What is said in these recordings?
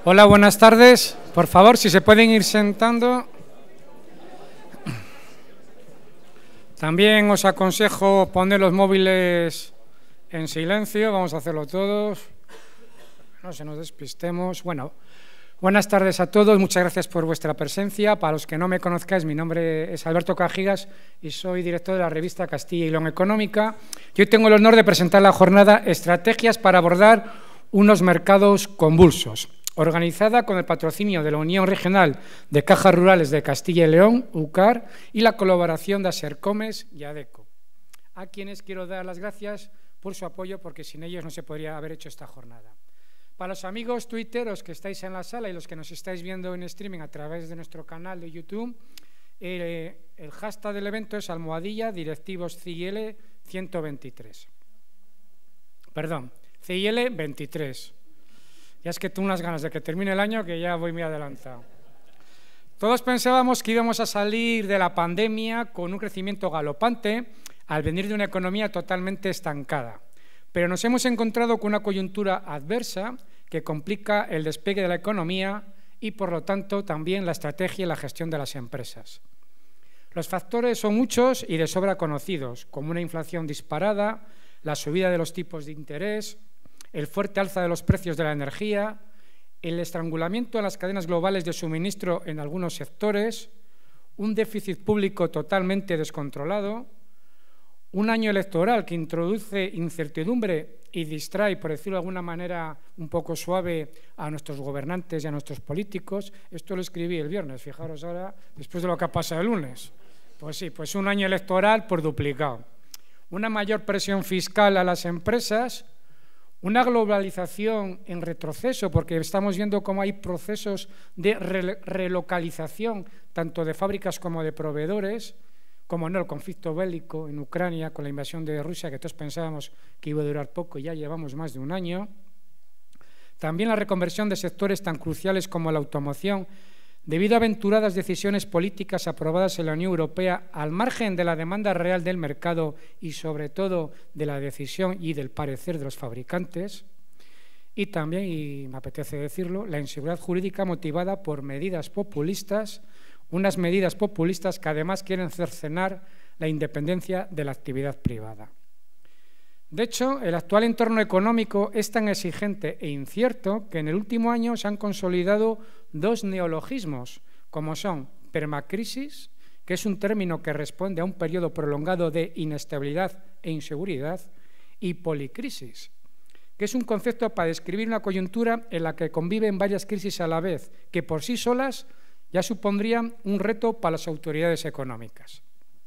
Hola, buenas tardes. Por favor, si se pueden ir sentando. También os aconsejo poner los móviles en silencio. Vamos a hacerlo todos. No se nos despistemos. Bueno, buenas tardes a todos. Muchas gracias por vuestra presencia. Para los que no me conozcáis, mi nombre es Alberto Cajigas y soy director de la revista Castilla y León Económica. Y hoy tengo el honor de presentar la jornada Estrategias para abordar unos mercados convulsos, organizada con el patrocinio de la Unión Regional de Cajas Rurales de Castilla y León, UCAR, y la colaboración de Asercomes y ADECO, a quienes quiero dar las gracias por su apoyo, porque sin ellos no se podría haber hecho esta jornada. Para los amigos tuiteros que estáis en la sala y los que nos estáis viendo en streaming a través de nuestro canal de YouTube, el hashtag del evento es #directivos CIL 123. Perdón, CIL 23. Ya es que tengo unas ganas de que termine el año que ya voy muy adelantado. Todos pensábamos que íbamos a salir de la pandemia con un crecimiento galopante al venir de una economía totalmente estancada. Pero nos hemos encontrado con una coyuntura adversa que complica el despegue de la economía y, por lo tanto, también la estrategia y la gestión de las empresas. Los factores son muchos y de sobra conocidos, como una inflación disparada, la subida de los tipos de interés, el fuerte alza de los precios de la energía, el estrangulamiento en las cadenas globales de suministro en algunos sectores, un déficit público totalmente descontrolado, un año electoral que introduce incertidumbre y distrae, por decirlo de alguna manera un poco suave, a nuestros gobernantes y a nuestros políticos. Esto lo escribí el viernes, fijaros ahora, después de lo que ha pasado el lunes. Pues sí, pues un año electoral por duplicado. Una mayor presión fiscal a las empresas, una globalización en retroceso, porque estamos viendo cómo hay procesos de relocalización, tanto de fábricas como de proveedores, como no el conflicto bélico en Ucrania con la invasión de Rusia, que todos pensábamos que iba a durar poco y ya llevamos más de un año. También la reconversión de sectores tan cruciales como la automoción, debido a aventuradas decisiones políticas aprobadas en la Unión Europea al margen de la demanda real del mercado y sobre todo de la decisión y del parecer de los fabricantes. Y también, y me apetece decirlo, la inseguridad jurídica motivada por medidas populistas, unas medidas populistas que además quieren cercenar la independencia de la actividad privada. De hecho, el actual entorno económico es tan exigente e incierto que en el último año se han consolidado dos neologismos, como son permacrisis, que es un término que responde a un periodo prolongado de inestabilidad e inseguridad, y policrisis, que es un concepto para describir una coyuntura en la que conviven varias crisis a la vez, que por sí solas ya supondrían un reto para las autoridades económicas.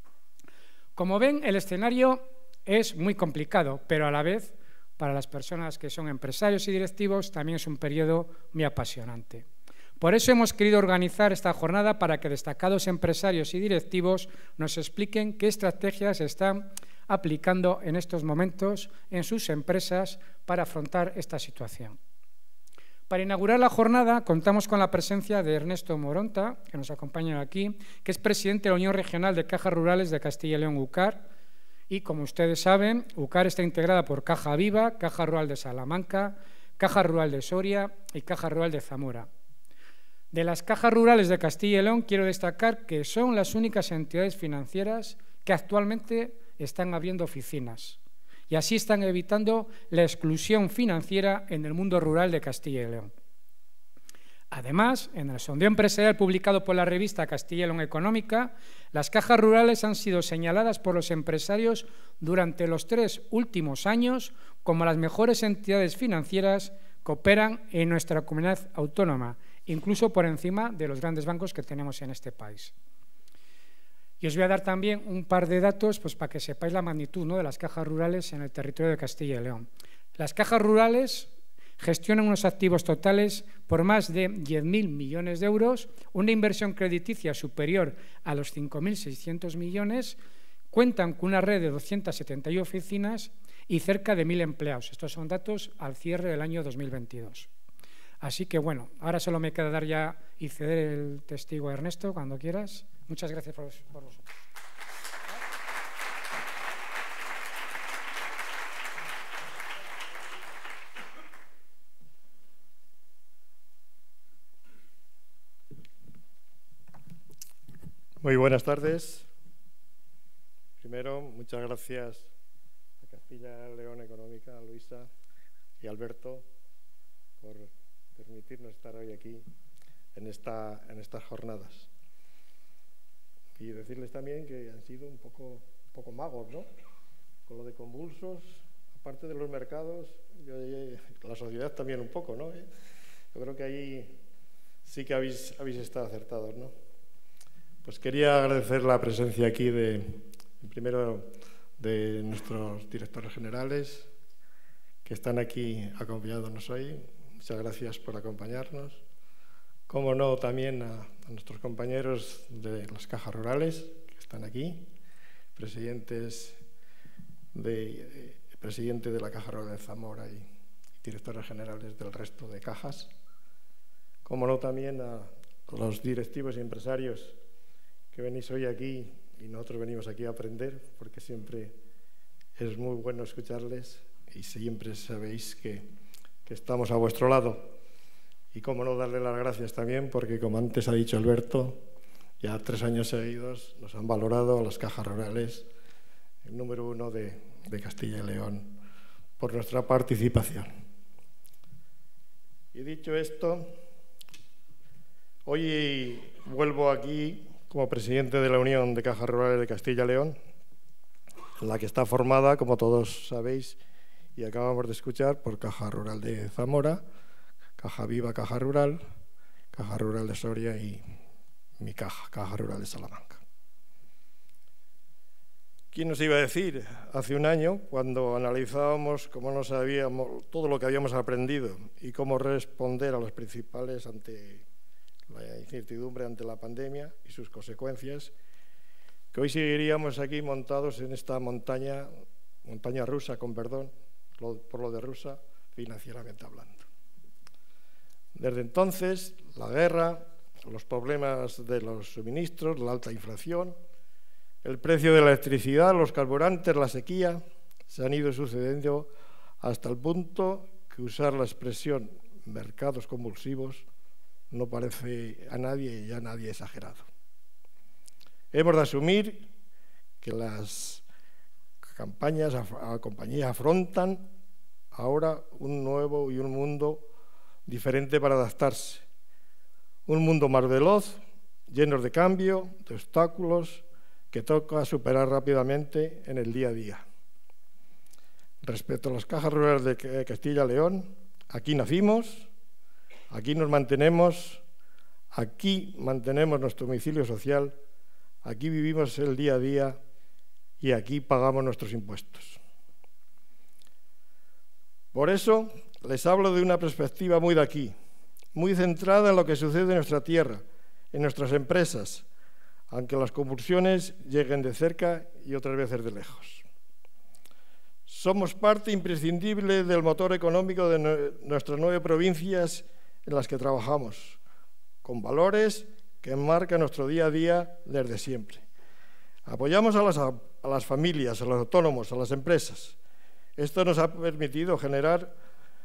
Como ven, el escenario es muy complicado, pero a la vez, para las personas que son empresarios y directivos, también es un periodo muy apasionante. Por eso hemos querido organizar esta jornada para que destacados empresarios y directivos nos expliquen qué estrategias están aplicando en estos momentos en sus empresas para afrontar esta situación. Para inaugurar la jornada contamos con la presencia de Ernesto Moronta, que nos acompaña aquí, que es presidente de la Unión Regional de Cajas Rurales de Castilla y León, UCAR. Y como ustedes saben, UCAR está integrada por Caja Viva, Caja Rural de Salamanca, Caja Rural de Soria y Caja Rural de Zamora. De las Cajas Rurales de Castilla y León quiero destacar que son las únicas entidades financieras que actualmente están abriendo oficinas y así están evitando la exclusión financiera en el mundo rural de Castilla y León. Además, en el sondeo empresarial publicado por la revista Castilla y León Económica, las cajas rurales han sido señaladas por los empresarios durante los 3 últimos años como las mejores entidades financieras que operan en nuestra comunidad autónoma, incluso por encima de los grandes bancos que tenemos en este país. Y os voy a dar también un par de datos pues, para que sepáis la magnitud, ¿no?, de las cajas rurales en el territorio de Castilla y León. Las cajas rurales gestionan unos activos totales por más de 10.000 millones de euros, una inversión crediticia superior a los 5.600 millones, cuentan con una red de 271 oficinas y cerca de 1.000 empleados. Estos son datos al cierre del año 2022. Así que bueno, ahora solo me queda dar ya y ceder el testigo a Ernesto cuando quieras. Muchas gracias por vosotros. Muy buenas tardes. Primero, muchas gracias a Castilla y León Económica, a Luisa y a Alberto por permitirnos estar hoy aquí en estas jornadas. Y decirles también que han sido un poco magos, ¿no? Con lo de convulsos, aparte de los mercados, la sociedad también un poco, ¿no? Yo creo que ahí sí que habéis estado acertados, ¿no? Pues quería agradecer la presencia aquí primero de nuestros directores generales que están aquí acompañándonos hoy. Muchas gracias por acompañarnos. Como no, también a nuestros compañeros de las cajas rurales que están aquí, presidente de la Caja Rural de Zamora y directores generales del resto de cajas. Como no, también a los directivos y empresarios que venís hoy aquí, y nosotros venimos aquí a aprender, porque siempre es muy bueno escucharles y siempre sabéis que estamos a vuestro lado. Y cómo no, darle las gracias también, porque como antes ha dicho Alberto, ya 3 años seguidos nos han valorado a las cajas rurales, el número 1 de Castilla y León, por nuestra participación. Y dicho esto, hoy vuelvo aquí como presidente de la Unión de Cajas Rurales de Castilla y León, la que está formada, como todos sabéis y acabamos de escuchar, por Caja Rural de Zamora, Caja Viva, Caja Rural de Soria y mi Caja Rural de Salamanca. ¿Quién nos iba a decir hace un año, cuando analizábamos cómo no sabíamos todo lo que habíamos aprendido y cómo responder a los principales ante la incertidumbre ante la pandemia y sus consecuencias, que hoy seguiríamos aquí montados en esta montaña rusa, con perdón, por lo de rusa, financieramente hablando? Desde entonces, la guerra, los problemas de los suministros, la alta inflación, el precio de la electricidad, los carburantes, la sequía, se han ido sucediendo hasta el punto que usar la expresión mercados convulsivos no parece a nadie exagerado. Hemos de asumir que las compañías afrontan ahora un nuevo y un mundo diferente para adaptarse. Un mundo más veloz, lleno de cambio, de obstáculos, que toca superar rápidamente en el día a día. Respecto a las cajas rurales de Castilla y León, aquí nacimos, aquí nos mantenemos, aquí mantenemos nuestro domicilio social, aquí vivimos el día a día y aquí pagamos nuestros impuestos. Por eso les hablo de una perspectiva muy de aquí, muy centrada en lo que sucede en nuestra tierra, en nuestras empresas, aunque las convulsiones lleguen de cerca y otras veces de lejos. Somos parte imprescindible del motor económico de nuestras 9 provincias en las que trabajamos, con valores que enmarcan nuestro día a día desde siempre. Apoyamos a las familias, a los autónomos, a las empresas. Esto nos ha permitido generar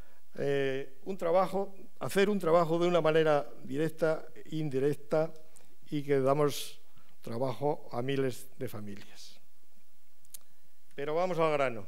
hacer un trabajo de una manera directa e indirecta y que damos trabajo a miles de familias. Pero vamos al grano.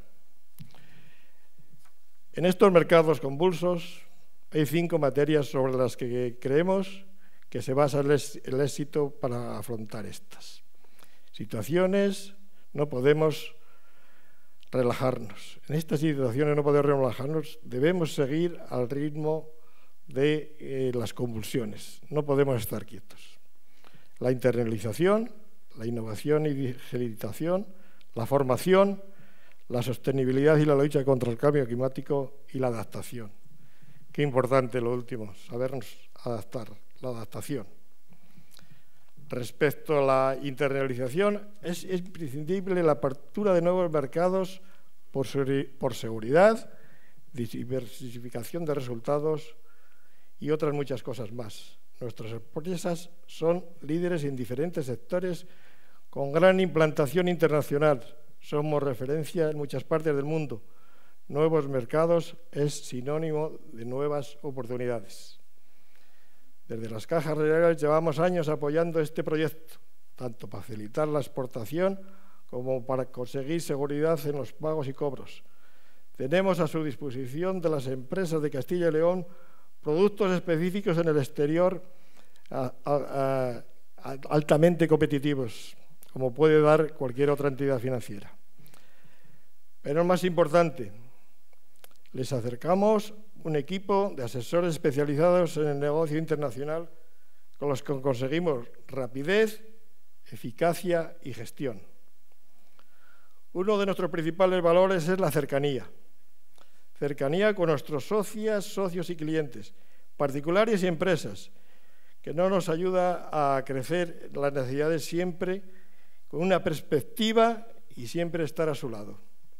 En estos mercados convulsos hay 5 materias sobre las que creemos que se basa el éxito para afrontar estas situaciones. No podemos relajarnos. En estas situaciones no podemos relajarnos, debemos seguir al ritmo de las convulsiones, no podemos estar quietos. La internalización, la innovación y digitalización, la formación, la sostenibilidad y la lucha contra el cambio climático y la adaptación. Qué importante lo último, sabernos adaptar, la adaptación. Respecto a la internalización, es imprescindible la apertura de nuevos mercados por seguridad, diversificación de resultados y otras muchas cosas más. Nuestras empresas son líderes en diferentes sectores con gran implantación internacional. Somos referencia en muchas partes del mundo. Nuevos mercados es sinónimo de nuevas oportunidades. Desde las cajas rurales llevamos años apoyando este proyecto, tanto para facilitar la exportación como para conseguir seguridad en los pagos y cobros. Tenemos a su disposición de las empresas de Castilla y León productos específicos en el exterior altamente competitivos, como puede dar cualquier otra entidad financiera. Pero más importante, les acercamos un equipo de asesores especializados en el negocio internacional con los que conseguimos rapidez, eficacia y gestión. Uno de nuestros principales valores es la cercanía. Cercanía con nuestros socios y clientes, particulares y empresas, que no nos ayuda a crecer las necesidades siempre con una perspectiva y siempre estar a su lado.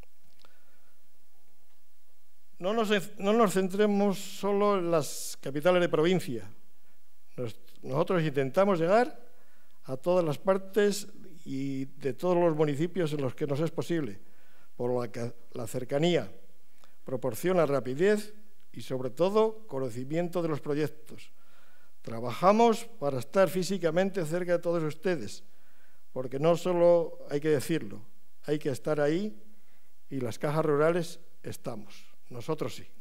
No nos centremos solo en las capitales de provincia. Nosotros intentamos llegar a todas las partes y de todos los municipios en los que nos es posible, por lo que la cercanía proporciona rapidez y, sobre todo, conocimiento de los proyectos. Trabajamos para estar físicamente cerca de todos ustedes, porque no solo hay que decirlo, hay que estar ahí y las cajas rurales estamos, nosotros sí.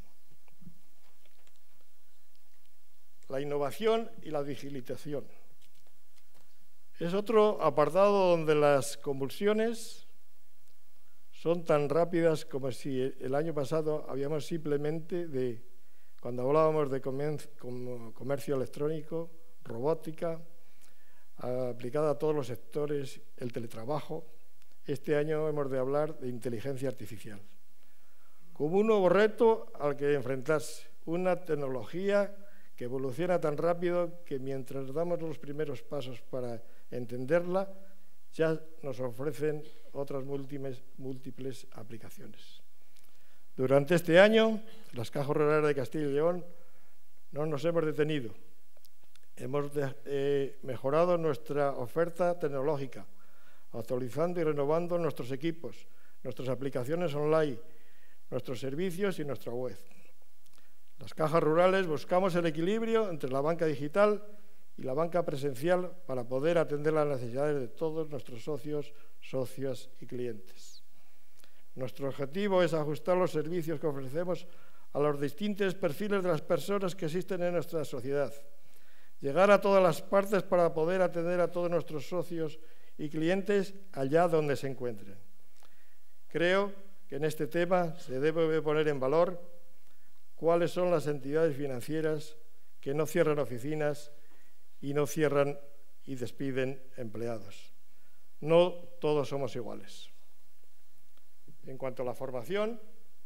La innovación y la digitalización. Es otro apartado donde las convulsiones son tan rápidas como si el año pasado habíamos simplemente cuando hablábamos de comercio electrónico, robótica, aplicada a todos los sectores, el teletrabajo. Este año hemos de hablar de inteligencia artificial, como un nuevo reto al que enfrentarse, una tecnología que evoluciona tan rápido que mientras damos los primeros pasos para entenderla, ya nos ofrecen otras múltiples aplicaciones. Durante este año, las cajas rurales de Castilla y León no nos hemos detenido. Hemos mejorado nuestra oferta tecnológica, actualizando y renovando nuestros equipos, nuestras aplicaciones online, nuestros servicios y nuestra web. Las cajas rurales buscamos el equilibrio entre la banca digital y la banca presencial para poder atender las necesidades de todos nuestros socios, socias y clientes. Nuestro objetivo es ajustar los servicios que ofrecemos a los distintos perfiles de las personas que existen en nuestra sociedad, llegar a todas las partes para poder atender a todos nuestros socios y clientes allá donde se encuentren. Creo que en este tema se debe poner en valor cuáles son las entidades financieras que no cierran oficinas y no cierran y despiden empleados. No todos somos iguales. En cuanto a la formación,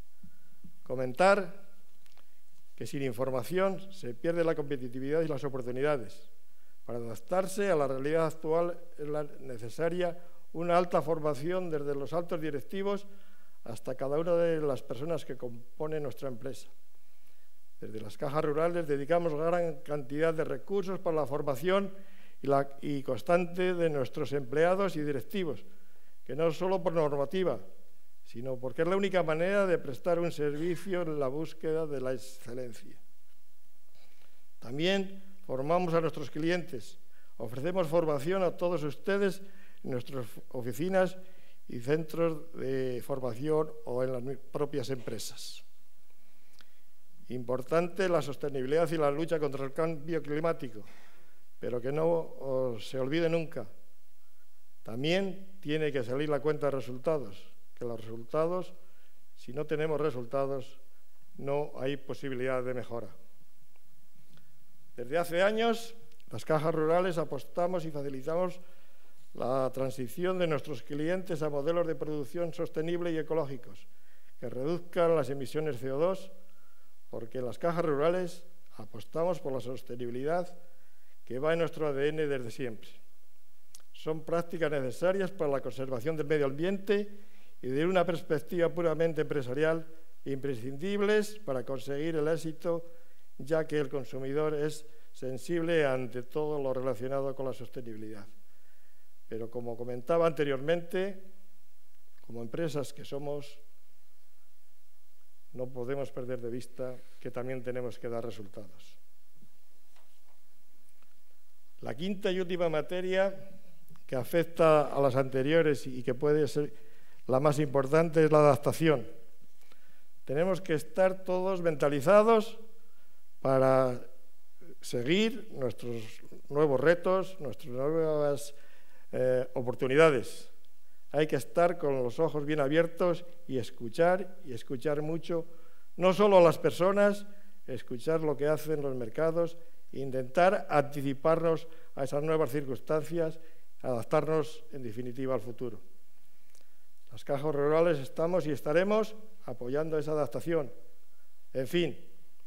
comentar que sin información se pierde la competitividad y las oportunidades. Para adaptarse a la realidad actual es necesaria una alta formación desde los altos directivos hasta cada una de las personas que componen nuestra empresa. Desde las cajas rurales dedicamos gran cantidad de recursos para la formación y constante de nuestros empleados y directivos, que no solo por normativa, sino porque es la única manera de prestar un servicio en la búsqueda de la excelencia. También formamos a nuestros clientes, ofrecemos formación a todos ustedes en nuestras oficinas y centros de formación o en las propias empresas. Importante la sostenibilidad y la lucha contra el cambio climático, pero que no se olvide nunca. También tiene que salir la cuenta de resultados, que los resultados, si no tenemos resultados, no hay posibilidad de mejora. Desde hace años, las cajas rurales apostamos y facilitamos la transición de nuestros clientes a modelos de producción sostenible y ecológicos, que reduzcan las emisiones CO2, porque en las cajas rurales apostamos por la sostenibilidad que va en nuestro ADN desde siempre. Son prácticas necesarias para la conservación del medio ambiente y de una perspectiva puramente empresarial, imprescindibles para conseguir el éxito, ya que el consumidor es sensible ante todo lo relacionado con la sostenibilidad. Pero como comentaba anteriormente, como empresas que somos, no podemos perder de vista que también tenemos que dar resultados. La quinta y última materia que afecta a las anteriores y que puede ser la más importante, es la adaptación. Tenemos que estar todos mentalizados para seguir nuestros nuevos retos, nuestras nuevas oportunidades. Hay que estar con los ojos bien abiertos y escuchar mucho, no solo a las personas, escuchar lo que hacen los mercados, intentar anticiparnos a esas nuevas circunstancias, adaptarnos en definitiva al futuro. Las cajas rurales estamos y estaremos apoyando esa adaptación. En fin,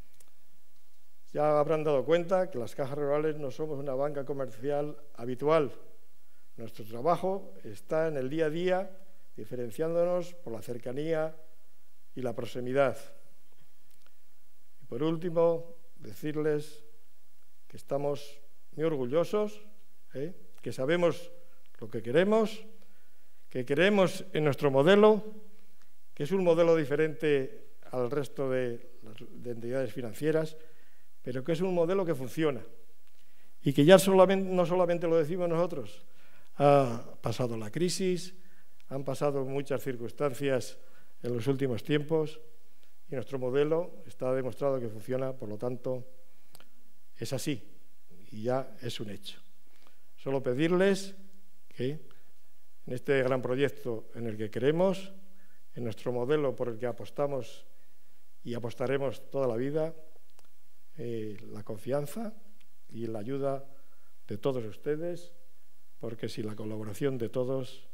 ya habrán dado cuenta que las cajas rurales no somos una banca comercial habitual. Nuestro trabajo está en el día a día, diferenciándonos por la cercanía y la proximidad. Y por último, decirles que estamos muy orgullosos, que sabemos lo que queremos, que creemos en nuestro modelo, que es un modelo diferente al resto de entidades financieras, pero que es un modelo que funciona y que ya no solamente lo decimos nosotros. Ha pasado la crisis, han pasado muchas circunstancias en los últimos tiempos y nuestro modelo está demostrado que funciona, por lo tanto, es así y ya es un hecho. Solo pedirles que en este gran proyecto en el que creemos, en nuestro modelo por el que apostamos y apostaremos toda la vida, la confianza y la ayuda de todos ustedes, porque sin la colaboración de todos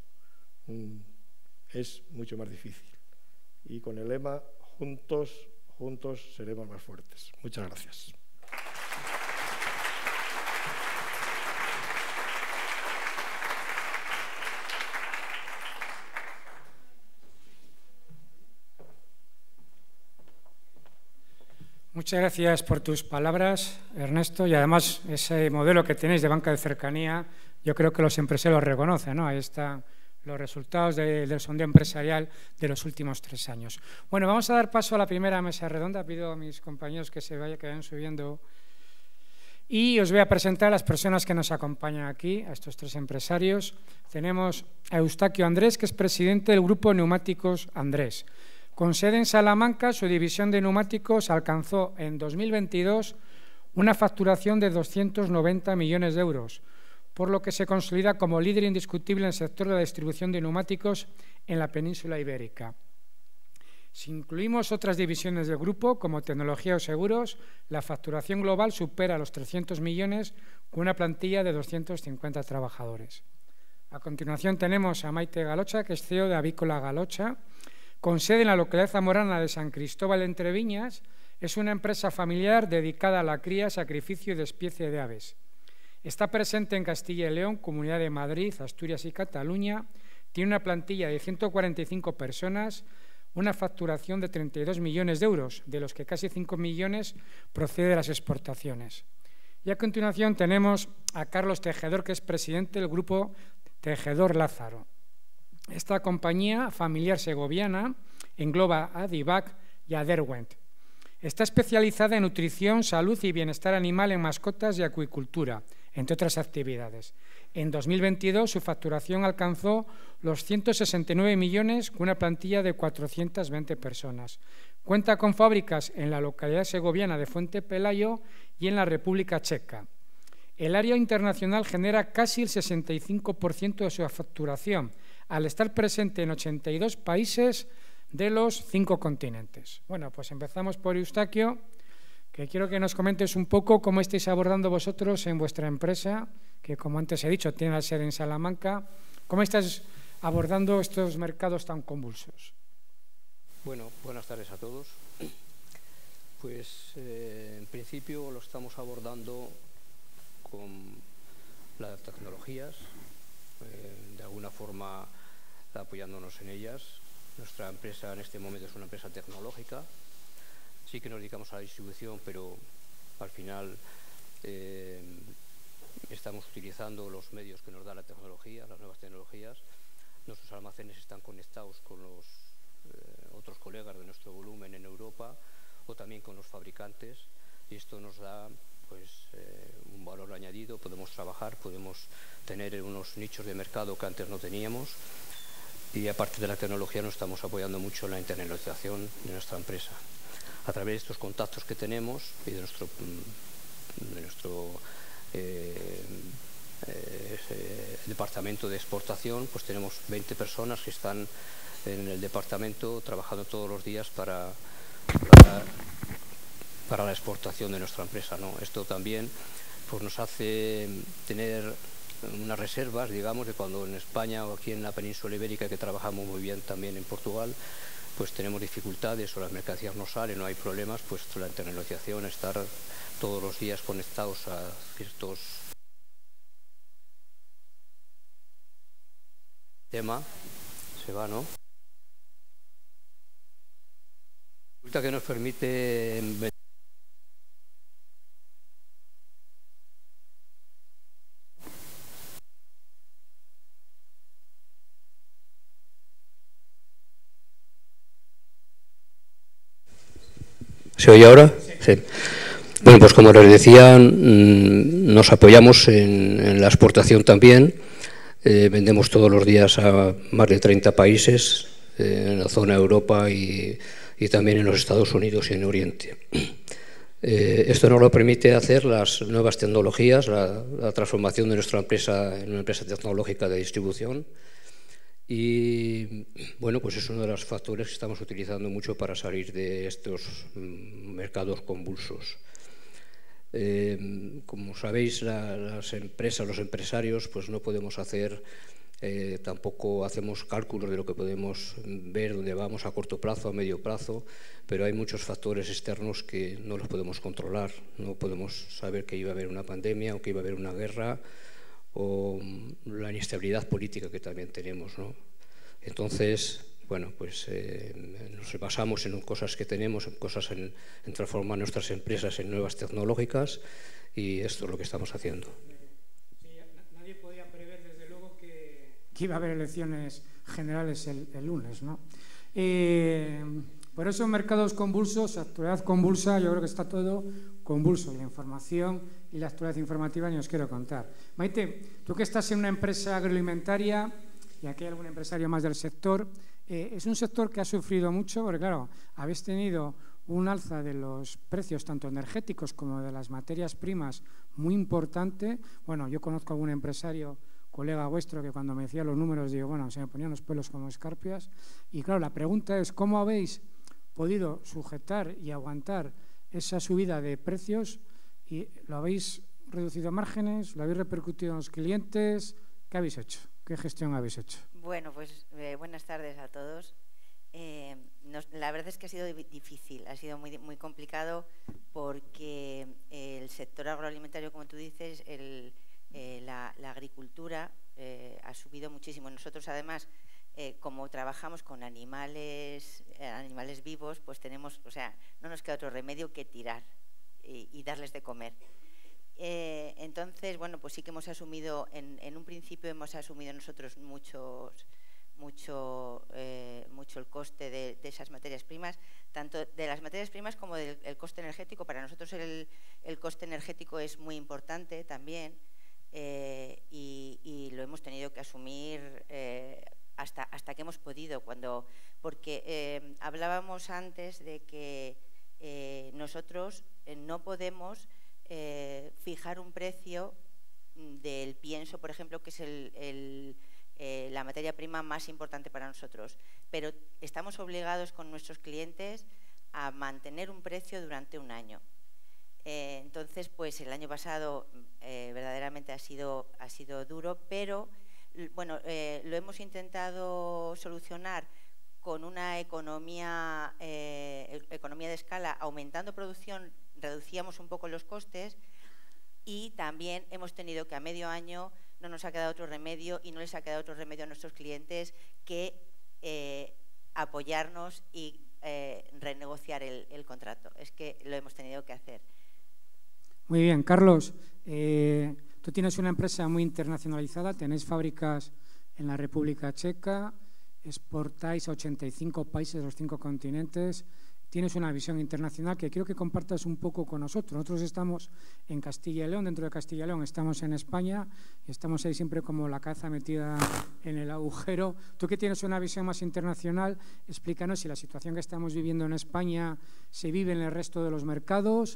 es mucho más difícil. Y con el lema, juntos seremos más fuertes. Muchas gracias. Muchas gracias por tus palabras, Ernesto, y además ese modelo que tenéis de banca de cercanía, yo creo que los empresarios lo reconocen, ¿no? Ahí están los resultados del sondeo empresarial de los últimos 3 años. Bueno, vamos a dar paso a la primera mesa redonda. Pido a mis compañeros que vayan subiendo y os voy a presentar a las personas que nos acompañan aquí, a estos 3 empresarios. Tenemos a Eustaquio Andrés, que es presidente del Grupo Neumáticos Andrés. Con sede en Salamanca, su división de neumáticos alcanzó en 2022 una facturación de 290 millones de euros, por lo que se consolida como líder indiscutible en el sector de la distribución de neumáticos en la península ibérica. Si incluimos otras divisiones del grupo, como tecnología o seguros, la facturación global supera los 300 millones con una plantilla de 250 trabajadores. A continuación tenemos a Maite Galocha, que es CEO de Avícola Galocha, con sede en la localidad zamorana de San Cristóbal de Entreviñas. Es una empresa familiar dedicada a la cría, sacrificio y despiece de aves. Está presente en Castilla y León, Comunidad de Madrid, Asturias y Cataluña. Tiene una plantilla de 145 personas, una facturación de 32 millones de euros, de los que casi 5 millones procede de las exportaciones. Y a continuación tenemos a Carlos Tejedor, que es presidente del grupo Tejedor Lázaro. Esta compañía familiar segoviana engloba a Divac y a Derwent. Está especializada en nutrición, salud y bienestar animal en mascotas y acuicultura, entre otras actividades. En 2022 su facturación alcanzó los 169 millones con una plantilla de 420 personas. Cuenta con fábricas en la localidad segoviana de Fuente Pelayo y en la República Checa. El área internacional genera casi el 65% de su facturación, al estar presente en 82 países de los 5 continentes. Bueno, pues empezamos por Eustaquio, que quiero que nos comentes un poco cómo estáis abordando vosotros en vuestra empresa, que como antes he dicho, tiene la sede en Salamanca. ¿Cómo estáis abordando estos mercados tan convulsos? Bueno, buenas tardes a todos. Pues en principio lo estamos abordando con las tecnologías, de alguna forma apoyándonos en ellas. Nuestra empresa en este momento es una empresa tecnológica. Sí que nos dedicamos a la distribución, pero al final estamos utilizando los medios que nos da la tecnología, las nuevas tecnologías. Nuestros almacenes están conectados con los otros colegas de nuestro volumen en Europa o también con los fabricantes, y esto nos da pues un valor añadido, podemos trabajar, podemos tener unos nichos de mercado que antes no teníamos, y aparte de la tecnología nos estamos apoyando mucho en la internacionalización de nuestra empresa. A través de estos contactos que tenemos y de nuestro departamento de exportación, pues tenemos 20 personas que están en el departamento trabajando todos los días para la exportación de nuestra empresa, ¿no? Esto también pues nos hace tener unas reservas, digamos, de cuando en España o aquí en la península ibérica, que trabajamos muy bien también en Portugal, pues tenemos dificultades o las mercancías no salen, no hay problemas, pues la internacionalización, estar todos los días conectados a ciertos temas, se va, ¿no? Resulta que nos permite ¿Se oye ahora? Sí. Bueno, pues como les decía, nos apoyamos en la exportación también. Vendemos todos los días a más de 30 países en la zona de Europa y también en los Estados Unidos y en Oriente. Esto nos lo permite hacer las nuevas tecnologías, la transformación de nuestra empresa en una empresa tecnológica de distribución. Y bueno, pues es uno de los factores que estamos utilizando mucho para salir de estos mercados convulsos. Como sabéis, las empresas, los empresarios, pues no podemos hacer, tampoco hacemos cálculos de lo que podemos ver, dónde vamos a corto plazo, a medio plazo, pero hay muchos factores externos que no los podemos controlar. No podemos saber que iba a haber una pandemia o que iba a haber una guerra, o la inestabilidad política que también tenemos, ¿no? Entonces, bueno, pues nos basamos en cosas que tenemos, en cosas en transformar nuestras empresas en nuevas tecnológicas, y esto es lo que estamos haciendo. Sí, nadie podía prever, desde luego, que iba a haber elecciones generales el lunes, ¿no? Por eso, mercados convulsos, actualidad convulsa, yo creo que está todo convulso, y la información y la actualidad informativa ni os quiero contar. Maite, tú que estás en una empresa agroalimentaria, y aquí hay algún empresario más del sector, es un sector que ha sufrido mucho, porque claro, habéis tenido un alza de los precios tanto energéticos como de las materias primas muy importante. Bueno, yo conozco a algún empresario, colega vuestro, que cuando me decía los números, digo, bueno, se me ponían los pelos como escarpias. Y claro, la pregunta es, ¿cómo habéis podido sujetar y aguantar esa subida de precios? ¿Y lo habéis reducido a márgenes? ¿Lo habéis repercutido en los clientes? ¿Qué habéis hecho? ¿Qué gestión habéis hecho? Bueno, pues buenas tardes a todos. La verdad es que ha sido difícil, ha sido muy complicado, porque el sector agroalimentario, como tú dices, la agricultura ha subido muchísimo. Nosotros, además, como trabajamos con animales vivos, pues tenemos, o sea, no nos queda otro remedio que tirar y darles de comer. Entonces, bueno, pues sí que hemos asumido, en un principio hemos asumido nosotros mucho el coste de esas materias primas, tanto de las materias primas como del coste energético. Para nosotros el coste energético es muy importante también, y lo hemos tenido que asumir hasta que hemos podido, porque hablábamos antes de que nosotros no podemos fijar un precio del pienso, por ejemplo, que es la materia prima más importante para nosotros, pero estamos obligados con nuestros clientes a mantener un precio durante un año. Entonces, pues el año pasado verdaderamente ha sido duro, pero bueno, lo hemos intentado solucionar con una economía de escala. Aumentando producción reducíamos un poco los costes, y también hemos tenido que a medio año no nos ha quedado otro remedio, y no les ha quedado otro remedio a nuestros clientes que apoyarnos y renegociar el contrato. Es que lo hemos tenido que hacer. Muy bien, Carlos. Tú tienes una empresa muy internacionalizada, tenéis fábricas en la República Checa, exportáis a 85 países de los 5 continentes, tienes una visión internacional que quiero que compartas un poco con nosotros. Nosotros estamos en Castilla y León, dentro de Castilla y León estamos en España y estamos ahí siempre como la caza metida en el agujero. Tú que tienes una visión más internacional, explícanos si la situación que estamos viviendo en España se vive en el resto de los mercados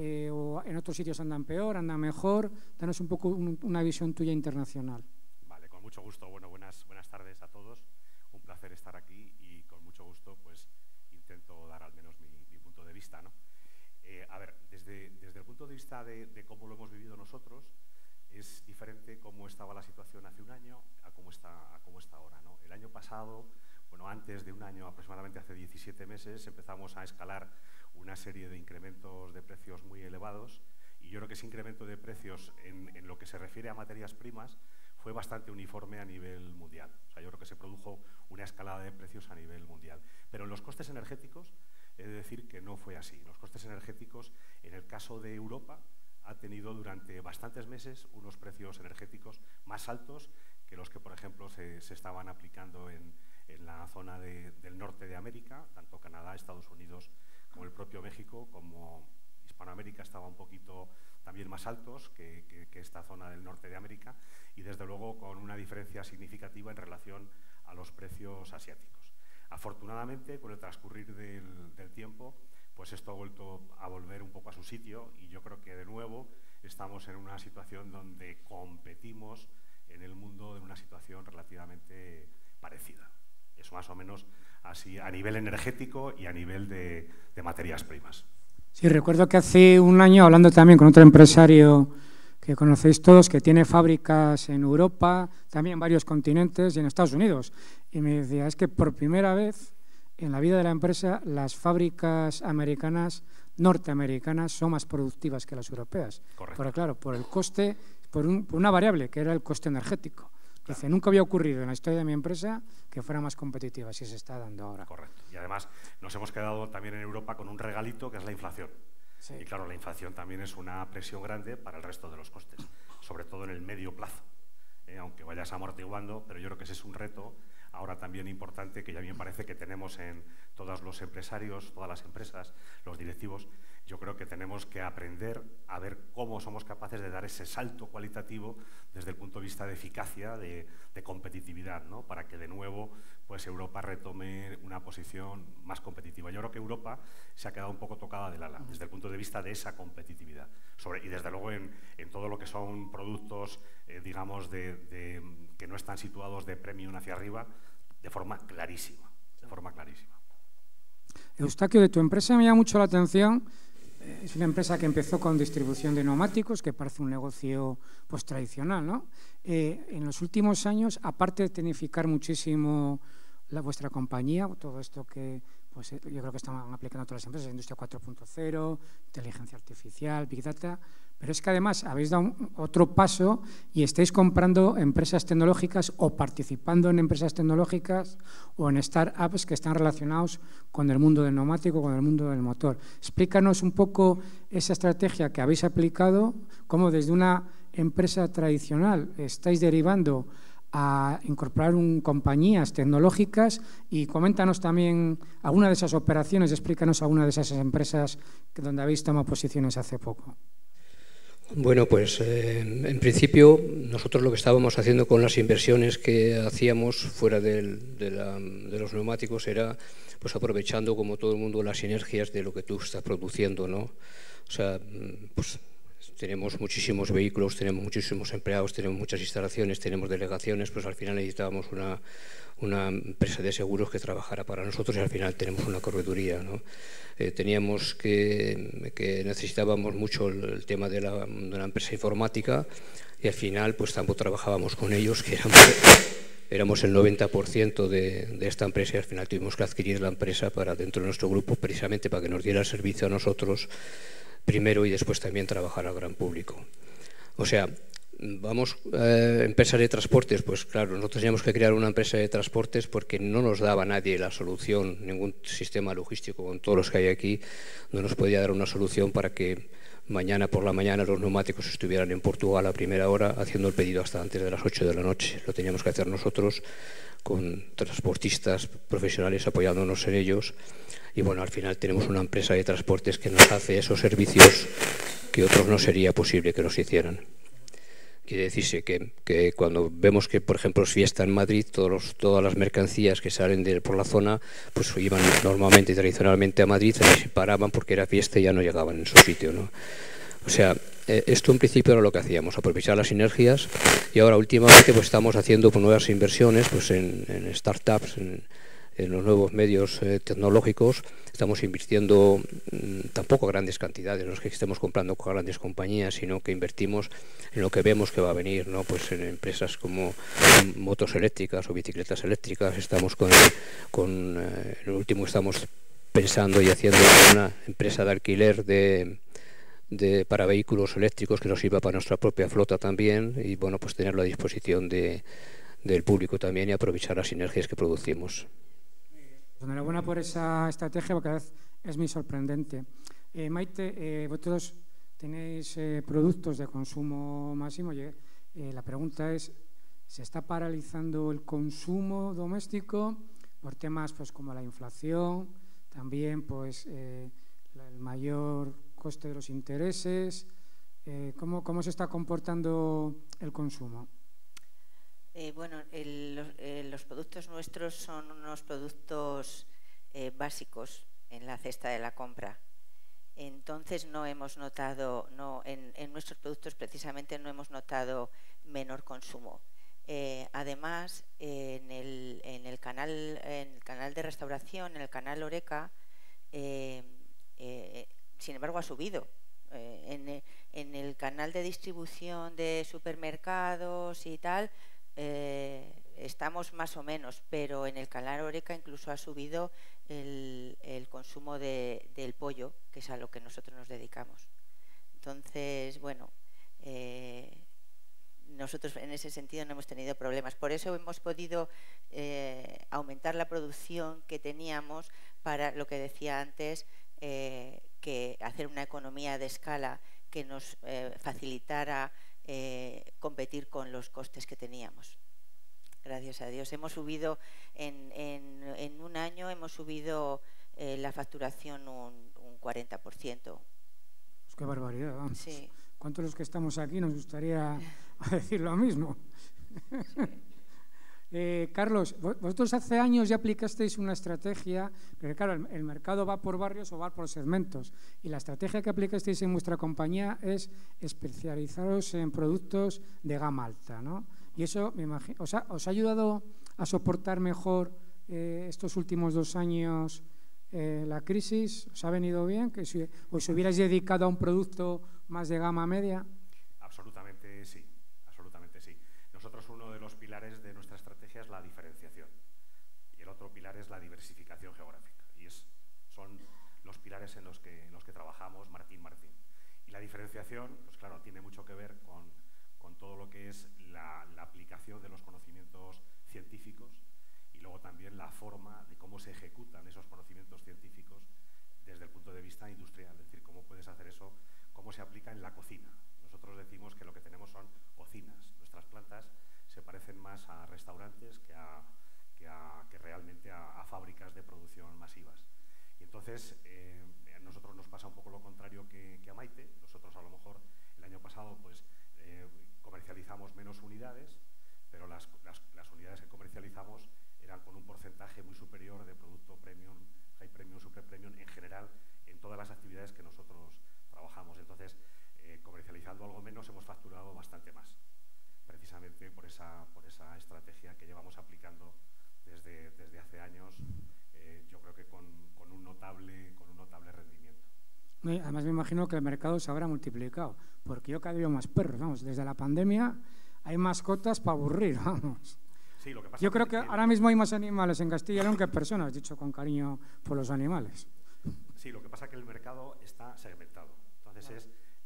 o en otros sitios andan peor, andan mejor. Danos un poco una visión tuya internacional. Vale, con mucho gusto. Bueno, buenas tardes a todos. Un placer estar aquí y con mucho gusto pues intento dar al menos mi punto de vista, ¿no? A ver, desde el punto de vista de cómo lo hemos vivido nosotros, es diferente cómo estaba la situación hace un año a cómo está ahora, ¿no? El año pasado, bueno, antes de un año, aproximadamente hace 17 meses, empezamos a escalar una serie de incrementos de precios muy elevados y yo creo que ese incremento de precios en lo que se refiere a materias primas fue bastante uniforme a nivel mundial. O sea, yo creo que se produjo una escalada de precios a nivel mundial. Pero en los costes energéticos, he de decir que no fue así. Los costes energéticos, en el caso de Europa, ha tenido durante bastantes meses unos precios energéticos más altos que los que, por ejemplo, se estaban aplicando en la zona del norte de América, tanto Canadá, Estados Unidos, como el propio México, como Hispanoamérica estaba un poquito también más altos que esta zona del norte de América y desde luego con una diferencia significativa en relación a los precios asiáticos. Afortunadamente, con el transcurrir del tiempo, pues esto ha vuelto a volver un poco a su sitio y yo creo que de nuevo estamos en una situación donde competimos en el mundo en una situación relativamente parecida. Es más o menos así a nivel energético y a nivel de materias primas. Sí, recuerdo que hace un año, hablando también con otro empresario que conocéis todos, que tiene fábricas en Europa, también en varios continentes y en Estados Unidos, y me decía, es que por primera vez en la vida de la empresa las fábricas norteamericanas son más productivas que las europeas. Correcto. Porque claro, por el coste, por una variable que era el coste energético. Dice, nunca había ocurrido en la historia de mi empresa que fuera más competitiva, si se está dando ahora. Correcto. Y además nos hemos quedado también en Europa con un regalito que es la inflación. Sí. Y claro, la inflación también es una presión grande para el resto de los costes, sobre todo en el medio plazo. Aunque vayas amortiguando, pero yo creo que ese es un reto ahora también importante que ya bien parece que tenemos en todos los empresarios, todas las empresas, los directivos. Yo creo que tenemos que aprender a ver cómo somos capaces de dar ese salto cualitativo desde el punto de vista de eficacia, de competitividad, ¿no? Para que de nuevo pues Europa retome una posición más competitiva. Yo creo que Europa se ha quedado un poco tocada del ala desde el punto de vista de esa competitividad. Y desde luego en todo lo que son productos, digamos, que no están situados de premium hacia arriba, de forma clarísima. Eustaquio, de tu empresa me llama mucho la atención. Es una empresa que empezó con distribución de neumáticos, que parece un negocio pues tradicional, ¿no? En los últimos años, aparte de tecnificar muchísimo vuestra compañía, todo esto que pues, yo creo que están aplicando todas las empresas, Industria 4.0, inteligencia artificial, Big Data, pero es que además habéis dado otro paso y estáis comprando empresas tecnológicas o participando en empresas tecnológicas o en startups que están relacionados con el mundo del neumático, con el mundo del motor. Explícanos un poco esa estrategia que habéis aplicado, cómo desde una empresa tradicional estáis derivando a incorporar compañías tecnológicas y coméntanos también alguna de esas operaciones, explícanos alguna de esas empresas donde habéis tomado posiciones hace poco. Bueno, pues en principio nosotros lo que estábamos haciendo con las inversiones que hacíamos fuera de los neumáticos era pues aprovechando como todo el mundo las sinergias de lo que tú estás produciendo, ¿no? O sea, pues tenemos muchísimos vehículos, tenemos muchísimos empleados, tenemos muchas instalaciones, tenemos delegaciones, pues al final necesitábamos una empresa de seguros que trabajara para nosotros y al final tenemos una correduría, ¿no? Teníamos que necesitábamos mucho el tema de la empresa informática y al final pues tampoco trabajábamos con ellos, que éramos el 90% de esta empresa y al final tuvimos que adquirir la empresa para dentro de nuestro grupo precisamente para que nos diera el servicio a nosotros primero y después también trabajar al gran público. O sea, Vamos, empresas de transportes, pues claro, nosotros teníamos que crear una empresa de transportes porque no nos daba nadie la solución, ningún sistema logístico con todos los que hay aquí, no nos podía dar una solución para que mañana por la mañana los neumáticos estuvieran en Portugal a primera hora haciendo el pedido hasta antes de las 8 de la noche. Lo teníamos que hacer nosotros con transportistas profesionales apoyándonos en ellos y bueno, al final tenemos una empresa de transportes que nos hace esos servicios que otros no sería posible que nos hicieran. Quiere decirse que cuando vemos que, por ejemplo, es fiesta en Madrid, todas las mercancías que salen por la zona pues iban normalmente y tradicionalmente a Madrid y se paraban porque era fiesta y ya no llegaban en su sitio, ¿no? O sea, esto en principio era lo que hacíamos, aprovechar las sinergias y ahora últimamente pues estamos haciendo nuevas inversiones pues en startups, en los nuevos medios tecnológicos. Estamos invirtiendo tampoco grandes cantidades, no es que estemos comprando con grandes compañías, sino que invertimos en lo que vemos que va a venir, ¿no? Pues en empresas como motos eléctricas o bicicletas eléctricas. Estamos en lo último estamos pensando y haciendo una empresa de alquiler para vehículos eléctricos que nos sirva para nuestra propia flota también y bueno, pues tenerlo a disposición del público también y aprovechar las sinergias que producimos. Enhorabuena por esa estrategia, porque cada vez es muy sorprendente. Maite, vosotros tenéis productos de consumo máximo. La pregunta es, ¿se está paralizando el consumo doméstico por temas pues, como la inflación, también pues, el mayor coste de los intereses? ¿Cómo se está comportando el consumo? Bueno, los productos nuestros son unos productos básicos en la cesta de la compra. Entonces no hemos notado, en nuestros productos precisamente no hemos notado menor consumo. Además, en el canal de restauración, en el canal Horeca, sin embargo ha subido. En el canal de distribución de supermercados y tal, estamos más o menos, pero en el canal Horeca incluso ha subido el consumo del pollo, que es a lo que nosotros nos dedicamos. Entonces, bueno, nosotros en ese sentido no hemos tenido problemas. Por eso hemos podido aumentar la producción que teníamos para lo que decía antes, que hacer una economía de escala que nos facilitara competir con los costes que teníamos. Gracias a Dios. Hemos subido, en un año hemos subido la facturación un 40%. Qué barbaridad, vamos. Sí. ¿Cuántos los que estamos aquí nos gustaría decir lo mismo? Sí. Carlos, vosotros hace años ya aplicasteis una estrategia, porque claro, el mercado va por barrios o va por segmentos, y la estrategia que aplicasteis en vuestra compañía es especializaros en productos de gama alta, ¿no? Y eso, me imagino, ¿os ha ayudado a soportar mejor estos últimos 2 años la crisis? ¿Os ha venido bien? ¿Que si os hubierais dedicado a un producto más de gama media? Absolutamente sí, absolutamente sí. Nosotros uno de los pilares de nuestra estrategia es la diferenciación y el otro pilar es la diversificación geográfica y son los pilares en los que trabajamos Martín. Y la diferenciación, pues claro, tiene mucho que ver con todo lo que es la aplicación de los conocimientos científicos y luego también la forma de cómo se ejecutan esos conocimientos científicos desde el punto de vista industrial, es decir, cómo puedes hacer eso, cómo se aplica en la cocina. Nosotros decimos que lo que tenemos son cocinas. Nuestras plantas se parecen más a restaurantes que realmente a fábricas de producción masivas. Y entonces, a nosotros nos pasa un poco lo contrario que a Maite. Nosotros a lo mejor el año pasado pues comercializamos menos unidades, pero las unidades que comercializamos eran con un porcentaje muy superior de producto premium, high premium, super premium en general en todas las actividades que nosotros trabajamos. Entonces, comercializando algo menos hemos facturado bastante más, precisamente por esa estrategia que llevamos aplicando desde hace años, yo creo que con un notable rendimiento. Además me imagino que el mercado se habrá multiplicado, porque yo cada vez veo más perros, vamos, desde la pandemia hay mascotas para aburrir, vamos. Sí, lo que pasa yo creo que ahora mismo hay más animales en Castilla y León que personas, dicho con cariño por los animales. Sí, lo que pasa es que el mercado está segmentado, entonces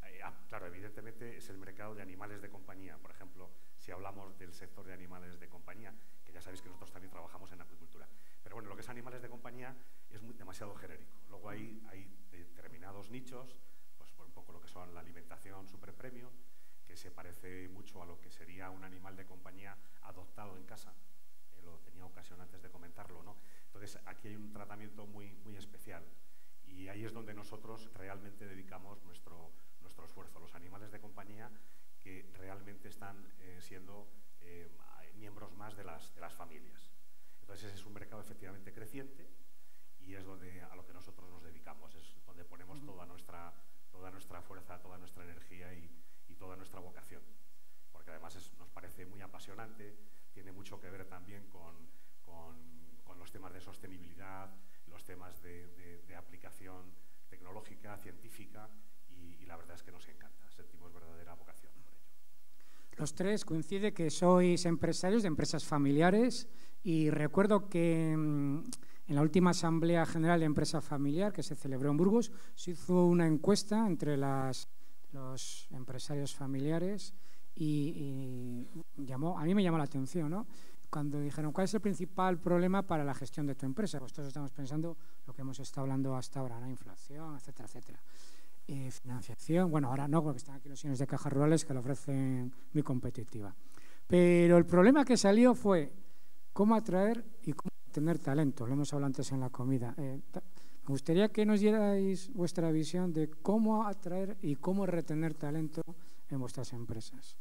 Claro, evidentemente es el mercado de animales de compañía. Por ejemplo, si hablamos del sector de animales de compañía, que ya sabéis que nosotros también trabajamos en acuicultura. Pero bueno, lo que es animales de compañía es demasiado genérico. Luego hay determinados nichos, pues por un poco lo que son la alimentación super premium, que se parece mucho a lo que sería un animal de compañía adoptado en casa. Lo tenía ocasión antes de comentarlo, ¿no? Entonces, aquí hay un tratamiento muy especial. Y ahí es donde nosotros realmente dedicamos nuestro esfuerzo. Los animales de compañía que realmente están siendo miembros más de las familias. Entonces, ese es un mercado efectivamente creciente y es a lo que nosotros nos dedicamos. Es donde ponemos toda nuestra fuerza, toda nuestra energía y toda nuestra vocación. Porque además nos parece muy apasionante, tiene mucho que ver también con los temas de sostenibilidad, los temas de aplicación tecnológica, científica, y la verdad es que nos encanta, sentimos verdadera vocación por ello. Los tres coincide que sois empresarios de empresas familiares y recuerdo que en la última Asamblea General de Empresa Familiar que se celebró en Burgos se hizo una encuesta entre los empresarios familiares y a mí me llamó la atención, ¿no? Cuando dijeron, ¿cuál es el principal problema para la gestión de tu empresa? Pues todos estamos pensando lo que hemos estado hablando hasta ahora, ¿no? Inflación, etcétera, etcétera. Financiación, bueno, ahora no, porque están aquí los señores de cajas rurales que lo ofrecen muy competitiva. Pero el problema que salió fue cómo atraer y cómo tener talento. Lo hemos hablado antes en la comida. Me gustaría que nos dierais vuestra visión de cómo atraer y cómo retener talento en vuestras empresas.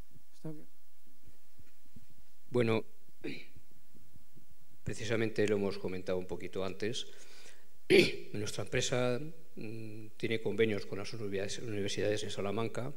Bueno, precisamente lo hemos comentado un poquito antes. Nuestra empresa tiene convenios con las universidades en Salamanca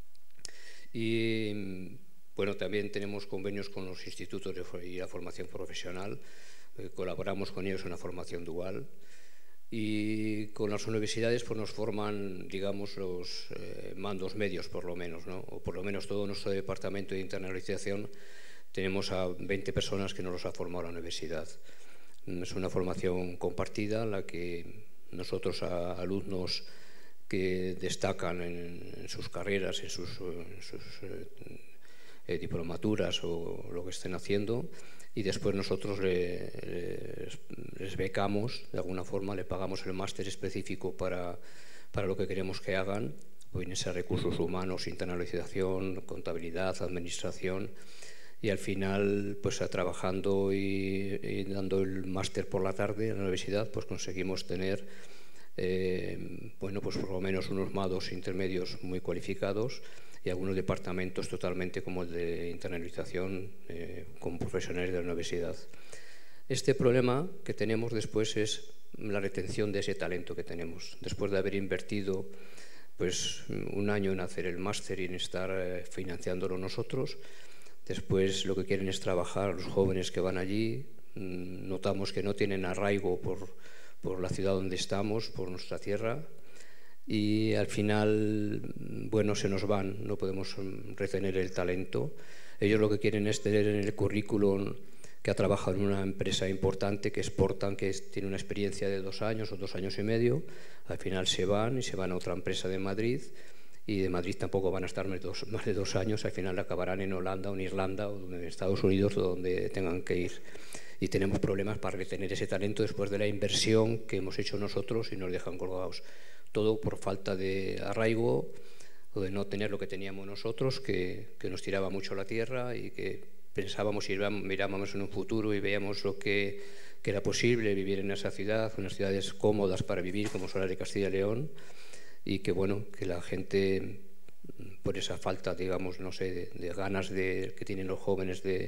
y bueno, también tenemos convenios con los institutos y la formación profesional. Colaboramos con ellos en la formación dual y con las universidades pues nos forman, digamos, los mandos medios por lo menos, ¿no? O por lo menos todo nuestro departamento de internalización tenemos a 20 personas que nos los ha formado la universidad. Es una formación compartida en la que nosotros a alumnos que destacan en sus carreras, en sus diplomaturas o lo que estén haciendo, y después nosotros les becamos, de alguna forma le pagamos el máster específico para lo que queremos que hagan, pueden ser recursos humanos, internalización, contabilidad, administración, y al final, pues trabajando y dando el máster por la tarde en la universidad, pues conseguimos tener, bueno, pues por lo menos unos MADOS intermedios muy cualificados y algunos departamentos totalmente como el de internalización con profesionales de la universidad. Este problema que tenemos después es la retención de ese talento que tenemos. Después de haber invertido pues un año en hacer el máster y en estar financiándolo nosotros, después lo que quieren es trabajar los jóvenes que van allí. Notamos que no tienen arraigo por la ciudad donde estamos, por nuestra tierra, y al final, bueno, se nos van, no podemos retener el talento. Ellos lo que quieren es tener en el currículum que ha trabajado en una empresa importante, que exportan, que tiene una experiencia de 2 años o 2 años y medio. Al final se van a otra empresa de Madrid, y de Madrid tampoco van a estar más de 2 años, al final acabarán en Holanda o en Irlanda o en Estados Unidos o donde tengan que ir. Y tenemos problemas para retener ese talento después de la inversión que hemos hecho nosotros y nos dejan colgados. Todo por falta de arraigo o de no tener lo que teníamos nosotros, que nos tiraba mucho la tierra y que pensábamos y mirábamos en un futuro y veíamos lo que era posible vivir en esa ciudad, unas ciudades cómodas para vivir como son las de Castilla y León, y que bueno, que la gente, por esa falta, digamos, no sé, de ganas que tienen los jóvenes de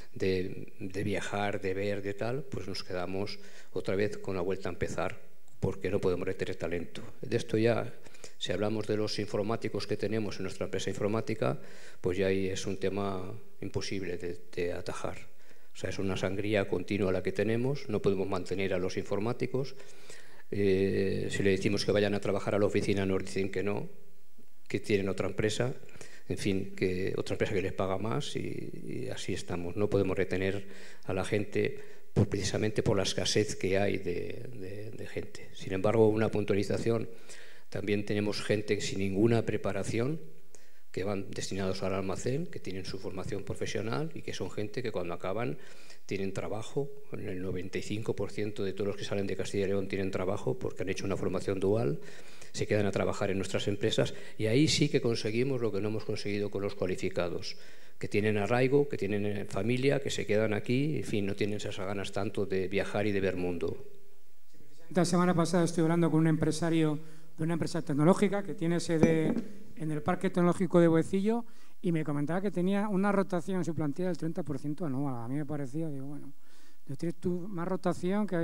viajar, de ver, de tal, pues nos quedamos otra vez con la vuelta a empezar, porque no podemos retener talento. De esto ya, si hablamos de los informáticos que tenemos en nuestra empresa informática, pues ya ahí es un tema imposible de atajar. O sea, es una sangría continua la que tenemos, no podemos mantener a los informáticos. Si le decimos que vayan a trabajar a la oficina nos dicen que no, que tienen otra empresa, en fin, que otra empresa que les paga más, y así estamos. No podemos retener a la gente precisamente por la escasez que hay de gente. Sin embargo, una puntualización También tenemos gente sin ninguna preparación, que van destinados al almacén, que tienen su formación profesional y que son gente que cuando acaban tienen trabajo. En el 95% de todos los que salen de Castilla y León tienen trabajo porque han hecho una formación dual, se quedan a trabajar en nuestras empresas y ahí sí que conseguimos lo que no hemos conseguido con los cualificados, que tienen arraigo, que tienen familia, que se quedan aquí, en fin, no tienen esas ganas tanto de viajar y de ver mundo. La semana pasada estuve hablando con un empresario de una empresa tecnológica que tiene sede en el Parque Tecnológico de Boecillo y me comentaba que tenía una rotación en su plantilla del 30% anual. A mí me parecía, digo, bueno, tienes tú más rotación que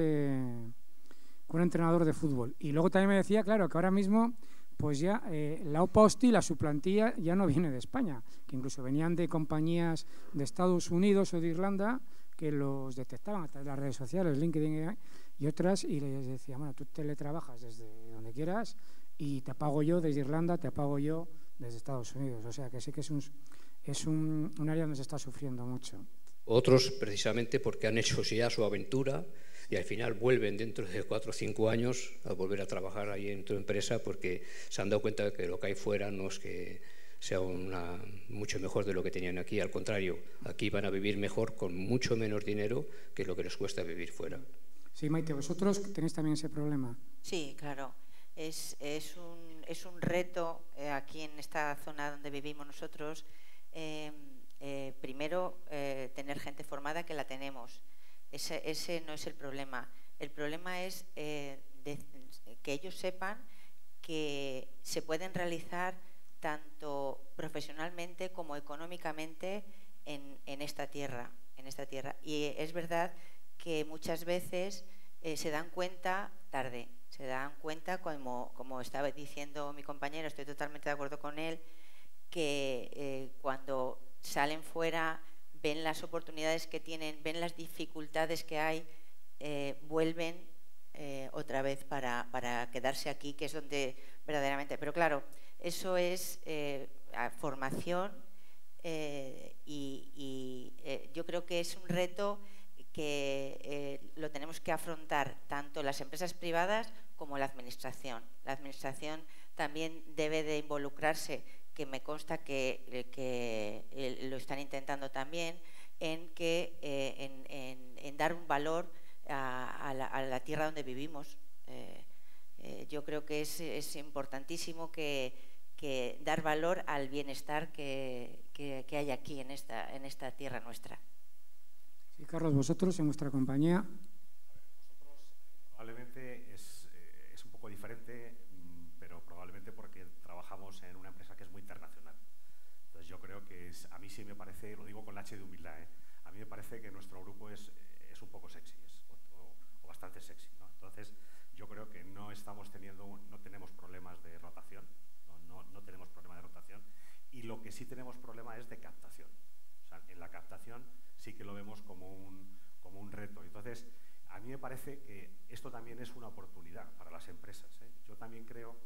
un entrenador de fútbol. Y luego también me decía, claro, que ahora mismo pues ya la OPA hostil a su plantilla ya no viene de España, que incluso venían de compañías de Estados Unidos o de Irlanda que los detectaban a través de las redes sociales, LinkedIn y otras, y les decía, bueno, tú teletrabajas desde donde quieras y te pago yo desde Irlanda, te pago yo desde Estados Unidos. O sea, que sí que es un área donde se está sufriendo mucho. Otros, precisamente, porque han hecho ya su aventura y al final vuelven dentro de 4 o 5 años a volver a trabajar ahí en tu empresa porque se han dado cuenta de que lo que hay fuera no es que sea mucho mejor de lo que tenían aquí. Al contrario, aquí van a vivir mejor con mucho menos dinero que lo que les cuesta vivir fuera. Sí, Maite, ¿vosotros tenéis también ese problema? Sí, claro. Es un reto aquí en esta zona donde vivimos nosotros. Primero, tener gente formada, que la tenemos. Ese no es el problema. El problema es que ellos sepan que se pueden realizar tanto profesionalmente como económicamente en esta tierra. Y es verdad que muchas veces se dan cuenta tarde. Se dan cuenta, como estaba diciendo mi compañero, estoy totalmente de acuerdo con él, que cuando salen fuera, ven las oportunidades que tienen, ven las dificultades que hay, vuelven otra vez para quedarse aquí, que es donde verdaderamente... Pero claro, eso es formación y yo creo que es un reto que lo tenemos que afrontar tanto las empresas privadas como la administración. La administración también debe de involucrarse, que me consta que lo están intentando también, en dar un valor a la tierra donde vivimos. Yo creo que es importantísimo que dar valor al bienestar que hay aquí en esta tierra nuestra. Sí, Carlos, vosotros en vuestra compañía... Nosotros probablemente es un poco diferente, pero probablemente porque trabajamos en una empresa que es muy internacional. Entonces yo creo que a mí sí me parece, lo digo con la H de humildad, a mí me parece que nuestro grupo es un poco sexy, o bastante sexy, ¿no? Entonces yo creo que no tenemos problemas de rotación, no tenemos problema de rotación, y lo que sí tenemos problema es de captación. O sea, en la captación sí que lo vemos como un reto. Entonces, a mí me parece que esto también es una oportunidad para las empresas. Yo también creo,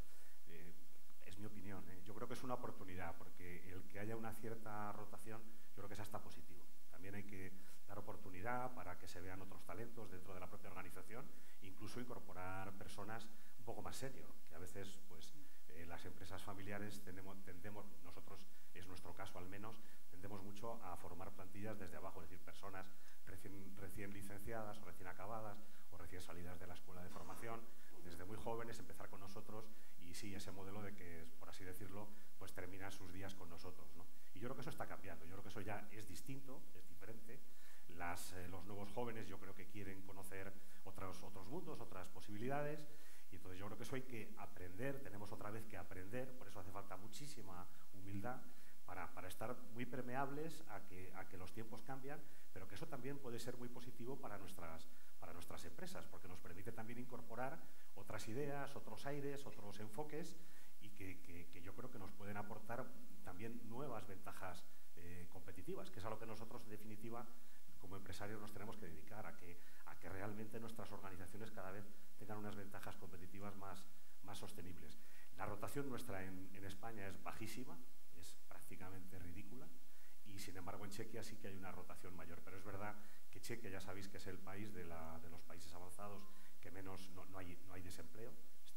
es mi opinión, yo creo que es una oportunidad, porque el que haya una cierta rotación, yo creo que es hasta positivo. También hay que dar oportunidad para que se vean otros talentos dentro de la propia organización, incluso incorporar personas un poco más senior, que a veces pues las empresas familiares tendemos, nosotros es nuestro caso al menos, tendemos mucho a formar plantillas desde abajo, es decir, personas recién licenciadas o recién acabadas o recién salidas de la escuela de formación, desde muy jóvenes empezar con nosotros y sí, ese modelo de que, por así decirlo, pues terminan sus días con nosotros, ¿no? Y yo creo que eso está cambiando, yo creo que eso ya es distinto, es diferente. Los nuevos jóvenes yo creo que quieren conocer otros mundos, otras posibilidades, y entonces yo creo que eso hay que aprender, tenemos otra vez que aprender, por eso hace falta muchísima humildad para estar muy permeables a que los tiempos cambian, pero que eso también puede ser muy positivo para nuestras empresas, porque nos permite también incorporar otras ideas, otros aires, otros enfoques, y que yo creo que nos pueden aportar también nuevas ventajas competitivas, que es a lo que nosotros, en definitiva, como empresarios nos tenemos que dedicar, a que realmente nuestras organizaciones cada vez tengan unas ventajas competitivas más sostenibles. La rotación nuestra en España es bajísima, es prácticamente ridícula, y sin embargo en Chequia sí que hay una rotación mayor, pero es verdad que Chequia ya sabéis que es el país de los países avanzados que menos no hay desempleo,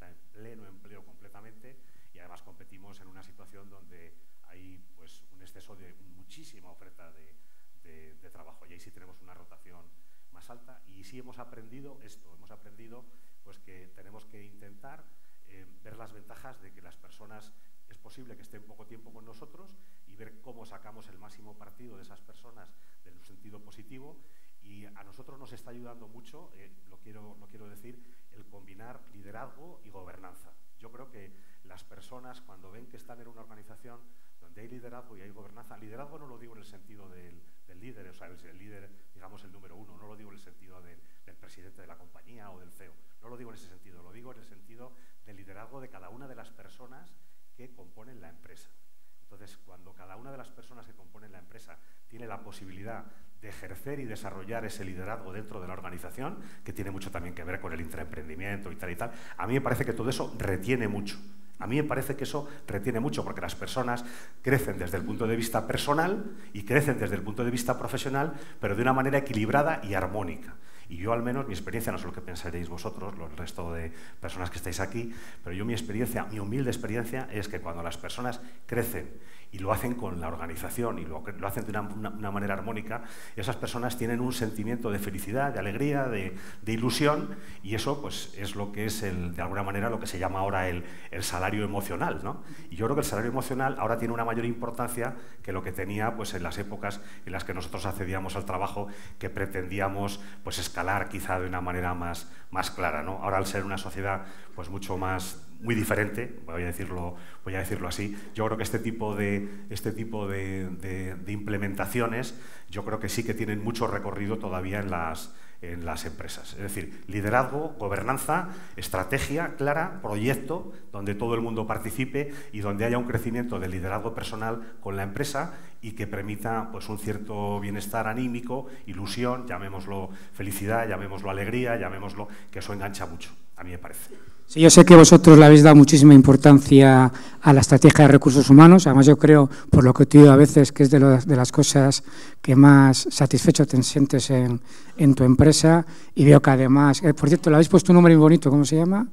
está en pleno empleo completamente y además competimos en una situación donde hay pues un exceso de muchísima oferta de trabajo, y ahí sí tenemos una rotación más alta. Y sí hemos aprendido esto, hemos aprendido pues que tenemos que intentar ver las ventajas de que las personas es posible que estén poco tiempo con nosotros y ver cómo sacamos el máximo partido de esas personas en un sentido positivo. Y a nosotros nos está ayudando mucho, lo quiero decir, el combinar liderazgo y gobernanza. Yo creo que las personas, cuando ven que están en una organización donde hay liderazgo y hay gobernanza, liderazgo no lo digo en el sentido del líder, o sea, el líder, digamos, el número uno, no lo digo en el sentido del presidente de la compañía o del CEO, no lo digo en ese sentido, lo digo en el sentido del liderazgo de cada una de las personas que componen la empresa. Entonces, cuando cada una de las personas que componen la empresa tiene la posibilidad de ejercer y desarrollar ese liderazgo dentro de la organización, que tiene mucho también que ver con el intraemprendimiento y tal, a mí me parece que todo eso retiene mucho. A mí me parece que eso retiene mucho porque las personas crecen desde el punto de vista personal y crecen desde el punto de vista profesional, pero de una manera equilibrada y armónica. Y yo, al menos, mi experiencia, no sé lo que pensaréis vosotros, el resto de personas que estáis aquí, pero yo mi experiencia, mi humilde experiencia, es que cuando las personas crecen y lo hacen con la organización y lo hacen de una manera armónica, esas personas tienen un sentimiento de felicidad, de alegría, de ilusión, y eso pues es lo que es, de alguna manera, lo que se llama ahora el salario emocional, ¿no? Y yo creo que el salario emocional ahora tiene una mayor importancia que lo que tenía pues en las épocas en las que nosotros accedíamos al trabajo, que pretendíamos pues escalar quizá de una manera más clara, ¿no? Ahora, al ser una sociedad pues muy diferente, voy a decirlo así, yo creo que este tipo de implementaciones, yo creo que sí que tienen mucho recorrido todavía en las empresas. Es decir, liderazgo, gobernanza, estrategia clara, proyecto, donde todo el mundo participe y donde haya un crecimiento del liderazgo personal con la empresa y que permita pues un cierto bienestar anímico, ilusión, llamémoslo felicidad, llamémoslo alegría, llamémoslo, que eso engancha mucho, a mí me parece. Sí, yo sé que vosotros le habéis dado muchísima importancia a la estrategia de recursos humanos. Además, yo creo, por lo que te digo a veces, que es de las cosas que más satisfecho te sientes en tu empresa. Y veo que además, por cierto, le habéis puesto un nombre muy bonito, ¿cómo se llama?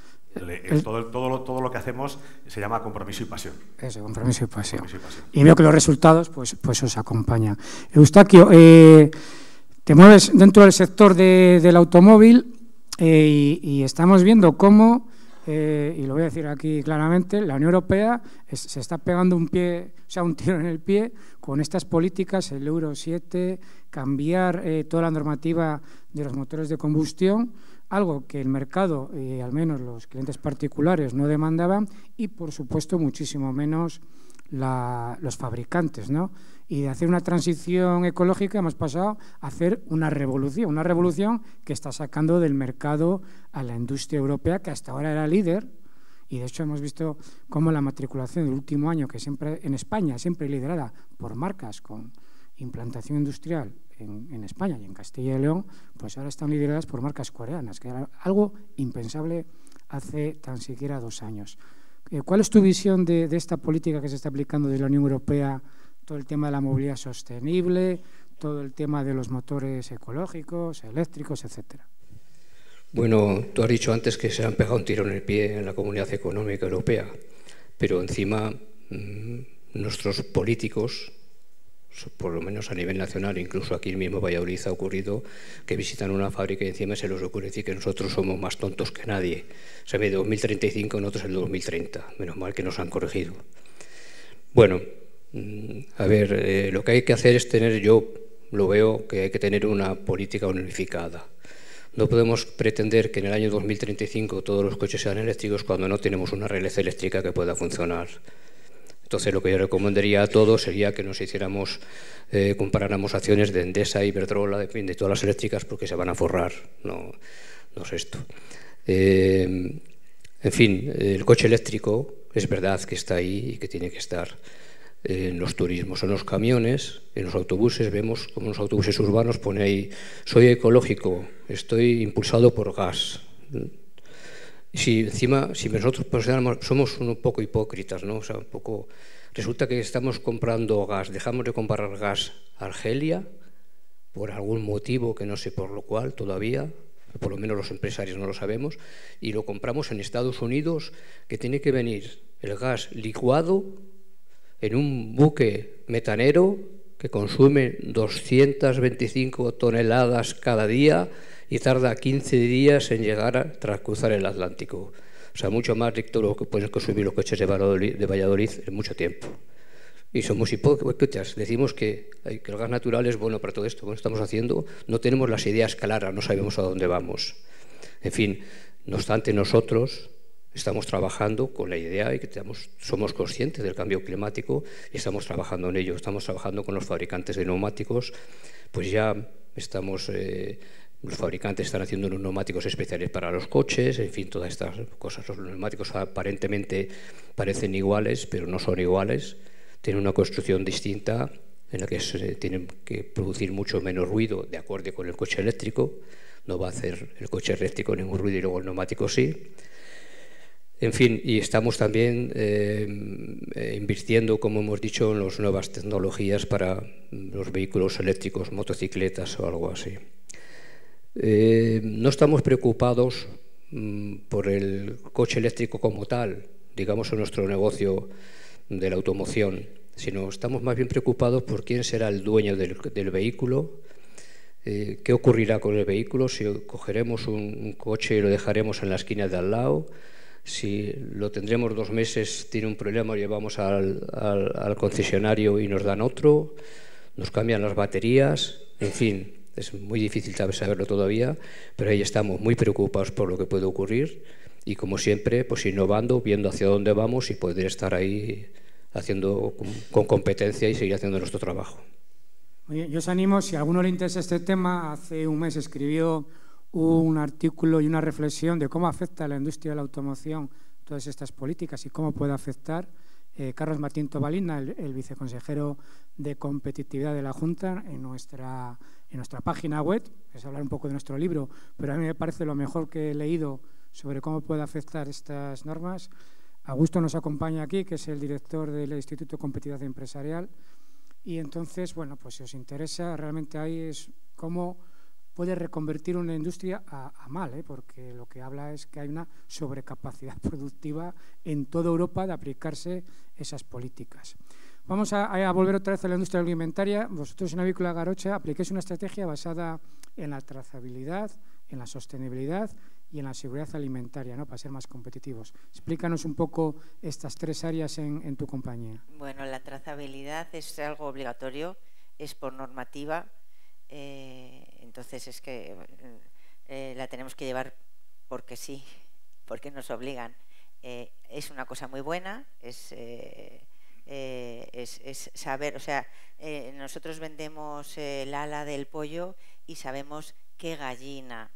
Todo lo que hacemos se llama compromiso y pasión. Eso, compromiso y pasión. Compromiso y pasión. Y veo que los resultados pues os acompañan. Eustaquio, te mueves dentro del sector del automóvil. Y estamos viendo cómo, y lo voy a decir aquí claramente, la Unión Europea se está pegando un tiro en el pie con estas políticas, el Euro 7, cambiar toda la normativa de los motores de combustión, algo que el mercado, al menos los clientes particulares, no demandaban, y por supuesto muchísimo menos los fabricantes, ¿no? Y de hacer una transición ecológica hemos pasado a hacer una revolución que está sacando del mercado a la industria europea, que hasta ahora era líder, y de hecho hemos visto cómo la matriculación del último año, que siempre en España, siempre liderada por marcas con implantación industrial en España y en Castilla y León, pues ahora están lideradas por marcas coreanas, que era algo impensable hace tan siquiera 2 años. ¿Cuál es tu visión de esta política que se está aplicando desde la Unión Europea? Todo el tema de la movilidad sostenible, todo el tema de los motores ecológicos, eléctricos, etcétera. Bueno, tú has dicho antes que se han pegado un tiro en el pie en la Comunidad Económica Europea, pero encima nuestros políticos, por lo menos a nivel nacional, incluso aquí mismo en Valladolid ha ocurrido que visitan una fábrica y encima se les ocurre decir que nosotros somos más tontos que nadie. Se ve de 2035, nosotros el 2030. Menos mal que nos han corregido. Bueno, a ver, lo que hay que hacer es yo lo veo que hay que tener una política unificada. No podemos pretender que en el año 2035 todos los coches sean eléctricos cuando no tenemos una red eléctrica que pueda funcionar. Entonces, lo que yo recomendaría a todos sería que nos hiciéramos, comparáramos acciones de Endesa, Iberdrola, de todas las eléctricas, porque se van a forrar. No es esto. En fin, el coche eléctrico es verdad que está ahí y que tiene que estar en los turismos, en los camiones, en los autobuses. Vemos como en los autobuses urbanos pone ahí: soy ecológico, estoy impulsado por gas. Si nosotros somos un poco hipócritas, ¿no? O sea, un poco, resulta que estamos comprando gas, dejamos de comprar gas a Argelia por algún motivo que no sé por lo cual todavía, por lo menos los empresarios no lo sabemos, y lo compramos en Estados Unidos, que tiene que venir el gas licuado en un buque metanero que consume 225 toneladas cada día y tarda 15 días en llegar tras cruzar el Atlántico. O sea, mucho más de lo que pueden consumir los coches de Valladolid en mucho tiempo. Y somos hipócritas, decimos que el gas natural es bueno para todo esto. Bueno, estamos haciendo, no tenemos las ideas claras, no sabemos a dónde vamos. En fin, no obstante, nosotros estamos trabajando con la idea y que somos conscientes del cambio climático y estamos trabajando en ello. Estamos trabajando con los fabricantes de neumáticos, pues ya estamos... los fabricantes están haciendo unos neumáticos especiales para los coches, en fin, todas estas cosas. Los neumáticos aparentemente parecen iguales, pero no son iguales. Tienen una construcción distinta en la que tienen que producir mucho menos ruido de acuerdo con el coche eléctrico. No va a hacer el coche eléctrico ningún ruido y luego el neumático sí. En fin, y estamos también invirtiendo, como hemos dicho, en las nuevas tecnologías para los vehículos eléctricos, motocicletas o algo así. No estamos preocupados por el coche eléctrico como tal, digamos, en nuestro negocio de la automoción, sino estamos más bien preocupados por quién será el dueño del vehículo, qué ocurrirá con el vehículo, si cogeremos un coche y lo dejaremos en la esquina de al lado, si lo tendremos 2 meses, tiene un problema, lo llevamos al concesionario y nos dan otro, nos cambian las baterías, en fin. Es muy difícil saberlo todavía, pero ahí estamos muy preocupados por lo que puede ocurrir y, como siempre, pues innovando, viendo hacia dónde vamos y poder estar ahí haciendo con competencia y seguir haciendo nuestro trabajo. Oye, yo os animo, si a alguno le interesa este tema, hace un mes escribió un artículo y una reflexión de cómo afecta a la industria de la automoción todas estas políticas y cómo puede afectar. Carlos Martín Tobalina, el viceconsejero de competitividad de la Junta, en nuestra página web, es hablar un poco de nuestro libro, pero a mí me parece lo mejor que he leído sobre cómo puede afectar estas normas. Augusto nos acompaña aquí, que es el director del Instituto de Competitividad Empresarial, y entonces, bueno, pues si os interesa, realmente ahí es cómo puede reconvertir una industria a mal, porque lo que habla es que hay una sobrecapacidad productiva en toda Europa de aplicarse esas políticas. Vamos a volver otra vez a la industria alimentaria. Vosotros en Avícola Garocha apliquéis una estrategia basada en la trazabilidad, en la sostenibilidad y en la seguridad alimentaria, ¿no?, para ser más competitivos. Explícanos un poco estas 3 áreas en tu compañía. Bueno, la trazabilidad es algo obligatorio, es por normativa. Entonces es que la tenemos que llevar porque sí, porque nos obligan. Es una cosa muy buena, es saber, o sea, nosotros vendemos el ala del pollo y sabemos qué gallina,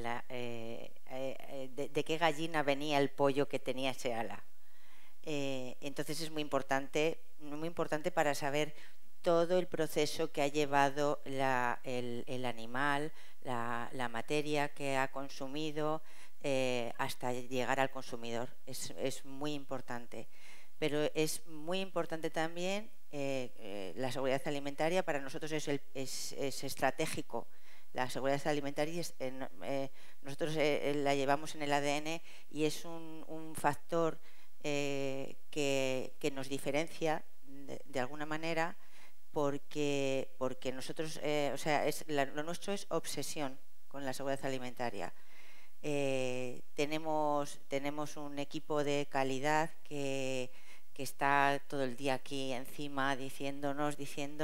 de qué gallina venía el pollo que tenía ese ala. Entonces es muy importante para saber todo el proceso que ha llevado el animal, la materia que ha consumido hasta llegar al consumidor. Es muy importante. Pero es muy importante también la seguridad alimentaria. Para nosotros es estratégico. La seguridad alimentaria nosotros la llevamos en el ADN y es un factor que nos diferencia de alguna manera, porque nosotros, o sea, lo nuestro es obsesión con la seguridad alimentaria. Tenemos un equipo de calidad que está todo el día aquí encima diciéndonos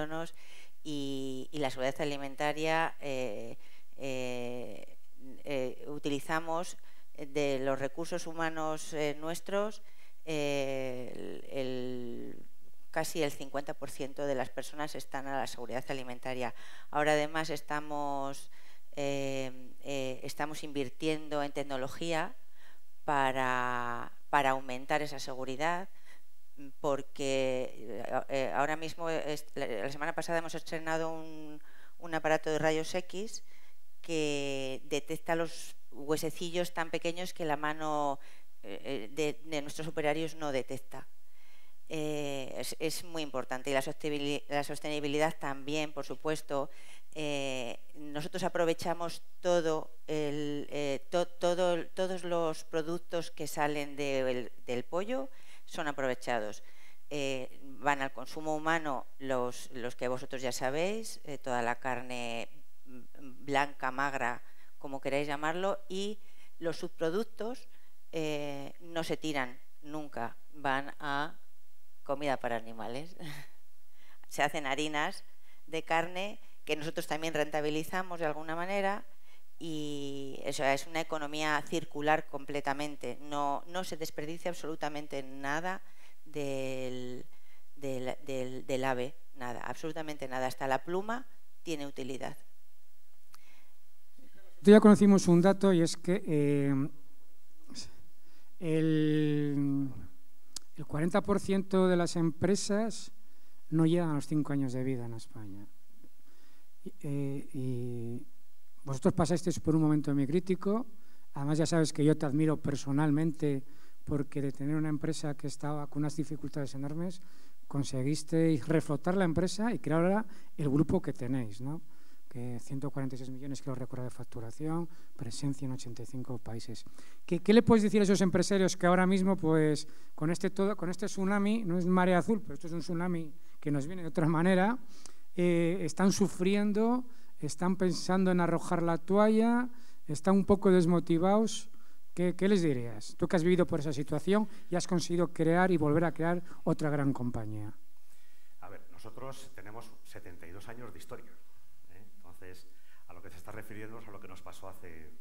y la seguridad alimentaria utilizamos de los recursos humanos nuestros casi el 50% de las personas están a la seguridad alimentaria. Ahora además estamos invirtiendo en tecnología para aumentar esa seguridad, porque ahora mismo, la semana pasada hemos estrenado un aparato de rayos X que detecta los huesecillos tan pequeños que la mano de nuestros operarios no detecta. Es muy importante. Y la sostenibilidad también, por supuesto. nosotros aprovechamos todos los productos que salen del pollo, son aprovechados. Van al consumo humano los que vosotros ya sabéis, toda la carne blanca, magra, como queráis llamarlo, y los subproductos no se tiran nunca, van a comida para animales. Se hacen harinas de carne que nosotros también rentabilizamos de alguna manera, y eso es una economía circular completamente. No se desperdicia absolutamente nada del ave, nada, absolutamente nada. Hasta la pluma tiene utilidad. Ya conocimos un dato, y es que el 40% de las empresas no llegan a los 5 años de vida en España. Y vosotros pasasteis por un momento muy crítico. Además, ya sabes que yo te admiro personalmente, porque de tener una empresa que estaba con unas dificultades enormes, conseguisteis reflotar la empresa y crear ahora el grupo que tenéis, ¿no? Que 146 millones, creo recordar, de facturación, presencia en 85 países. ¿Qué le puedes decir a esos empresarios que ahora mismo, pues, con este tsunami, no es marea azul, pero esto es un tsunami que nos viene de otra manera, están sufriendo, están pensando en arrojar la toalla, están un poco desmotivados? ¿Qué les dirías? Tú que has vivido por esa situación y has conseguido crear y volver a crear otra gran compañía. A ver, nosotros tenemos 72 años de historia. Entonces, a lo que te estás refiriendo es a lo que nos pasó hace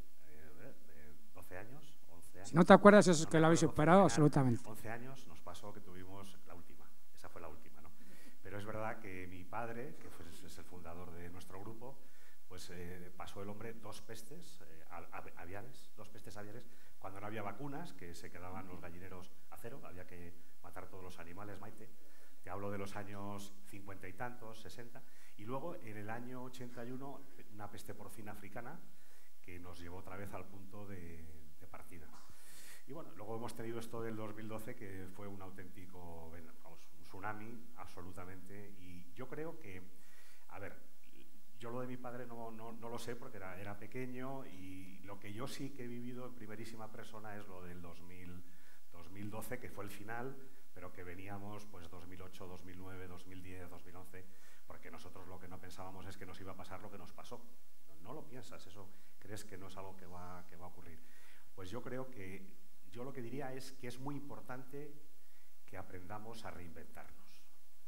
12 años, 11 años. Si no te acuerdas, eso es que lo habéis superado absolutamente. 11 años nos pasó que tuvimos la última. Esa fue la última, ¿no? Pero es verdad que mi padre, que es el fundador de nuestro grupo, pues pasó el hombre dos pestes aviares, cuando no había vacunas, que se quedaban los gallineros a cero, había que matar todos los animales, Maite. Te hablo de los años 50 y tantos, 60. Y luego, en el año 81, una peste porcina africana que nos llevó otra vez al punto de partida. Y bueno, luego hemos tenido esto del 2012, que fue un auténtico, vamos, un tsunami, absolutamente. Y yo creo que, a ver, yo lo de mi padre no lo sé porque era pequeño, y lo que yo sí que he vivido en primerísima persona es lo del 2012, que fue el final, pero que veníamos pues 2008, 2009, 2010, 2011, porque nosotros lo que no pensábamos es que nos iba a pasar lo que nos pasó. No lo piensas, eso crees que no es algo que va a ocurrir. Pues yo creo que, yo lo que diría es que es muy importante que aprendamos a reinventarnos.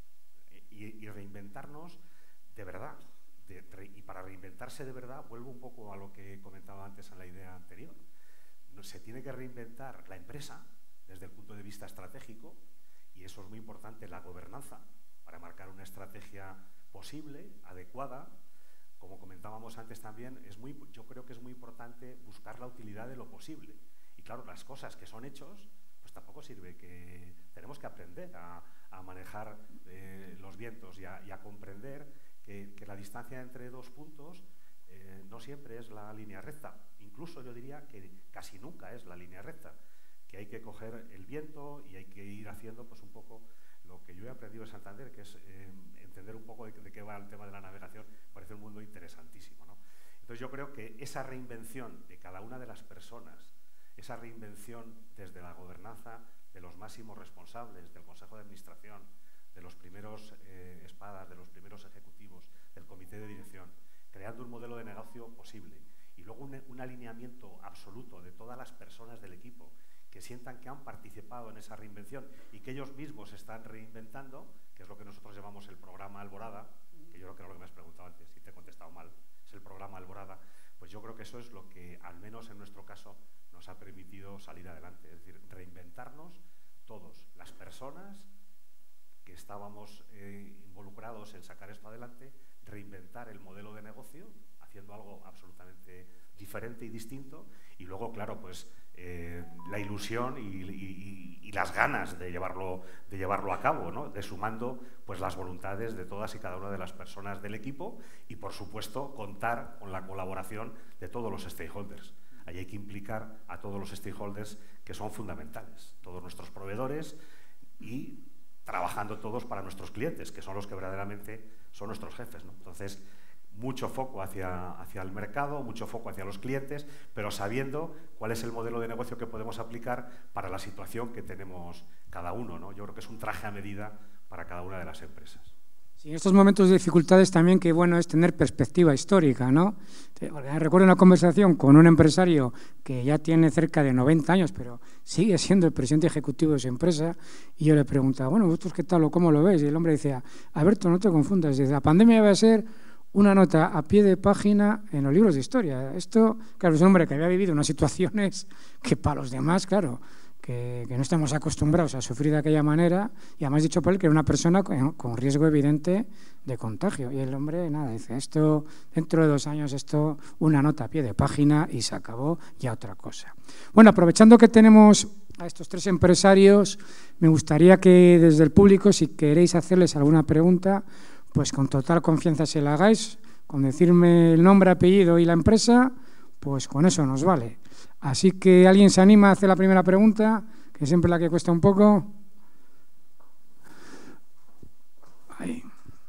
Y reinventarnos de verdad. Y para reinventarse de verdad, vuelvo un poco a lo que comentaba antes en la idea anterior. Se tiene que reinventar la empresa desde el punto de vista estratégico, y eso es muy importante, la gobernanza, para marcar una estrategia posible, adecuada. Como comentábamos antes también, yo creo que es muy importante buscar la utilidad de lo posible. Y claro, las cosas que son hechos, pues tampoco sirve, que tenemos que aprender a manejar los vientos y a comprender que la distancia entre dos puntos no siempre es la línea recta. Incluso yo diría que casi nunca es la línea recta, que hay que coger el viento y hay que ir haciendo pues un poco lo que yo he aprendido en Santander, que es entender un poco de qué va el tema de la navegación. Parece un mundo interesantísimo, ¿no? Entonces yo creo que esa reinvención de cada una de las personas, esa reinvención desde la gobernanza de los máximos responsables, del Consejo de Administración, de los primeros espadas, de los primeros ejecutivos, del comité de dirección, creando un modelo de negocio posible, y luego un alineamiento absoluto de todas las personas del equipo que sientan que han participado en esa reinvención y que ellos mismos se están reinventando, que es lo que nosotros llamamos el programa Alborada, que yo creo que es lo que me has preguntado antes, si te he contestado mal, es el programa Alborada. Pues yo creo que eso es lo que, al menos en nuestro caso, nos ha permitido salir adelante, es decir, reinventarnos todos, las personas que estábamos involucrados en sacar esto adelante, reinventar el modelo de negocio, haciendo algo absolutamente diferente y distinto, y luego, claro, pues la ilusión y las ganas de llevarlo a cabo, ¿no? De sumando pues las voluntades de todas y cada una de las personas del equipo, y por supuesto contar con la colaboración de todos los stakeholders. Ahí hay que implicar a todos los stakeholders, que son fundamentales, todos nuestros proveedores, y trabajando todos para nuestros clientes, que son los que verdaderamente son nuestros jefes, ¿no? Entonces, mucho foco hacia el mercado, mucho foco hacia los clientes, pero sabiendo cuál es el modelo de negocio que podemos aplicar para la situación que tenemos cada uno, ¿no? Yo creo que es un traje a medida para cada una de las empresas. Sí, en estos momentos de dificultades también qué bueno es tener perspectiva histórica, ¿no? Porque recuerdo una conversación con un empresario que ya tiene cerca de 90 años, pero sigue siendo el presidente ejecutivo de su empresa, y yo le preguntaba, bueno, ¿vosotros qué tal o cómo lo ves? Y el hombre decía, Alberto, no te confundas, dice, la pandemia va a ser una nota a pie de página en los libros de historia. Esto, claro, es un hombre que había vivido unas situaciones que para los demás, claro, que no estamos acostumbrados a sufrir de aquella manera, y además dicho por él que era una persona con riesgo evidente de contagio. Y el hombre, nada, dice, esto, dentro de 2 años, esto, una nota a pie de página y se acabó, ya otra cosa. Bueno, aprovechando que tenemos a estos 3 empresarios, me gustaría que desde el público, si queréis hacerles alguna pregunta, pues con total confianza se la hagáis, con decirme el nombre, apellido y la empresa, pues con eso nos vale. Así que, ¿alguien se anima a hacer la primera pregunta? Que siempre es la que cuesta un poco. Ahí.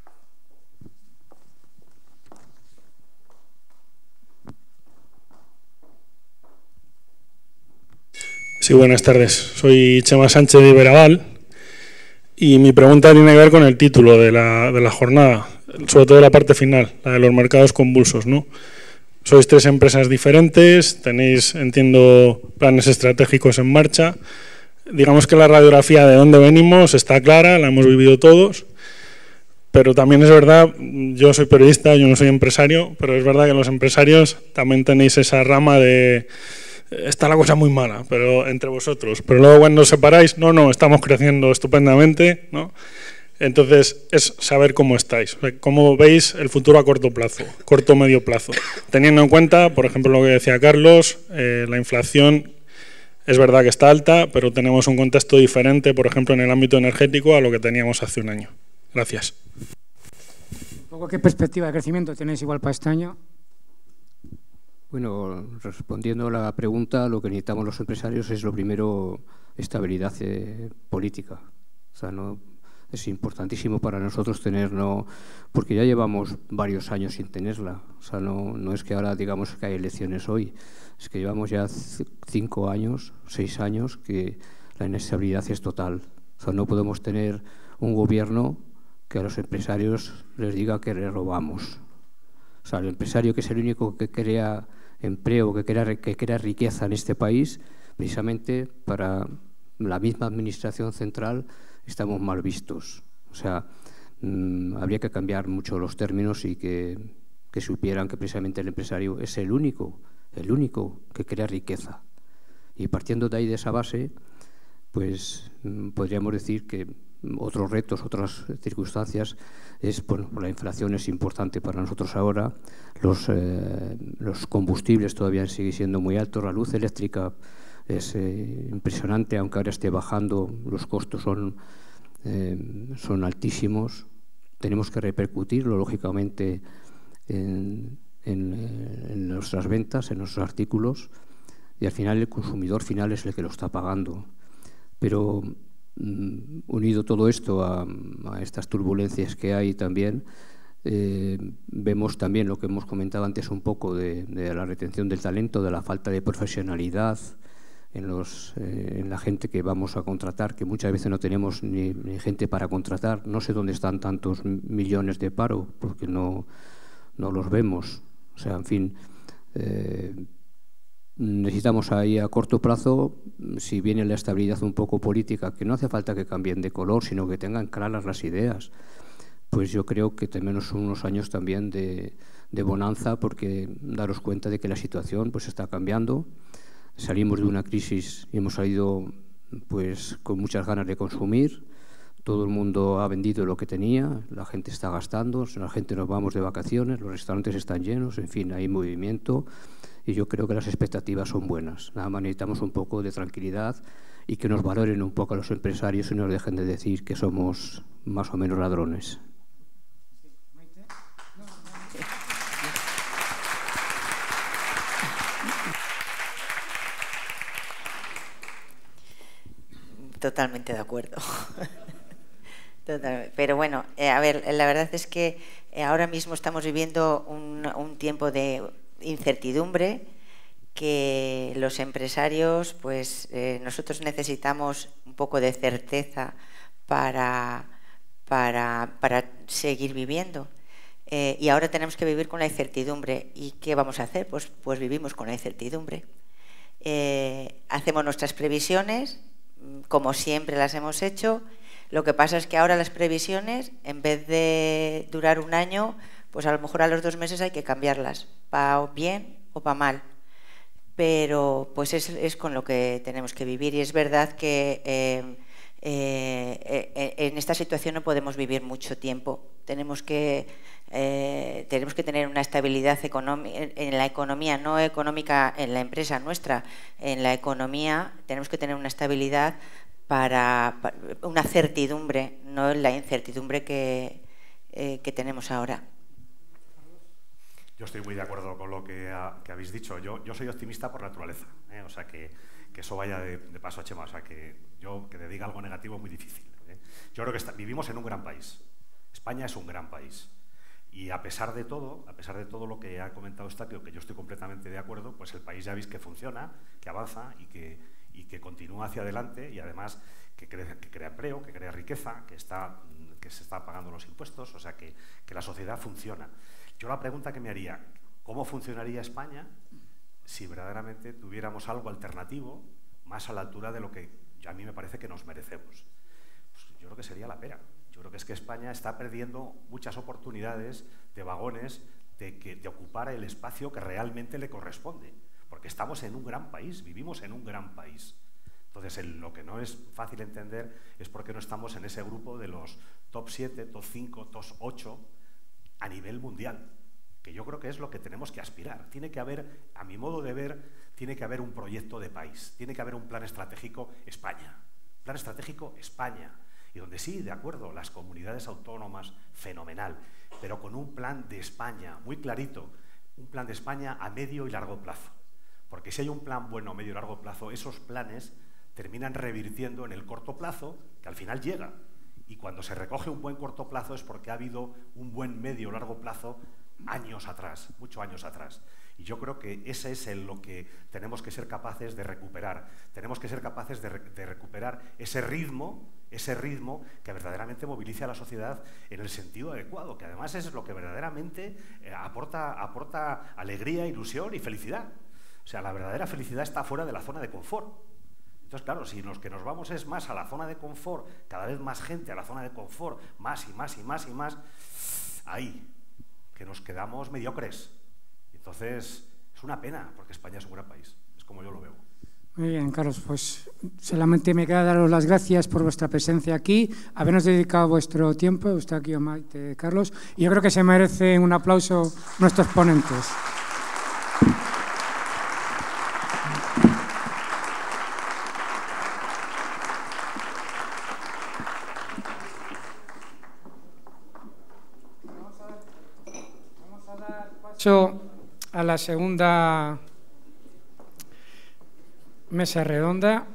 Sí, buenas tardes. Soy Chema Sánchez de Iberaval y mi pregunta tiene que ver con el título de la jornada, sobre todo la parte final, la de los mercados convulsos, ¿no? Sois 3 empresas diferentes, tenéis, entiendo, planes estratégicos en marcha. Digamos que la radiografía de dónde venimos está clara, la hemos vivido todos, pero también es verdad, yo soy periodista, yo no soy empresario, pero es verdad que los empresarios también tenéis esa rama de está la cosa muy mala, pero entre vosotros, pero luego cuando os separáis, no, estamos creciendo estupendamente, ¿no? Entonces, es saber cómo estáis, cómo veis el futuro a corto plazo, corto o medio plazo. Teniendo en cuenta, por ejemplo, lo que decía Carlos, la inflación es verdad que está alta, pero tenemos un contexto diferente, por ejemplo, en el ámbito energético a lo que teníamos hace un año. Gracias. ¿Qué perspectiva de crecimiento tenéis igual para este año? Bueno, respondiendo a la pregunta, lo que necesitamos los empresarios es, lo primero, estabilidad política. O sea, no... Es importantísimo para nosotros tenerlo, porque ya llevamos varios años sin tenerla. O sea, no es que ahora digamos que hay elecciones hoy, es que llevamos ya 5 años, 6 años que la inestabilidad es total. O sea, no podemos tener un gobierno que a los empresarios les diga que le robamos. O sea, el empresario, que es el único que crea empleo, que crea riqueza en este país, precisamente para la misma administración central estamos mal vistos. O sea, habría que cambiar mucho los términos y que supieran que precisamente el empresario es el único que crea riqueza. Y partiendo de ahí, de esa base, pues podríamos decir que otros retos, otras circunstancias, bueno, la inflación es importante para nosotros ahora, los combustibles todavía siguen siendo muy altos, la luz eléctrica es impresionante, aunque ahora esté bajando, los costos son altísimos. Tenemos que repercutirlo, lógicamente, en nuestras ventas, en nuestros artículos, y al final el consumidor final es el que lo está pagando. Pero unido todo esto a estas turbulencias que hay también, vemos también lo que hemos comentado antes un poco de la retención del talento, de la falta de profesionalidad en la gente que vamos a contratar, que muchas veces no tenemos ni gente para contratar. No sé dónde están tantos millones de paro, porque no los vemos. O sea, en fin, necesitamos ahí a corto plazo, si viene la estabilidad un poco política, que no hace falta que cambien de color, sino que tengan claras las ideas, pues yo creo que tenemos unos años también de bonanza, porque daros cuenta de que la situación pues está cambiando. Salimos de una crisis y hemos salido pues con muchas ganas de consumir. Todo el mundo ha vendido lo que tenía, la gente está gastando, la gente nos vamos de vacaciones, los restaurantes están llenos, en fin, hay movimiento y yo creo que las expectativas son buenas. Nada más necesitamos un poco de tranquilidad y que nos valoren un poco a los empresarios y nos dejen de decir que somos más o menos ladrones. Totalmente de acuerdo. Totalmente. Pero bueno, a ver, la verdad es que ahora mismo estamos viviendo un tiempo de incertidumbre, que los empresarios, pues nosotros necesitamos un poco de certeza para seguir viviendo. Y ahora tenemos que vivir con la incertidumbre. ¿Y qué vamos a hacer? Pues vivimos con la incertidumbre. Hacemos nuestras previsiones, como siempre las hemos hecho. Lo que pasa es que ahora las previsiones, en vez de durar un año, pues a lo mejor a los 2 meses hay que cambiarlas, para bien o para mal. Pero pues es con lo que tenemos que vivir, y es verdad que en esta situación no podemos vivir mucho tiempo. Tenemos que tener una estabilidad en la economía, no económica en la empresa nuestra, en la economía tenemos que tener una estabilidad para una certidumbre, no la incertidumbre que tenemos ahora. Yo estoy muy de acuerdo con lo que habéis dicho. Yo soy optimista por naturaleza, o sea que eso vaya de paso a Chema, o sea que le diga algo negativo es muy difícil. Yo creo que vivimos en un gran país. España es un gran país. Y a pesar de todo lo que ha comentado Eustaquio, que yo estoy completamente de acuerdo, pues el país ya veis que funciona, que avanza y que continúa hacia adelante, y además que crea empleo, que crea riqueza, que se está pagando los impuestos, o sea que la sociedad funciona. Yo la pregunta que me haría, ¿cómo funcionaría España si verdaderamente tuviéramos algo alternativo más a la altura de lo que a mí me parece que nos merecemos? Pues yo creo que sería la pera. Yo creo que es que España está perdiendo muchas oportunidades de vagones de ocupar el espacio que realmente le corresponde, porque estamos en un gran país, vivimos en un gran país. Entonces, lo que no es fácil entender es por qué no estamos en ese grupo de los top 7, top 5, top 8 a nivel mundial, que yo creo que es lo que tenemos que aspirar. Tiene que haber, a mi modo de ver, tiene que haber un proyecto de país, tiene que haber un plan estratégico España, plan estratégico España, y donde sí, de acuerdo, las comunidades autónomas, fenomenal, pero con un plan de España muy clarito, un plan de España a medio y largo plazo. Porque si hay un plan bueno a medio y largo plazo, esos planes terminan revirtiendo en el corto plazo, que al final llega. Y cuando se recoge un buen corto plazo es porque ha habido un buen medio o largo plazo años atrás, muchos años atrás. Y yo creo que ese es lo que tenemos que ser capaces de recuperar. Tenemos que ser capaces de recuperar ese ritmo que verdaderamente movilice a la sociedad en el sentido adecuado, que además es lo que verdaderamente aporta alegría, ilusión y felicidad. O sea, la verdadera felicidad está fuera de la zona de confort. Entonces, claro, si los que nos vamos es más a la zona de confort, cada vez más gente a la zona de confort, más y más y más y más, ahí, que nos quedamos mediocres. Entonces, es una pena, porque España es un gran país, es como yo lo veo. Muy bien, Carlos, pues solamente me queda daros las gracias por vuestra presencia aquí, habernos dedicado vuestro tiempo, Eustaquio, Maite, Carlos, y yo creo que se merecen un aplauso nuestros ponentes. A la segunda mesa redonda,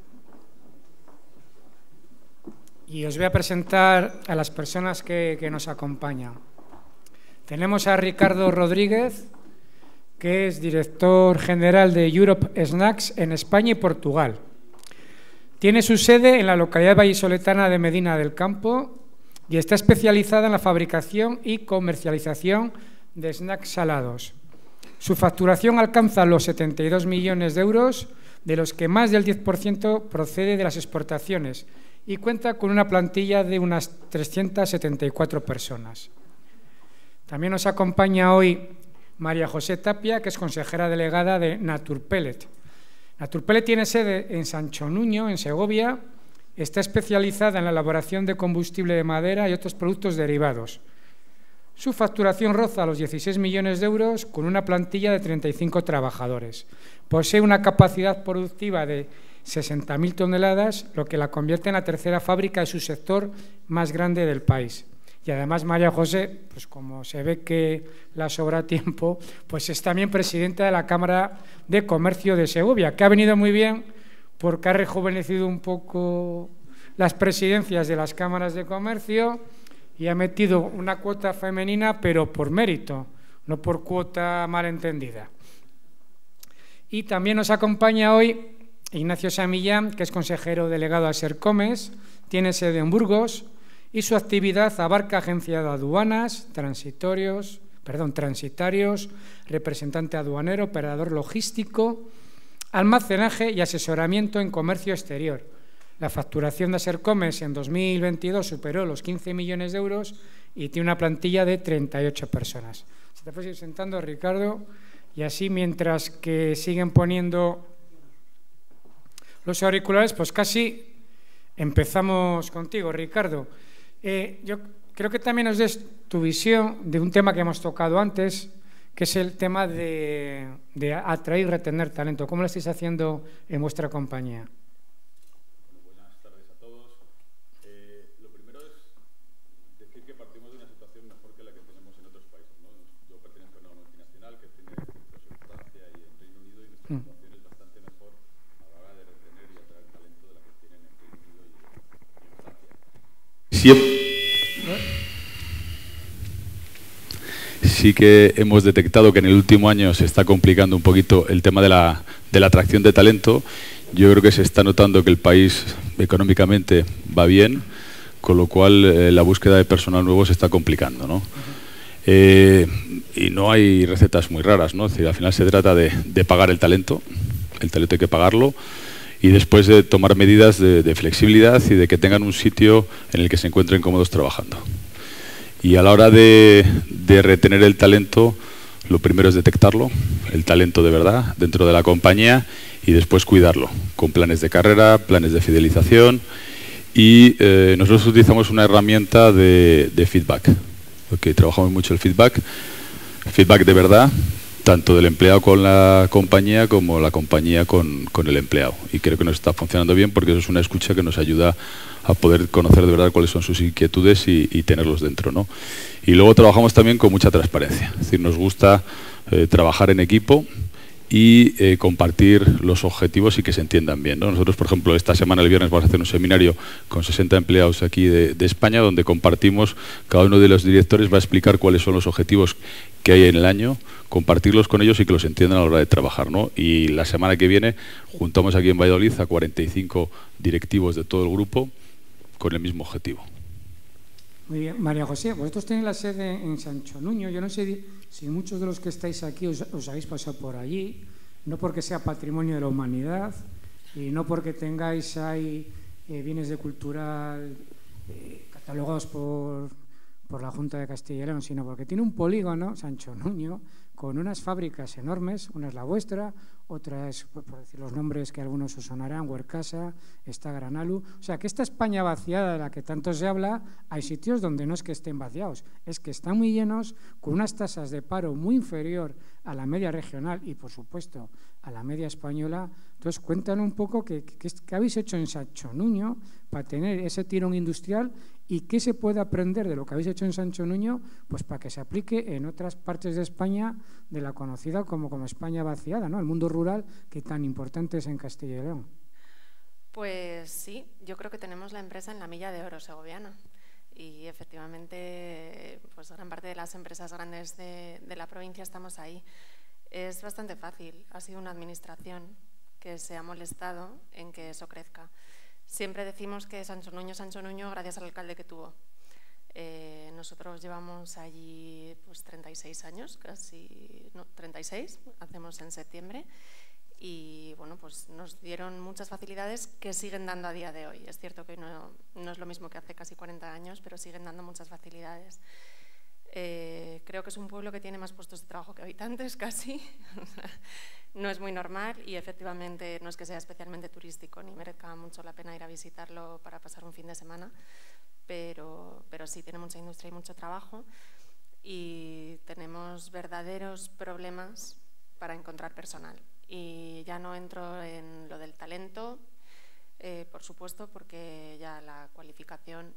y os voy a presentar a las personas que nos acompañan. Tenemos a Ricardo Rodríguez, que es director general de Europe Snacks en España y Portugal. Tiene su sede en la localidad vallisoletana de Medina del Campo y está especializada en la fabricación y comercialización de snacks salados. Su facturación alcanza los 72 millones de euros, de los que más del 10% procede de las exportaciones, y cuenta con una plantilla de unas 374 personas. También nos acompaña hoy María José Tapia, que es consejera delegada de Naturpellet. Naturpellet tiene sede en Sancho Nuño, en Segovia. Está especializada en la elaboración de combustible de madera y otros productos derivados. Su facturación roza los 16 millones de euros con una plantilla de 35 trabajadores. Posee una capacidad productiva de 60.000 toneladas, lo que la convierte en la tercera fábrica de su sector más grande del país. Y además María José, pues como se ve que la sobra tiempo, pues es también presidenta de la Cámara de Comercio de Segovia, que ha venido muy bien porque ha rejuvenecido un poco las presidencias de las cámaras de comercio y ha metido una cuota femenina, pero por mérito, no por cuota malentendida. Y también nos acompaña hoy Ignacio Samillán, que es consejero delegado a Sercomes, tiene sede en Burgos y su actividad abarca agencia de aduanas, transitarios, representante aduanero, operador logístico, almacenaje y asesoramiento en comercio exterior. La facturación de Sercomes en 2022 superó los 15 millones de euros y tiene una plantilla de 38 personas. Se te puedes ir sentando, Ricardo, y así mientras que siguen poniendo los auriculares, pues casi empezamos contigo, Ricardo. Yo creo que también nos des tu visión de un tema que hemos tocado antes, que es el tema de atraer y retener talento. ¿Cómo lo estáis haciendo en vuestra compañía? Buenas tardes a todos. Lo primero es decir que partimos de una situación mejor que la que tenemos en otros países, ¿no? Yo pertenezco a una multinacional que tiene centros en Francia y en Reino Unido y nuestra situación es bastante mejor a la hora de retener y atraer talento de la que tienen en Reino Unido y en Francia. Sí que hemos detectado que en el último año se está complicando un poquito el tema de la atracción de talento. Yo creo que se está notando que el país económicamente va bien, con lo cual la búsqueda de personal nuevo se está complicando, ¿no? Y no hay recetas muy raras, ¿no? Es decir, al final se trata de pagar el talento hay que pagarlo, y después de tomar medidas de flexibilidad y de que tengan un sitio en el que se encuentren cómodos trabajando. Y a la hora de retener el talento, lo primero es detectarlo, el talento de verdad, dentro de la compañía, y después cuidarlo, con planes de carrera, planes de fidelización, y nosotros utilizamos una herramienta de feedback. Okay, trabajamos mucho el feedback de verdad, tanto del empleado con la compañía como la compañía con el empleado. Y creo que nos está funcionando bien porque eso es una escucha que nos ayuda a poder conocer de verdad cuáles son sus inquietudes y tenerlos dentro, ¿no? Y luego trabajamos también con mucha transparencia. Es decir, nos gusta trabajar en equipo y compartir los objetivos y que se entiendan bien, ¿no? Nosotros, por ejemplo, esta semana, el viernes, vamos a hacer un seminario con 60 empleados aquí de España, donde compartimos, cada uno de los directores va a explicar cuáles son los objetivos que hay en el año, compartirlos con ellos y que los entiendan a la hora de trabajar, ¿no? Y la semana que viene juntamos aquí en Valladolid a 45 directivos de todo el grupo con el mismo objetivo. Muy bien. María José, vosotros tenéis la sede en Sancho Nuño. Yo no sé si muchos de los que estáis aquí os habéis pasado por allí, no porque sea patrimonio de la humanidad y no porque tengáis ahí bienes de cultural catalogados por la Junta de Castilla y León, sino porque tiene un polígono, Sancho Nuño, con unas fábricas enormes. Una es la vuestra, otra es, por decir los nombres que algunos os sonarán, Huercasa, está Granalu. O sea, que esta España vaciada de la que tanto se habla, hay sitios donde no es que estén vaciados, es que están muy llenos, con unas tasas de paro muy inferior a la media regional y, por supuesto, a la media española. Entonces, cuéntanos un poco qué habéis hecho en Sancho Nuño para tener ese tirón industrial y qué se puede aprender de lo que habéis hecho en Sancho Nuño, pues para que se aplique en otras partes de España, de la conocida como España vaciada, ¿no? El mundo rural que tan importante es en Castilla y León. Pues sí, yo creo que tenemos la empresa en la milla de oro segoviana y efectivamente pues gran parte de las empresas grandes de la provincia estamos ahí. Es bastante fácil, ha sido una administración que se ha molestado en que eso crezca. Siempre decimos que Sancho Nuño, gracias al alcalde que tuvo. Nosotros llevamos allí pues 36 años, casi, no, 36, hacemos en septiembre, y bueno, pues nos dieron muchas facilidades que siguen dando a día de hoy. Es cierto que no es lo mismo que hace casi 40 años, pero siguen dando muchas facilidades. Creo que es un pueblo que tiene más puestos de trabajo que habitantes, casi. No es muy normal y efectivamente no es que sea especialmente turístico ni merezca mucho la pena ir a visitarlo para pasar un fin de semana, pero sí tiene mucha industria y mucho trabajo y tenemos verdaderos problemas para encontrar personal. Y ya no entro en lo del talento, por supuesto, porque ya la cualificación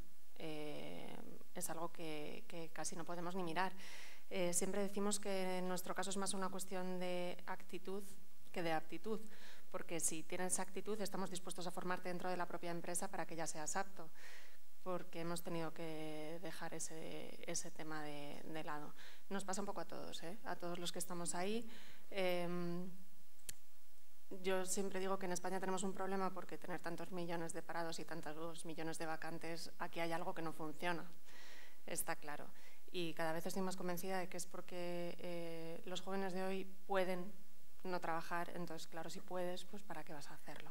es algo que casi no podemos ni mirar. Siempre decimos que en nuestro caso es más una cuestión de actitud que de aptitud, porque si tienes esa actitud estamos dispuestos a formarte dentro de la propia empresa para que ya seas apto, porque hemos tenido que dejar ese tema de lado. Nos pasa un poco a todos, a todos los que estamos ahí. Yo siempre digo que en España tenemos un problema porque tener tantos millones de parados y tantos millones de vacantes, aquí hay algo que no funciona, está claro. Y cada vez estoy más convencida de que es porque los jóvenes de hoy pueden no trabajar, entonces claro, si puedes, pues ¿para qué vas a hacerlo?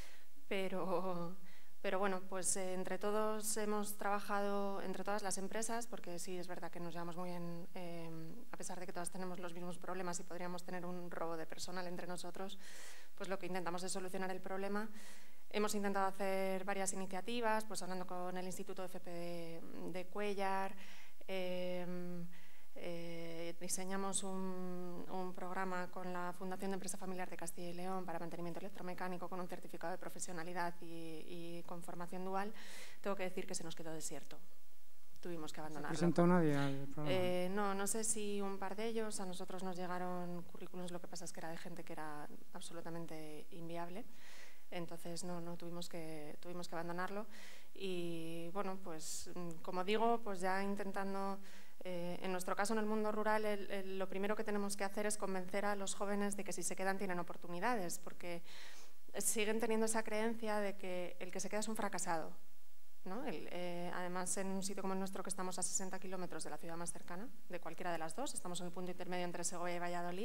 Pero bueno, pues entre todos hemos trabajado, entre todas las empresas, porque sí es verdad que nos llevamos muy bien, a pesar de que todas tenemos los mismos problemas y podríamos tener un robo de personal entre nosotros, pues lo que intentamos es solucionar el problema. Hemos intentado hacer varias iniciativas, pues hablando con el Instituto FP de Cuéllar, diseñamos un programa con la Fundación de Empresa Familiar de Castilla y León para mantenimiento electromecánico con un certificado de profesionalidad y con formación dual. Tengo que decir que se nos quedó desierto. Tuvimos que abandonarlo. ¿Se presentó nadie al programa? No sé si un par de ellos. A nosotros nos llegaron currículums, lo que pasa es que era de gente que era absolutamente inviable. Entonces no tuvimos que abandonarlo. Y bueno, pues como digo, pues ya intentando, en nuestro caso en el mundo rural, lo primero que tenemos que hacer es convencer a los jóvenes de que si se quedan tienen oportunidades, porque siguen teniendo esa creencia de que el que se queda es un fracasado, ¿no? Además, en un sitio como el nuestro, que estamos a 60 kilómetros de la ciudad más cercana, de cualquiera de las dos, estamos en el punto intermedio entre Segovia y Valladolid.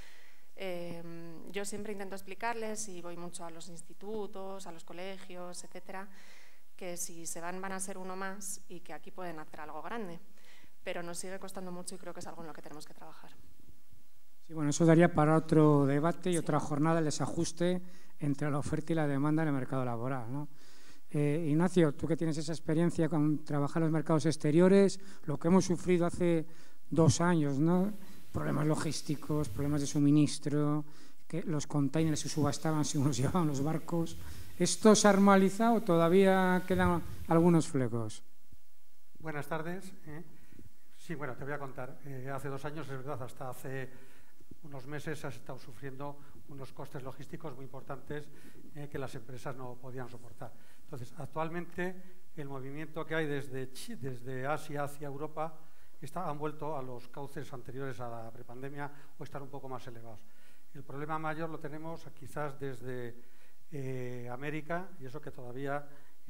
Yo siempre intento explicarles, y voy mucho a los institutos, a los colegios, etcétera, que si se van a ser uno más y que aquí pueden hacer algo grande, pero nos sigue costando mucho y creo que es algo en lo que tenemos que trabajar. Sí, bueno, eso daría para otro debate y otra jornada, el desajuste entre la oferta y la demanda en el mercado laboral, ¿no? Ignacio, tú que tienes esa experiencia con trabajar en los mercados exteriores, lo que hemos sufrido hace 2 años, ¿no? Problemas logísticos, problemas de suministro, que los containers se subastaban si unos llevaban los barcos. ¿Esto se ha normalizado o todavía quedan algunos flecos? Buenas tardes. Sí, bueno, te voy a contar. Hace 2 años, es verdad, hasta hace unos meses has estado sufriendo unos costes logísticos muy importantes que las empresas no podían soportar. Entonces, actualmente el movimiento que hay desde Asia hacia Europa han vuelto a los cauces anteriores a la prepandemia o están un poco más elevados. El problema mayor lo tenemos quizás desde América, y eso que todavía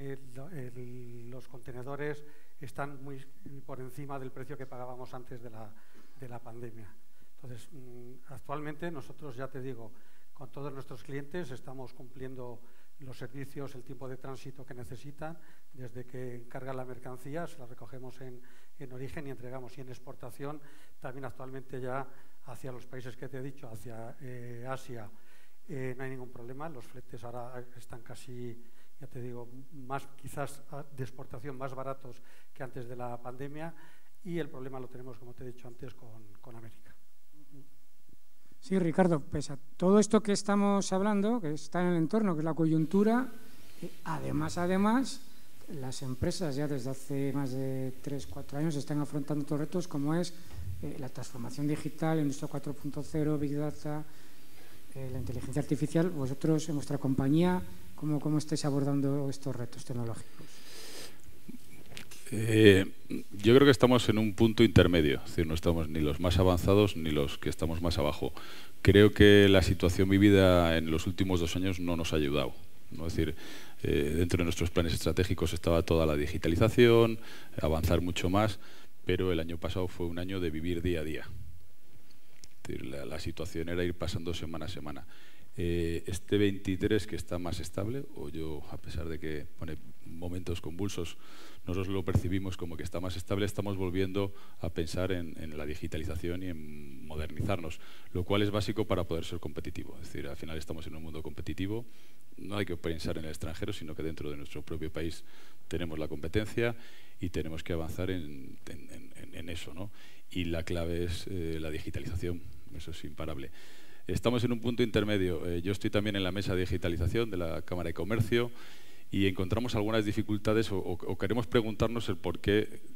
los contenedores están muy por encima del precio que pagábamos antes de la pandemia. Entonces, actualmente nosotros, ya te digo, con todos nuestros clientes estamos cumpliendo los servicios, el tiempo de tránsito que necesitan, desde que encargan la mercancía, se la recogemos en origen y entregamos. Y en exportación, también actualmente ya hacia los países que te he dicho, hacia Asia, no hay ningún problema. Los fletes ahora están casi, ya te digo, más quizás de exportación más baratos que antes de la pandemia, y el problema lo tenemos, como te he dicho antes, con América. Sí, Ricardo, pese a todo esto que estamos hablando, que está en el entorno, que es la coyuntura, además, las empresas ya desde hace más de 3-4 años están afrontando otros retos, como es la transformación digital, industria 4.0, Big Data, la inteligencia artificial. Vosotros, en vuestra compañía, ¿cómo estáis abordando estos retos tecnológicos? Yo creo que estamos en un punto intermedio, es decir, no estamos ni los más avanzados ni los que estamos más abajo. Creo que la situación vivida en los últimos 2 años no nos ha ayudado, ¿no? Es decir, dentro de nuestros planes estratégicos estaba toda la digitalización, avanzar mucho más, pero el año pasado fue un año de vivir día a día. Es decir, la situación era ir pasando semana a semana. Este 23, que está más estable, o yo, a pesar de que pone momentos convulsos, nosotros lo percibimos como que está más estable, estamos volviendo a pensar en la digitalización y en modernizarnos, lo cual es básico para poder ser competitivo. Es decir, al final estamos en un mundo competitivo, no hay que pensar en el extranjero, sino que dentro de nuestro propio país tenemos la competencia y tenemos que avanzar en eso, ¿no? Y la clave es la digitalización, eso es imparable. Estamos en un punto intermedio. Yo estoy también en la mesa de digitalización de la Cámara de Comercio y encontramos algunas dificultades o queremos preguntarnos el por qué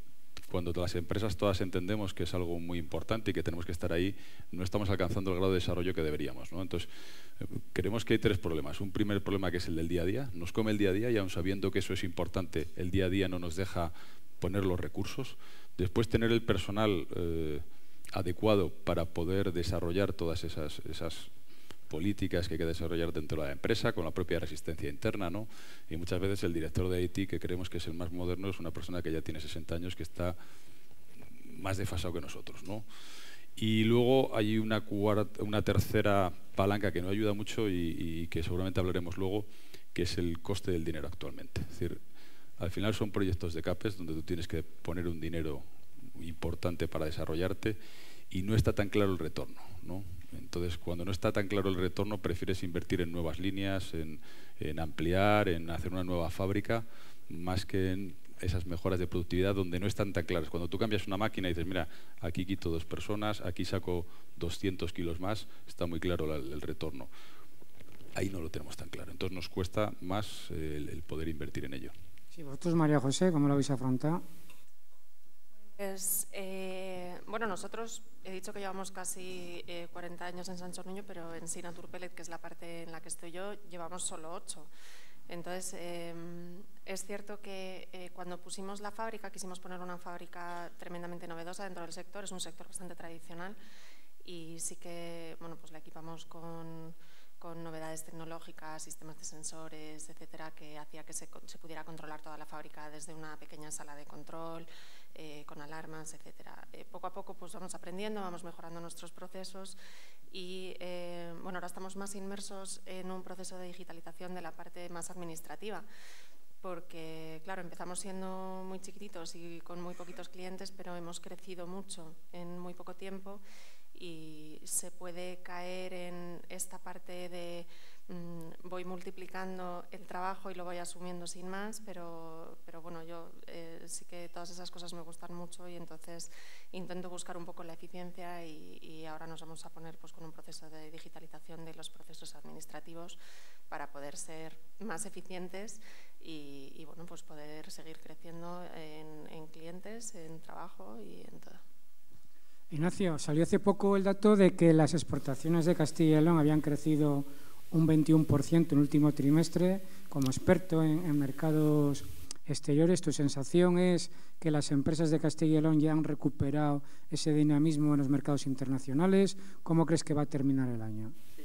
cuando las empresas todas entendemos que es algo muy importante y que tenemos que estar ahí, no estamos alcanzando el grado de desarrollo que deberíamos, ¿no? Entonces, creemos que hay tres problemas. Un primer problema que es el del día a día. Nos come el día a día y aun sabiendo que eso es importante, el día a día no nos deja poner los recursos. Después, tener el personal adecuado para poder desarrollar todas esas políticas que hay que desarrollar dentro de la empresa, con la propia resistencia interna, ¿no? Y muchas veces el director de IT, que creemos que es el más moderno, es una persona que ya tiene 60 años, que está más desfasado que nosotros, ¿no? Y luego hay una tercera palanca que no ayuda mucho y que seguramente hablaremos luego, que es el coste del dinero actualmente. Es decir, al final son proyectos de CAPEX donde tú tienes que poner un dinero importante para desarrollarte y no está tan claro el retorno, ¿no? Entonces, cuando no está tan claro el retorno, prefieres invertir en nuevas líneas, en ampliar, en hacer una nueva fábrica, más que en esas mejoras de productividad donde no están tan claras. Cuando tú cambias una máquina y dices, mira, aquí quito 2 personas, aquí saco 200 kilos más, está muy claro el retorno. Ahí no lo tenemos tan claro. Entonces, nos cuesta más el poder invertir en ello. Sí, vosotros, María José, ¿cómo lo habéis afrontado? Pues, bueno, nosotros, he dicho que llevamos casi 40 años en Sancho Niño, pero en Sinatur Pellet, que es la parte en la que estoy yo, llevamos solo 8. Entonces, es cierto que cuando pusimos la fábrica, quisimos poner una fábrica tremendamente novedosa dentro del sector. Es un sector bastante tradicional y sí que, bueno, pues la equipamos con novedades tecnológicas, sistemas de sensores, etcétera, que hacía que se pudiera controlar toda la fábrica desde una pequeña sala de control, con alarmas, etcétera. Poco a poco pues vamos aprendiendo, vamos mejorando nuestros procesos y bueno, ahora estamos más inmersos en un proceso de digitalización de la parte más administrativa, porque claro, empezamos siendo muy chiquititos y con muy poquitos clientes, pero hemos crecido mucho en muy poco tiempo y se puede caer en esta parte de voy multiplicando el trabajo y lo voy asumiendo sin más, pero bueno, yo sí que todas esas cosas me gustan mucho y entonces intento buscar un poco la eficiencia y ahora nos vamos a poner pues con un proceso de digitalización de los procesos administrativos para poder ser más eficientes y bueno, pues poder seguir creciendo en clientes, en trabajo y en todo. Ignacio, salió hace poco el dato de que las exportaciones de Castilla y León habían crecido un 21% en el último trimestre. Como experto en mercados exteriores, ¿tu sensación es que las empresas de Castilla y León ya han recuperado ese dinamismo en los mercados internacionales? ¿Cómo crees que va a terminar el año? Sí.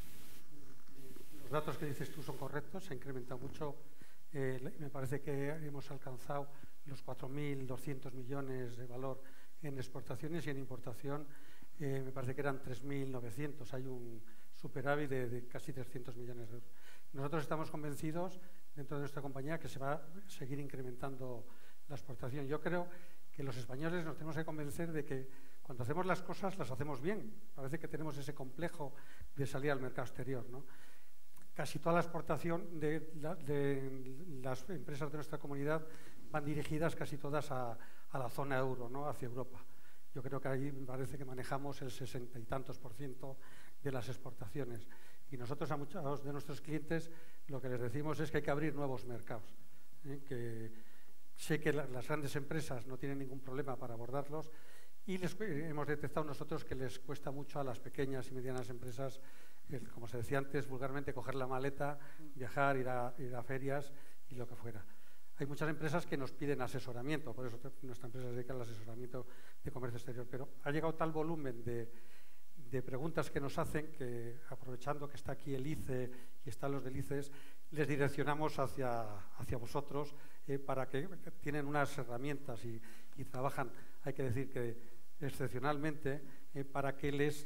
Los datos que dices tú son correctos, se ha incrementado mucho. Me parece que hemos alcanzado los 4.200 millones de valor en exportaciones y en importación me parece que eran 3.900. Hay un superávit de casi 300 millones de euros. Nosotros estamos convencidos dentro de nuestra compañía que se va a seguir incrementando la exportación. Yo creo que los españoles nos tenemos que convencer de que cuando hacemos las cosas las hacemos bien. Parece que tenemos ese complejo de salir al mercado exterior, ¿no? Casi toda la exportación de las empresas de nuestra comunidad van dirigidas casi todas a la zona euro, ¿no? Hacia Europa. Yo creo que ahí me parece que manejamos el 60 y tantos % de las exportaciones. Y nosotros a muchos de nuestros clientes lo que les decimos es que hay que abrir nuevos mercados. Que sé que las grandes empresas no tienen ningún problema para abordarlos y hemos detectado nosotros que les cuesta mucho a las pequeñas y medianas empresas, como se decía antes, vulgarmente coger la maleta, viajar, ir a ferias y lo que fuera. Hay muchas empresas que nos piden asesoramiento, por eso nuestra empresa se dedica al asesoramiento de comercio exterior, pero ha llegado tal volumen de preguntas que nos hacen que, aprovechando que está aquí el ICE y están los del ICES, les direccionamos hacia vosotros para que tienen unas herramientas y trabajan, hay que decir que excepcionalmente, para que les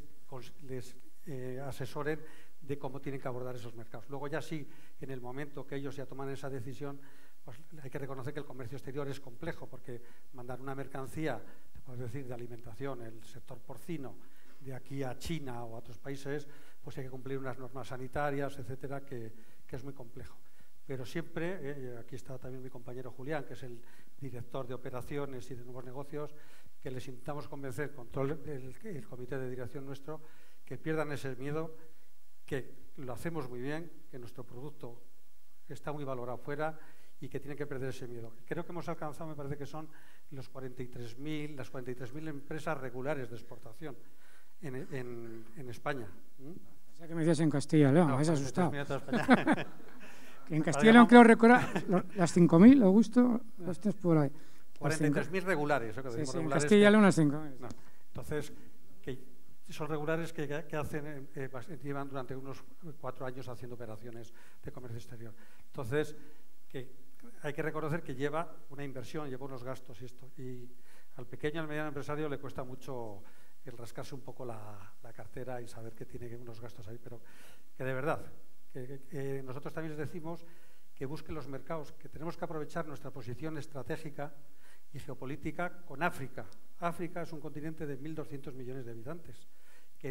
asesoren de cómo tienen que abordar esos mercados. Luego ya sí, en el momento que ellos ya toman esa decisión, pues hay que reconocer que el comercio exterior es complejo, porque mandar una mercancía, te puedo decir, de alimentación, el sector porcino, de aquí a China o a otros países, pues hay que cumplir unas normas sanitarias, etcétera, que es muy complejo. Pero siempre, aquí está también mi compañero Julián, que es el director de operaciones y de nuevos negocios, que les intentamos convencer con todo el comité de dirección nuestro, que pierdan ese miedo, que lo hacemos muy bien, que nuestro producto está muy valorado fuera y que tienen que perder ese miedo. Creo que hemos alcanzado, me parece que son las 43.000 empresas regulares de exportación en España. O sea, que me decías en Castilla y León, me has asustado. Que en Castilla y León creo recordar las 5.000, Augusto, las tienes por ahí. 43.000 regulares. Sí, sí, en Castilla y León las 5.000. No. Entonces, que son regulares que hacen, llevan durante unos 4 años haciendo operaciones de comercio exterior. Entonces, que hay que reconocer que lleva una inversión, lleva unos gastos y al pequeño y al mediano empresario le cuesta mucho el rascarse un poco la cartera y saber que tiene unos gastos ahí, pero que de verdad, que nosotros también les decimos que busquen los mercados, que tenemos que aprovechar nuestra posición estratégica y geopolítica con África. África es un continente de 1.200 millones de habitantes, que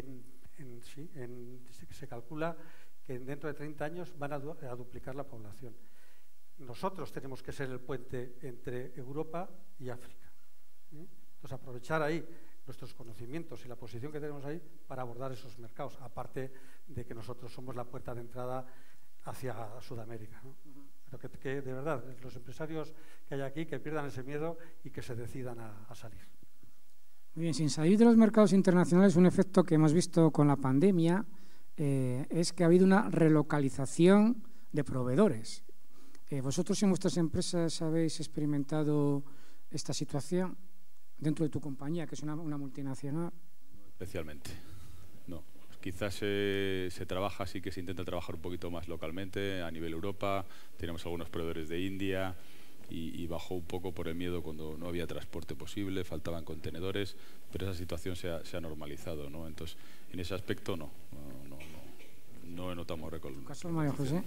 se calcula que dentro de 30 años van a duplicar la población. Nosotros tenemos que ser el puente entre Europa y África. Entonces, aprovechar ahí nuestros conocimientos y la posición que tenemos ahí para abordar esos mercados, aparte de que nosotros somos la puerta de entrada hacia Sudamérica, ¿no? Pero que de verdad, los empresarios que hay aquí, que pierdan ese miedo y que se decidan a salir. Muy bien, sin salir de los mercados internacionales, un efecto que hemos visto con la pandemia es que ha habido una relocalización de proveedores. ¿Vosotros en vuestras empresas habéis experimentado esta situación dentro de tu compañía, que es una multinacional? Especialmente, no. Quizás se trabaja, sí que se intenta trabajar un poquito más localmente a nivel Europa. Tenemos algunos proveedores de India y bajó un poco por el miedo cuando no había transporte posible, faltaban contenedores, pero esa situación se ha normalizado, ¿no? Entonces, en ese aspecto no notamos récord. ¿Caso María José?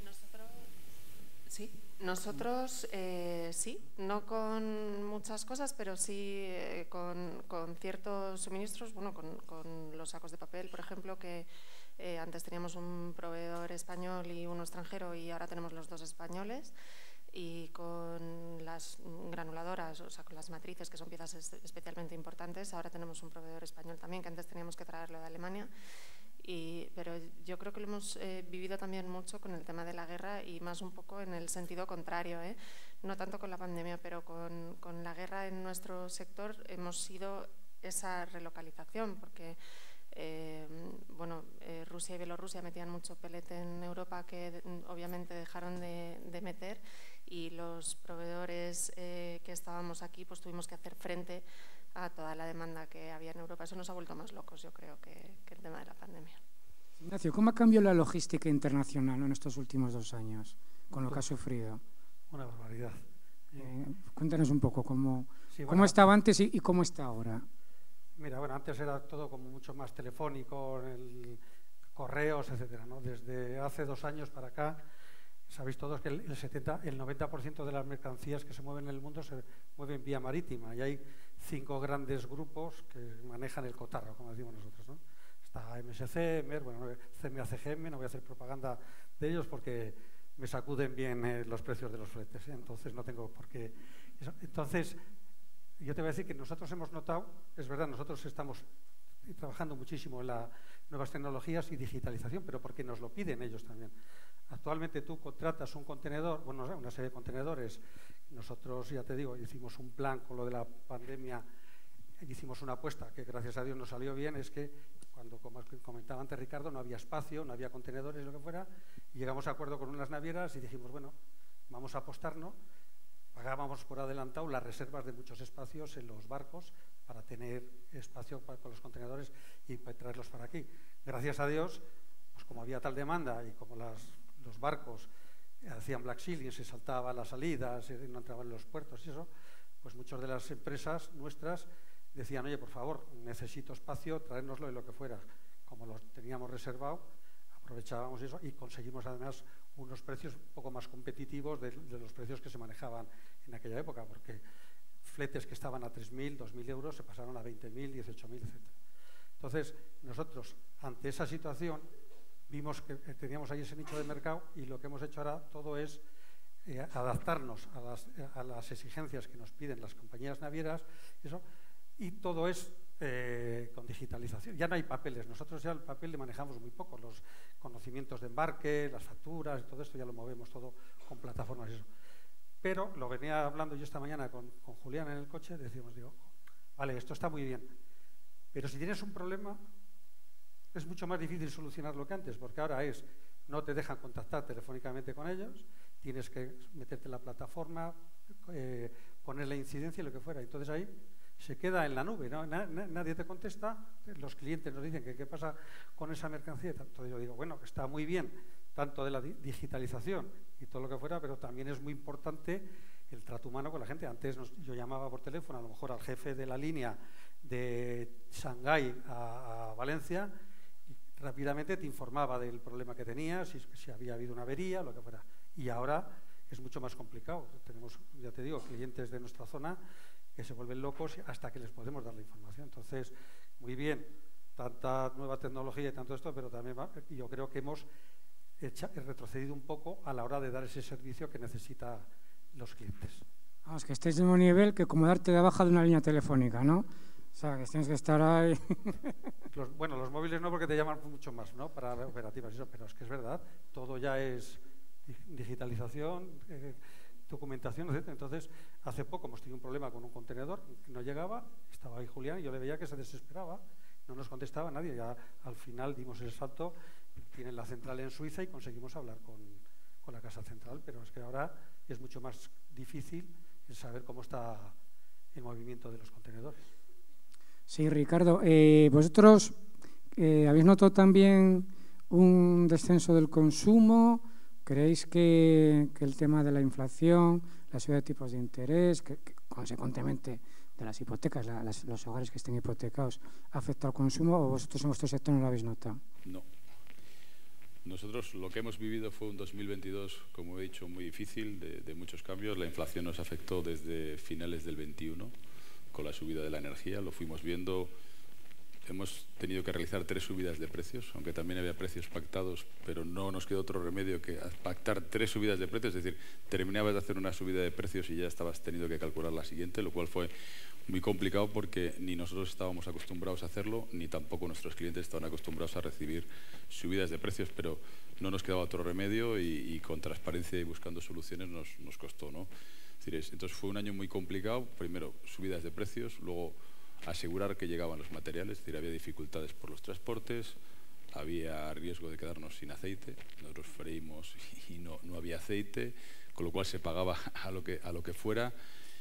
Nosotros sí, no con muchas cosas, pero sí con ciertos suministros, bueno, con los sacos de papel, por ejemplo, que antes teníamos un proveedor español y uno extranjero y ahora tenemos los dos españoles, y con las granuladoras, o sea, con las matrices, que son piezas especialmente importantes, ahora tenemos un proveedor español también, que antes teníamos que traerlo de Alemania. Pero yo creo que lo hemos vivido también mucho con el tema de la guerra y más un poco en el sentido contrario, no tanto con la pandemia, pero con la guerra en nuestro sector hemos sido esa relocalización, porque Rusia y Bielorrusia metían mucho pellet en Europa que obviamente dejaron de meter, y los proveedores que estábamos aquí pues tuvimos que hacer frente a toda la demanda que había en Europa. Eso nos ha vuelto más locos, yo creo, que el tema de la pandemia. Ignacio, ¿cómo ha cambiado la logística internacional en estos últimos 2 años con lo que ha sufrido? Una barbaridad. Cuéntanos un poco cómo estaba antes y cómo está ahora. Mira, bueno, antes era todo como mucho más telefónico, correos, etcétera, ¿no? Desde hace 2 años para acá, sabéis todos que el 90% de las mercancías que se mueven en el mundo se mueven vía marítima, y hay 5 grandes grupos que manejan el cotarro, como decimos nosotros, ¿no? Está MSC, CMA-CGM, no voy a hacer propaganda de ellos porque me sacuden bien los precios de los fletes, entonces no tengo por qué. Entonces, yo te voy a decir que nosotros hemos notado, es verdad, nosotros estamos trabajando muchísimo en las nuevas tecnologías y digitalización, pero porque nos lo piden ellos también. Actualmente tú contratas un contenedor, bueno, una serie de contenedores. Nosotros, ya te digo, hicimos un plan con lo de la pandemia, hicimos una apuesta que gracias a Dios nos salió bien, es que cuando, como comentaba antes Ricardo, no había espacio, no había contenedores, lo que fuera, y llegamos a acuerdo con unas navieras y dijimos, bueno, vamos a apostarnos, pagábamos por adelantado las reservas de muchos espacios en los barcos para tener espacio con los contenedores y traerlos para aquí. Gracias a Dios, pues como había tal demanda y como los barcos hacían black shielding, se saltaban las salidas, no entraban en los puertos y eso, pues muchas de las empresas nuestras decían, oye, por favor, necesito espacio, traérnoslo y lo que fuera. Como lo teníamos reservado, aprovechábamos eso y conseguimos además unos precios un poco más competitivos de los precios que se manejaban en aquella época, porque fletes que estaban a 3.000, 2.000 euros se pasaron a 20.000, 18.000, etc. Entonces, nosotros, ante esa situación, vimos que teníamos ahí ese nicho de mercado y lo que hemos hecho ahora todo es adaptarnos a las exigencias que nos piden las compañías navieras, eso, y todo es con digitalización. Ya no hay papeles, nosotros ya el papel le manejamos muy poco, los conocimientos de embarque, las facturas, todo esto ya lo movemos todo con plataformas y eso. Pero lo venía hablando yo esta mañana con Julián en el coche, decíamos, digo, vale, esto está muy bien, pero si tienes un problema es mucho más difícil solucionarlo que antes, porque ahora no te dejan contactar telefónicamente con ellos, tienes que meterte en la plataforma, poner la incidencia y lo que fuera. Entonces ahí se queda en la nube, ¿no? Nadie te contesta, los clientes nos dicen que qué pasa con esa mercancía. Entonces yo digo, bueno, está muy bien, tanto de la digitalización y todo lo que fuera, pero también es muy importante el trato humano con la gente. Antes yo llamaba por teléfono a lo mejor al jefe de la línea de Shanghái a Valencia y rápidamente te informaba del problema que tenía, si había habido una avería, lo que fuera. Y ahora es mucho más complicado. Tenemos, ya te digo, clientes de nuestra zona que se vuelven locos hasta que les podemos dar la información. Entonces, muy bien, tanta nueva tecnología y tanto esto, pero también yo creo que hemos retrocedido un poco a la hora de dar ese servicio que necesitan los clientes. Vamos, que estéis en un nivel que como darte de baja de una línea telefónica, ¿no? O sea, que tienes que estar ahí. Bueno, los móviles no, porque te llaman mucho más, ¿no? Para operativas y eso, pero es que es verdad, todo ya es digitalización, documentación, etc. Entonces, hace poco hemos tenido un problema con un contenedor que no llegaba, estaba ahí Julián y yo le veía que se desesperaba, no nos contestaba nadie, ya al final dimos el salto, tienen la central en Suiza y conseguimos hablar con la casa central, pero es que ahora es mucho más difícil el saber cómo está el movimiento de los contenedores. Sí, Ricardo, vosotros habéis notado también un descenso del consumo. ¿Creéis que el tema de la inflación, la subida de tipos de interés, que consecuentemente de las hipotecas, los hogares que estén hipotecados, afecta al consumo, o vosotros en vuestro sector no lo habéis notado? No. Nosotros lo que hemos vivido fue un 2022, como he dicho, muy difícil, de muchos cambios. La inflación nos afectó desde finales del 21, con la subida de la energía, lo fuimos viendo. Hemos tenido que realizar 3 subidas de precios, aunque también había precios pactados, pero no nos quedó otro remedio que pactar 3 subidas de precios, es decir, terminabas de hacer una subida de precios y ya estabas teniendo que calcular la siguiente, lo cual fue muy complicado porque ni nosotros estábamos acostumbrados a hacerlo, ni tampoco nuestros clientes estaban acostumbrados a recibir subidas de precios, pero no nos quedaba otro remedio y con transparencia y buscando soluciones nos costó, ¿no? Es decir, entonces fue un año muy complicado, primero subidas de precios, luego asegurar que llegaban los materiales, es decir, había dificultades por los transportes, había riesgo de quedarnos sin aceite, nosotros freímos y no había aceite, con lo cual se pagaba a lo que fuera,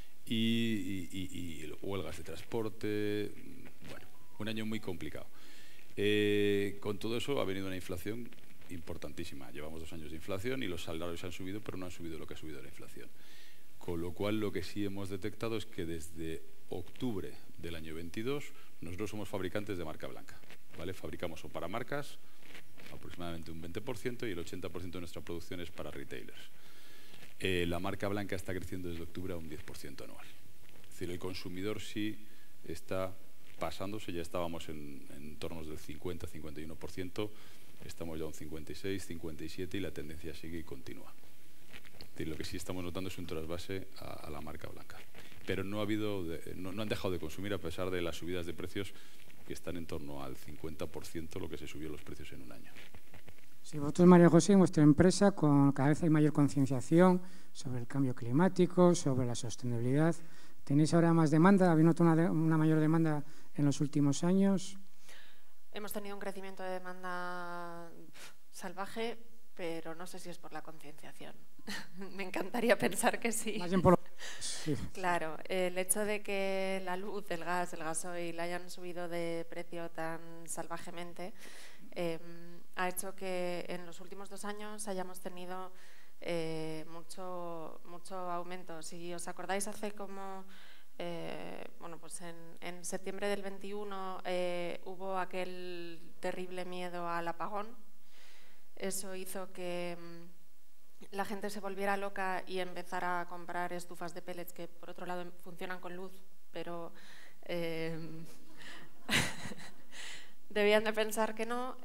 y huelgas de transporte, bueno, un año muy complicado. Con todo eso ha venido una inflación importantísima, llevamos 2 años de inflación y los salarios han subido, pero no han subido lo que ha subido la inflación. Con lo cual lo que sí hemos detectado es que desde octubre del año 22 nosotros somos fabricantes de marca blanca, ¿vale? Fabricamos o para marcas aproximadamente un 20% y el 80% de nuestra producción es para retailers. La marca blanca está creciendo desde octubre a un 10% anual. Es decir, el consumidor sí está pasándose, ya estábamos en tornos del 50-51%, estamos ya a un 56, 57 y la tendencia sigue y continúa. Es decir, lo que sí estamos notando es un trasvase a la marca blanca. Pero no han dejado de consumir a pesar de las subidas de precios que están en torno al 50% lo que se subió los precios en un año. Sí, vosotros, María José, en vuestra empresa cada vez hay mayor concienciación sobre el cambio climático, sobre la sostenibilidad. ¿Tenéis ahora más demanda? ¿Habéis notado una mayor demanda en los últimos años? Hemos tenido un crecimiento de demanda salvaje, pero no sé si es por la concienciación. Me encantaría pensar que sí. Más bien por sí. Claro, el hecho de que la luz, el gas, el gasoil hayan subido de precio tan salvajemente ha hecho que en los últimos 2 años hayamos tenido mucho aumento. Si os acordáis, hace como bueno, pues en septiembre del 21 hubo aquel terrible miedo al apagón. Eso hizo que la gente se volviera loca y empezara a comprar estufas de pellets que, por otro lado, funcionan con luz, pero debían de pensar que no.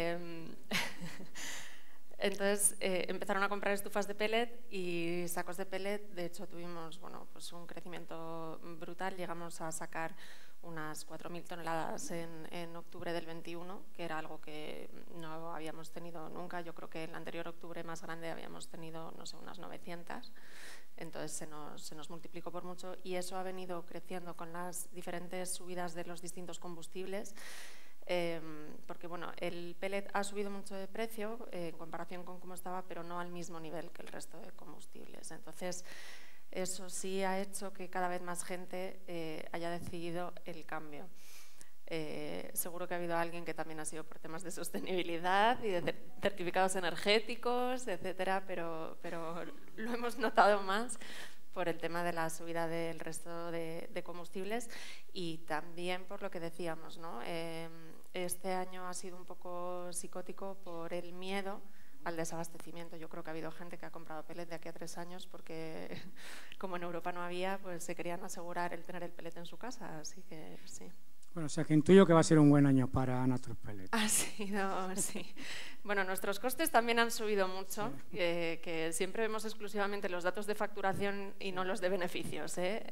Entonces empezaron a comprar estufas de pellet y sacos de pellet. De hecho, tuvimos, bueno, pues un crecimiento brutal. Llegamos a sacar unas 4.000 toneladas en octubre del 21, que era algo que no habíamos tenido nunca. Yo creo que en el anterior octubre más grande habíamos tenido, no sé, unas 900. Entonces se nos multiplicó por mucho y eso ha venido creciendo con las diferentes subidas de los distintos combustibles. Porque bueno, el pellet ha subido mucho de precio en comparación con cómo estaba, pero no al mismo nivel que el resto de combustibles. Entonces, eso sí ha hecho que cada vez más gente haya decidido el cambio. Seguro que ha habido alguien que también ha sido por temas de sostenibilidad y de certificados energéticos, etcétera, pero lo hemos notado más por el tema de la subida del resto de combustibles y también por lo que decíamos, ¿no? Este año ha sido un poco psicótico por el miedo al desabastecimiento. Yo creo que ha habido gente que ha comprado pellet de aquí a 3 años porque como en Europa no había, pues se querían asegurar el tener el pellet en su casa, así que sí. Bueno, o sea que intuyo que va a ser un buen año para Naturpellet. Ha sido, sí. Bueno, nuestros costes también han subido mucho, sí. Que siempre vemos exclusivamente los datos de facturación y no los de beneficios,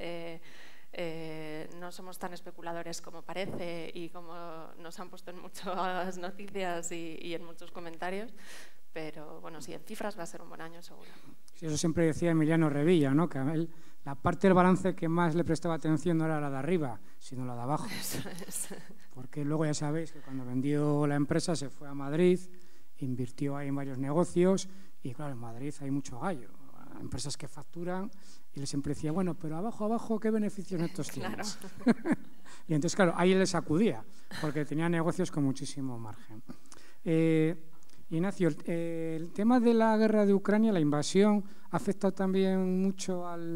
no somos tan especuladores como parece y como nos han puesto en muchas noticias y en muchos comentarios, pero bueno, sí, en cifras va a ser un buen año seguro. Sí, eso siempre decía Emiliano Revilla, ¿no? Que a él, la parte del balance que más le prestaba atención no era la de arriba, sino la de abajo. Eso es. Porque luego ya sabéis que cuando vendió la empresa se fue a Madrid, invirtió ahí en varios negocios y claro, en Madrid hay mucho gallo, empresas que facturan y él siempre decía, bueno, pero abajo, ¿qué beneficios netos tienes? Claro. Y entonces, claro, ahí él le sacudía, porque tenía negocios con muchísimo margen. Ignacio, el tema de la guerra de Ucrania, la invasión, ¿ha afectado también mucho a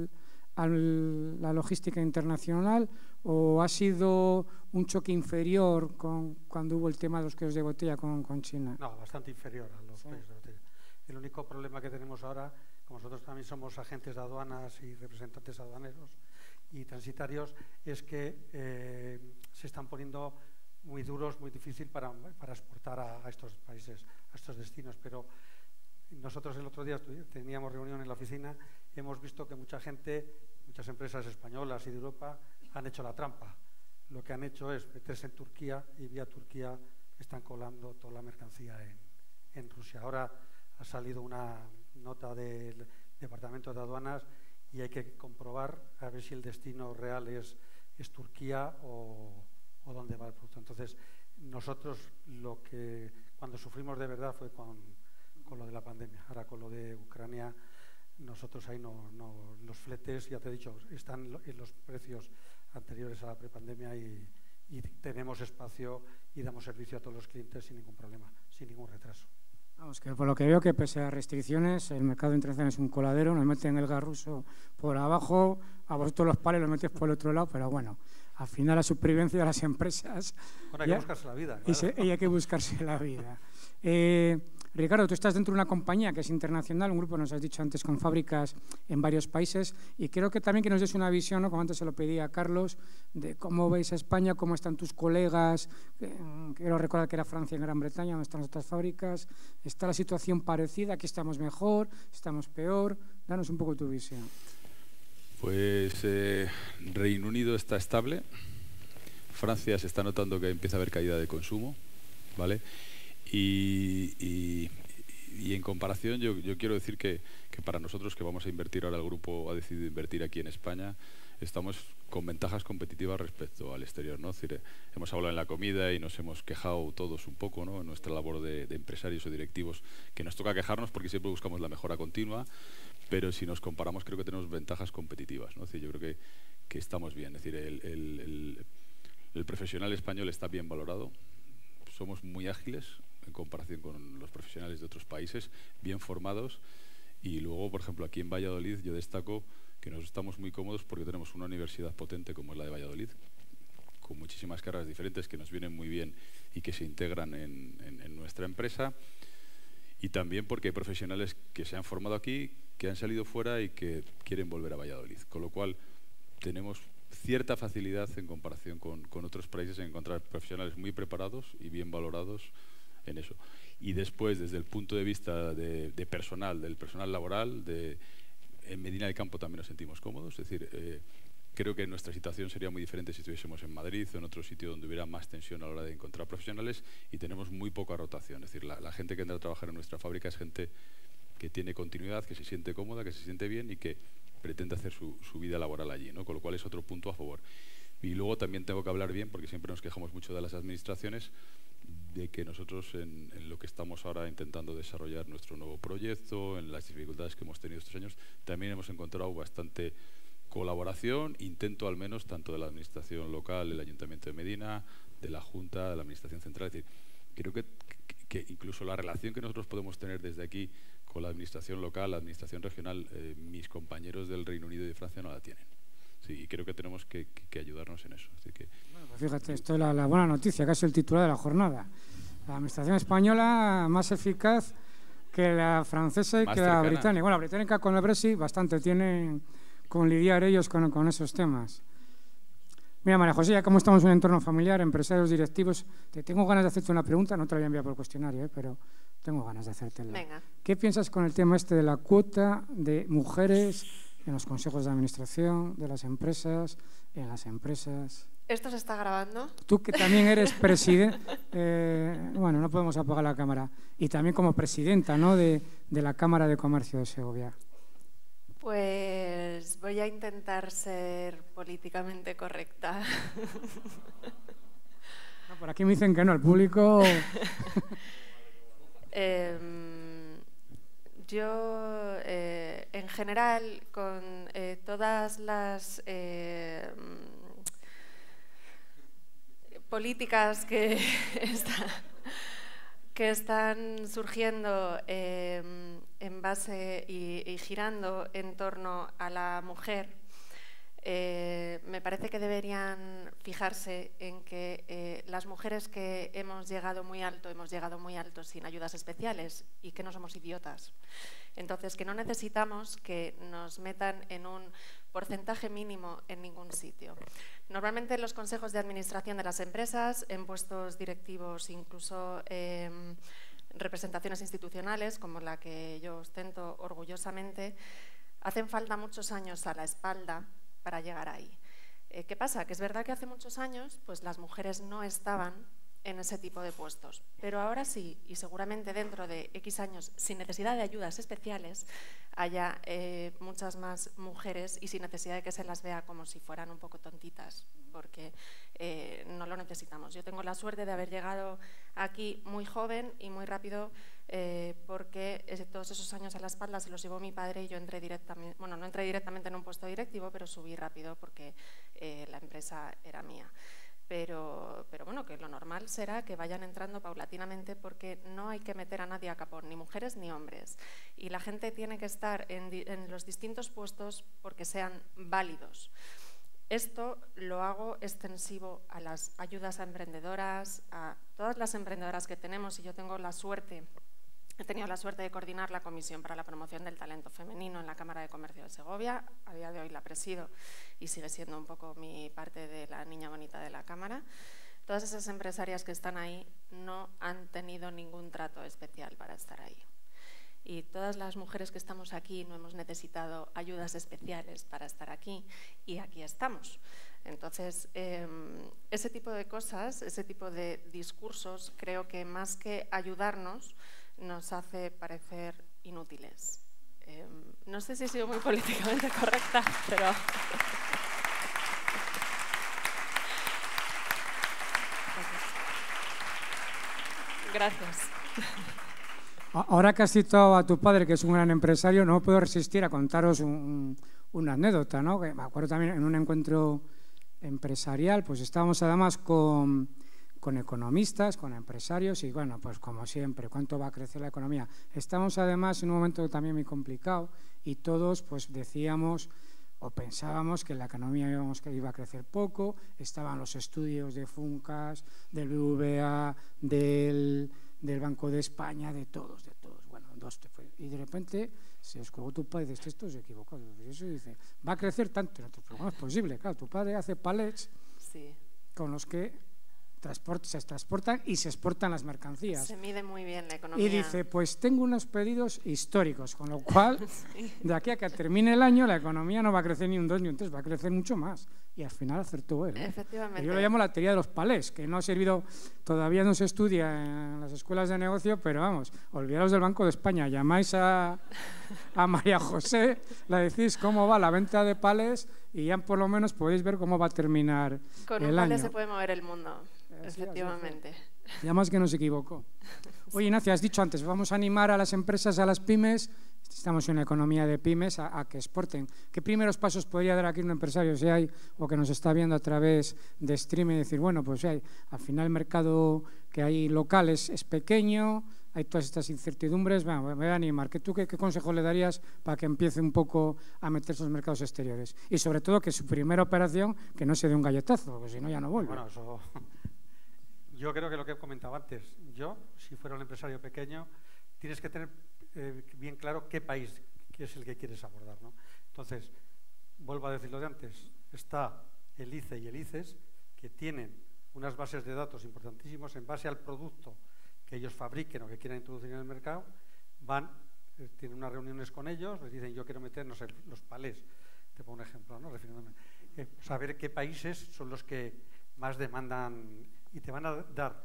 la logística internacional o ha sido un choque inferior cuando hubo el tema de los cuellos de botella con China? No, bastante inferior a los cuellos de botella. El único problema que tenemos ahora, como nosotros también somos agentes de aduanas y representantes aduaneros y transitarios, es que se están poniendo muy duros, muy difícil para exportar a estos países, a estos destinos. Pero nosotros el otro día teníamos reunión en la oficina y hemos visto que mucha gente, muchas empresas españolas y de Europa han hecho la trampa. Lo que han hecho es meterse en Turquía y vía Turquía están colando toda la mercancía en Rusia. Ahora ha salido una nota del Departamento de Aduanas y hay que comprobar a ver si el destino real es Turquía o dónde va el producto. Entonces, nosotros cuando sufrimos de verdad fue con lo de la pandemia. Ahora con lo de Ucrania, nosotros ahí los fletes, ya te he dicho, están en los precios anteriores a la prepandemia y tenemos espacio y damos servicio a todos los clientes sin ningún problema, sin ningún retraso. Vamos, que por lo que veo que pese a restricciones, el mercado internacional es un coladero, nos meten el gas ruso por abajo, a vosotros los pares los metéis por el otro lado, pero bueno, al final la supervivencia de las empresas... Bueno, hay que buscarse la vida, claro. Y hay que buscarse la vida. Ricardo, tú estás dentro de una compañía que es internacional, un grupo, nos has dicho antes, con fábricas en varios países, y creo que también que nos des una visión, ¿no? Como antes se lo pedí a Carlos, de cómo veis a España, cómo están tus colegas, quiero recordar que era Francia y Gran Bretaña, donde están otras fábricas, ¿está la situación parecida? ¿Aquí estamos mejor? ¿Estamos peor? Danos un poco tu visión. Pues Reino Unido está estable, Francia se está notando que empieza a haber caída de consumo, ¿vale? Y en comparación yo quiero decir que para nosotros que vamos a invertir ahora, el grupo ha decidido invertir aquí en España, estamos con ventajas competitivas respecto al exterior, ¿no? Es decir, hemos hablado en la comida y nos hemos quejado todos un poco, ¿no? En nuestra labor de empresarios o directivos, que nos toca quejarnos porque siempre buscamos la mejora continua, pero si nos comparamos creo que tenemos ventajas competitivas, ¿no? Es decir, yo creo que estamos bien, es decir, el profesional español está bien valorado, somos muy ágiles en comparación con los profesionales de otros países, bien formados, y luego, por ejemplo, aquí en Valladolid yo destaco que nos estamos muy cómodos porque tenemos una universidad potente como es la de Valladolid, con muchísimas carreras diferentes que nos vienen muy bien y que se integran en nuestra empresa, y también porque hay profesionales que se han formado aquí, que han salido fuera y que quieren volver a Valladolid, con lo cual tenemos cierta facilidad en comparación con otros países en encontrar profesionales muy preparados y bien valorados en eso. Y después, desde el punto de vista de personal, del personal laboral, en Medina del Campo también nos sentimos cómodos, es decir, creo que nuestra situación sería muy diferente si estuviésemos en Madrid o en otro sitio donde hubiera más tensión a la hora de encontrar profesionales, y tenemos muy poca rotación. Es decir, la gente que entra a trabajar en nuestra fábrica es gente que tiene continuidad, que se siente cómoda, que se siente bien y que pretende hacer su vida laboral allí, ¿no? Con lo cual es otro punto a favor. Y luego también tengo que hablar bien, porque siempre nos quejamos mucho de las administraciones, de que nosotros en lo que estamos ahora intentando desarrollar nuestro nuevo proyecto, en las dificultades que hemos tenido estos años, también hemos encontrado bastante colaboración, intento al menos, tanto de la administración local, el Ayuntamiento de Medina, de la Junta, de la Administración Central. Es decir, creo que incluso la relación que nosotros podemos tener desde aquí con la administración local, la administración regional, mis compañeros del Reino Unido y de Francia no la tienen. Sí, y creo que tenemos que ayudarnos en eso. Así que, bueno, pues fíjate, esto es la buena noticia, casi el titular de la jornada. La administración española más eficaz que la francesa y que la británica. Bueno, la británica con el Brexit bastante tienen con lidiar ellos con esos temas. Mira, María José, ya como estamos en un entorno familiar, empresarios, directivos, tengo ganas de hacerte una pregunta, no te la voy a enviar por cuestionario, pero tengo ganas de hacértela. Venga. ¿Qué piensas con el tema este de la cuota de mujeres en los consejos de administración de las empresas, en las empresas? ¿Esto se está grabando? Tú que también eres presidente, bueno, no podemos apagar la cámara, y también como presidenta, ¿no?, de la Cámara de Comercio de Segovia. Pues voy a intentar ser políticamente correcta. No, por aquí me dicen que no, el público... Yo, en general, con todas las políticas que están surgiendo en base y girando en torno a la mujer, me parece que deberían fijarse en que las mujeres que hemos llegado muy alto sin ayudas especiales y que no somos idiotas. Entonces, que no necesitamos que nos metan en un porcentaje mínimo en ningún sitio. Normalmente en los consejos de administración de las empresas, en puestos directivos, incluso representaciones institucionales, como la que yo ostento orgullosamente, hacen falta muchos años a la espalda para llegar ahí. ¿Qué pasa? Que es verdad que hace muchos años pues las mujeres no estaban en ese tipo de puestos, pero ahora sí, y seguramente dentro de X años, sin necesidad de ayudas especiales, haya muchas más mujeres y sin necesidad de que se las vea como si fueran un poco tontitas, porque no lo necesitamos. Yo tengo la suerte de haber llegado aquí muy joven y muy rápido, porque todos esos años a la espalda se los llevó mi padre y yo entré directamente, bueno, no entré directamente en un puesto directivo, pero subí rápido porque la empresa era mía. Pero bueno, que lo normal será que vayan entrando paulatinamente, porque no hay que meter a nadie a capón, ni mujeres ni hombres. Y la gente tiene que estar en los distintos puestos porque sean válidos. Esto lo hago extensivo a las ayudas a emprendedoras, a todas las emprendedoras que tenemos, y yo tengo la suerte, he tenido la suerte de coordinar la Comisión para la Promoción del Talento Femenino en la Cámara de Comercio de Segovia. A día de hoy la presido y sigue siendo un poco mi parte de la niña bonita de la Cámara. Todas esas empresarias que están ahí no han tenido ningún trato especial para estar ahí. Y todas las mujeres que estamos aquí no hemos necesitado ayudas especiales para estar aquí, y aquí estamos. Entonces, ese tipo de cosas, ese tipo de discursos, creo que más que ayudarnos, nos hace parecer inútiles. No sé si he sido muy políticamente correcta, pero... Gracias. Ahora que has citado a tu padre, que es un gran empresario, no puedo resistir a contaros una anécdota, ¿no? Que me acuerdo también en un encuentro empresarial, pues estábamos además con economistas, con empresarios, y bueno, pues como siempre, ¿cuánto va a crecer la economía? Estamos además en un momento también muy complicado, y todos pues decíamos o pensábamos que la economía iba a crecer poco. Estaban los estudios de Funcas, del BBVA, del Banco de España, de todos. Bueno, y de repente se os colgó tu padre y dice, esto es equivocado. Y eso dice, va a crecer tanto. Pero ¿cómo es posible? Claro, tu padre hace palets, sí, con los que se transportan y se exportan las mercancías. Se mide muy bien la economía. Y dice, pues tengo unos pedidos históricos, con lo cual, de aquí a que termine el año, la economía no va a crecer ni un 2 ni un 3, va a crecer mucho más. Y al final acertó él. Efectivamente. Yo lo llamo la teoría de los palés, que no ha servido, todavía no se estudia en las escuelas de negocio, pero vamos, olvidaros del Banco de España, llamáis a María José, le decís cómo va la venta de palés y ya por lo menos podéis ver cómo va a terminar el año. Con un palé se puede mover el mundo, efectivamente. Ya más que no se equivocó. Oye, Ignacio, has dicho antes, vamos a animar a las empresas, a las pymes, estamos en una economía de pymes, a que exporten. ¿Qué primeros pasos podría dar aquí un empresario si hay, o que nos está viendo a través de streaming, y decir, bueno, pues hay, al final el mercado que hay local es pequeño, hay todas estas incertidumbres, bueno, me voy a animar. ¿Qué consejo le darías para que empiece un poco a meterse en los mercados exteriores? Y sobre todo que su primera operación, que no se dé un galletazo, porque si no ya no vuelve. Bueno, eso... Yo creo que lo que he comentado antes, yo, si fuera un empresario pequeño, tienes que tener bien claro qué país es el que quieres abordar, ¿no? Entonces, vuelvo a decir lo de antes, está el ICE y el ICES, que tienen unas bases de datos importantísimos en base al producto que ellos fabriquen o que quieran introducir en el mercado, tienen unas reuniones con ellos, les dicen, yo quiero meter, no sé, los palés, te pongo un ejemplo, ¿no? Refiriéndome, saber qué países son los que más demandan y te van a dar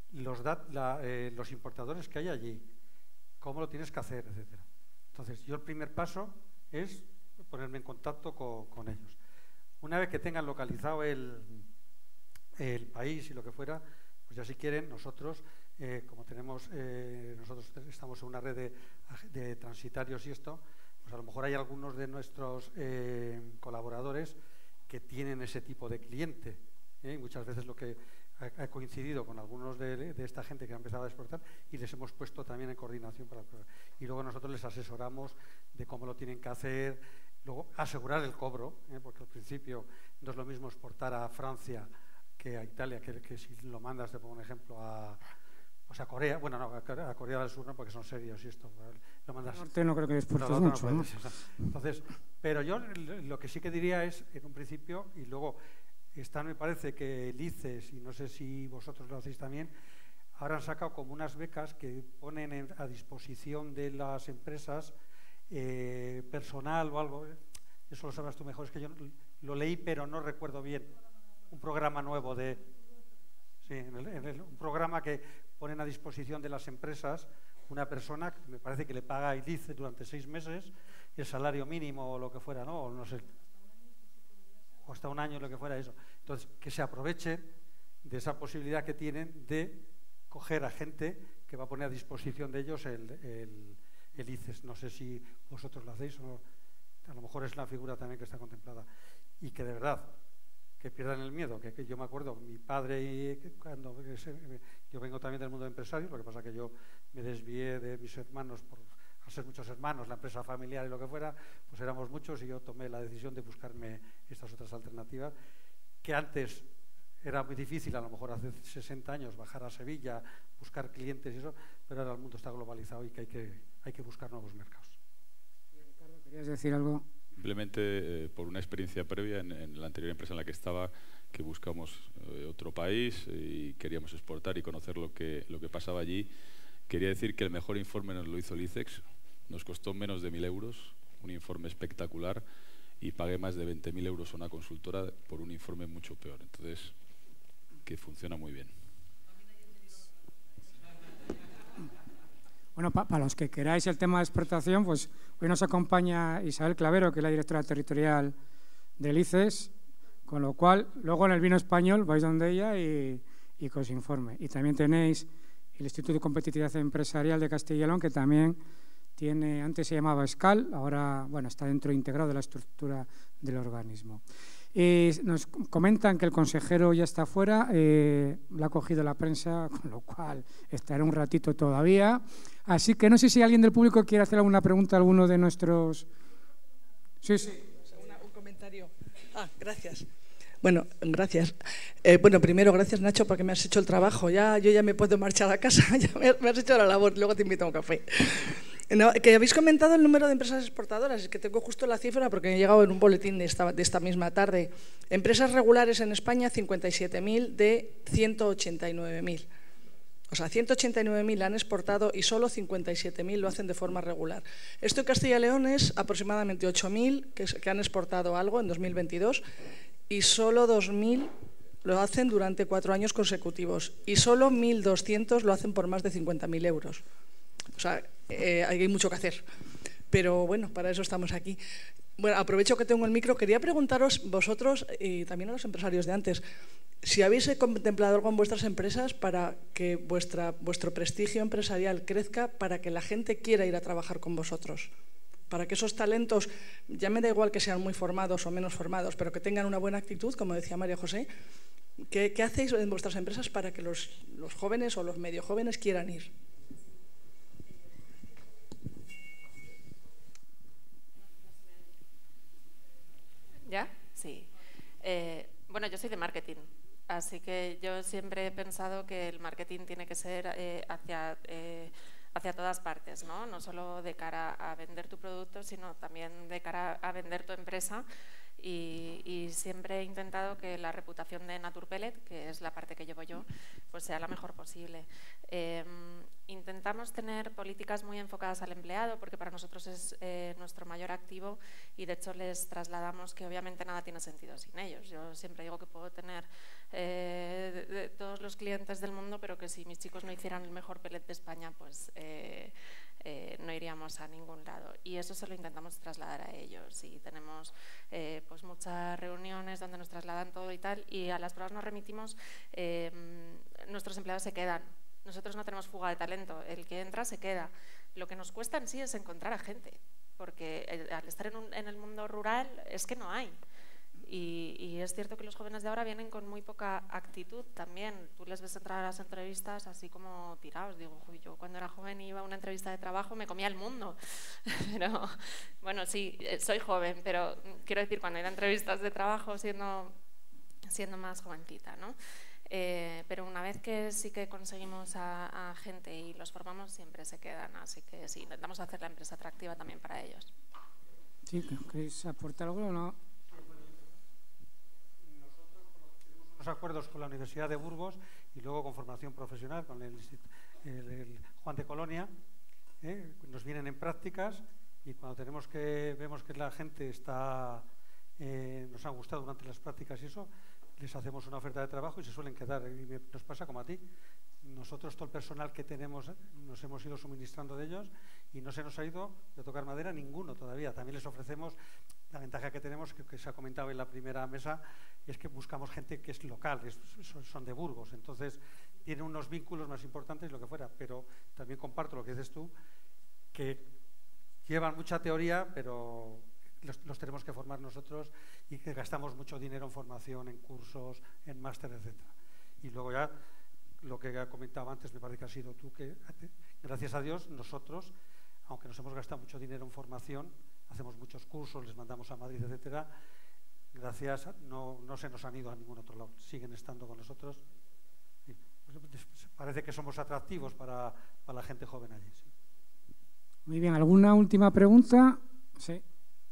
los importadores que hay allí, cómo lo tienes que hacer, etcétera. Entonces, yo el primer paso es ponerme en contacto con ellos. Una vez que tengan localizado el país y lo que fuera, pues ya si quieren, nosotros, como nosotros estamos en una red de transitarios y esto, pues a lo mejor hay algunos de nuestros colaboradores que tienen ese tipo de cliente. Muchas veces lo que ha coincidido con algunos de esta gente que ha empezado a exportar y les hemos puesto también en coordinación para el programa. Y luego nosotros les asesoramos de cómo lo tienen que hacer, luego asegurar el cobro, porque al principio no es lo mismo exportar a Francia que a Italia, que si lo mandas, te pongo un ejemplo, a Corea, bueno, no, a Corea del Sur no, porque son serios y esto, lo mandas... Norte no creo que exportes mucho, ¿no? Entonces, pero yo lo que sí que diría es, en un principio, y luego... me parece que el ICES, y no sé si vosotros lo hacéis también, ahora han sacado como unas becas que ponen a disposición de las empresas personal o algo. Eso lo sabrás tú mejor, es que yo lo leí pero no recuerdo bien. Un programa nuevo un programa que ponen a disposición de las empresas una persona, que me parece que le paga el ICES durante 6 meses, el salario mínimo o lo que fuera, ¿no? O no sé. O hasta un año, lo que fuera eso. Entonces, que se aprovechen de esa posibilidad que tienen de coger a gente que va a poner a disposición de ellos el ICES. No sé si vosotros lo hacéis o no. A lo mejor es una figura también que está contemplada. Y que de verdad, que pierdan el miedo. Que yo me acuerdo, mi padre, yo vengo también del mundo empresario, lo que pasa que yo me desvié de mis hermanos al ser muchos hermanos, la empresa familiar y lo que fuera, pues éramos muchos y yo tomé la decisión de buscarme estas otras alternativas, que antes era muy difícil, a lo mejor hace 60 años, bajar a Sevilla, buscar clientes y eso, pero ahora el mundo está globalizado y que hay que buscar nuevos mercados. Ricardo, ¿querías decir algo? Simplemente por una experiencia previa en la anterior empresa en la que estaba, que buscamos otro país y queríamos exportar y conocer lo que pasaba allí. Quería decir que el mejor informe nos lo hizo el ICEX, nos costó menos de 1.000 euros, un informe espectacular, y pagué más de 20.000 euros a una consultora por un informe mucho peor. Entonces, que funciona muy bien. Bueno, para los que queráis el tema de exportación, pues hoy nos acompaña Isabel Clavero, que es la directora territorial del ICES, con lo cual, luego en el vino español vais donde ella y que os informe. Y también tenéis el Instituto de Competitividad Empresarial de Castilla y León, que también tiene, antes se llamaba SCAL, ahora bueno, está dentro integrado de la estructura del organismo. Nos comentan que el consejero ya está fuera, lo ha cogido la prensa, con lo cual estará un ratito todavía. Así que no sé si alguien del público quiere hacer alguna pregunta a alguno de nuestros... Sí. Un comentario. Gracias. Bueno, gracias. Bueno, primero, gracias Nacho porque me has hecho el trabajo. Yo ya me puedo marchar a casa, ya me has hecho la labor, luego te invito a un café. No, que habéis comentado el número de empresas exportadoras, es que tengo justo la cifra porque me ha llegado en un boletín de esta misma tarde. Empresas regulares en España, 57.000 de 189.000. O sea, 189.000 han exportado y solo 57.000 lo hacen de forma regular. Esto en Castilla y León es aproximadamente 8.000 que han exportado algo en 2022 y solo 2.000 lo hacen durante 4 años consecutivos y solo 1.200 lo hacen por más de 50.000 euros. O sea, hay mucho que hacer. Pero bueno, para eso estamos aquí. Bueno, aprovecho que tengo el micro. Quería preguntaros vosotros y también a los empresarios de antes, si habéis contemplado algo en vuestras empresas para que vuestro prestigio empresarial crezca, para que la gente quiera ir a trabajar con vosotros, para que esos talentos, ya me da igual que sean muy formados o menos formados, pero que tengan una buena actitud, como decía María José. ¿Qué hacéis en vuestras empresas para que los jóvenes o los medio jóvenes quieran ir? ¿Ya? Sí. Bueno, yo soy de marketing, así que yo siempre he pensado que el marketing tiene que ser hacia todas partes, ¿no? No solo de cara a vender tu producto, sino también de cara a vender tu empresa. Y siempre he intentado que la reputación de Naturpellet, que es la parte que llevo yo, pues sea la mejor posible. Intentamos tener políticas muy enfocadas al empleado, porque para nosotros es nuestro mayor activo y de hecho les trasladamos que obviamente nada tiene sentido sin ellos. Yo siempre digo que puedo tener de todos los clientes del mundo, pero que si mis chicos no hicieran el mejor pellet de España, pues no iríamos a ningún lado. Y eso se lo intentamos trasladar a ellos. Y tenemos pues muchas reuniones donde nos trasladan todo y tal, y a las pruebas nos remitimos, nuestros empleados se quedan. Nosotros no tenemos fuga de talento, el que entra se queda. Lo que nos cuesta en sí es encontrar a gente, porque al estar en el mundo rural es que no hay. Y es cierto que los jóvenes de ahora vienen con muy poca actitud también. Tú les ves entrar a las entrevistas así como tirados. Digo, yo cuando era joven iba a una entrevista de trabajo, me comía el mundo. Pero bueno, sí, soy joven, pero quiero decir, cuando he ido a entrevistas de trabajo siendo más jovencita, ¿no? Pero una vez que sí que conseguimos a gente y los formamos, siempre se quedan. Así que sí, intentamos hacer la empresa atractiva también para ellos. Sí, ¿queréis aportar algo o no? Acuerdos con la Universidad de Burgos y luego con formación profesional con el Juan de Colonia, nos vienen en prácticas y cuando vemos que la gente nos ha gustado durante las prácticas y eso, les hacemos una oferta de trabajo y se suelen quedar. Y nos pasa como a ti. Nosotros todo el personal que tenemos nos hemos ido suministrando de ellos y no se nos ha ido, de tocar madera, ninguno todavía. También les ofrecemos, la ventaja que tenemos, que se ha comentado en la primera mesa, es que buscamos gente que es local, son de Burgos, entonces tienen unos vínculos más importantes, lo que fuera, pero también comparto lo que dices tú, que llevan mucha teoría, pero los tenemos que formar nosotros y que gastamos mucho dinero en formación, en cursos, en máster, etcétera. Y luego ya, lo que he comentado antes, me parece que has sido tú, que gracias a Dios nosotros, aunque nos hemos gastado mucho dinero en formación, hacemos muchos cursos, les mandamos a Madrid, etcétera, gracias, no se nos han ido a ningún otro lado, siguen estando con nosotros. Sí, parece que somos atractivos para la gente joven allí. Sí. Muy bien, ¿alguna última pregunta? Sí.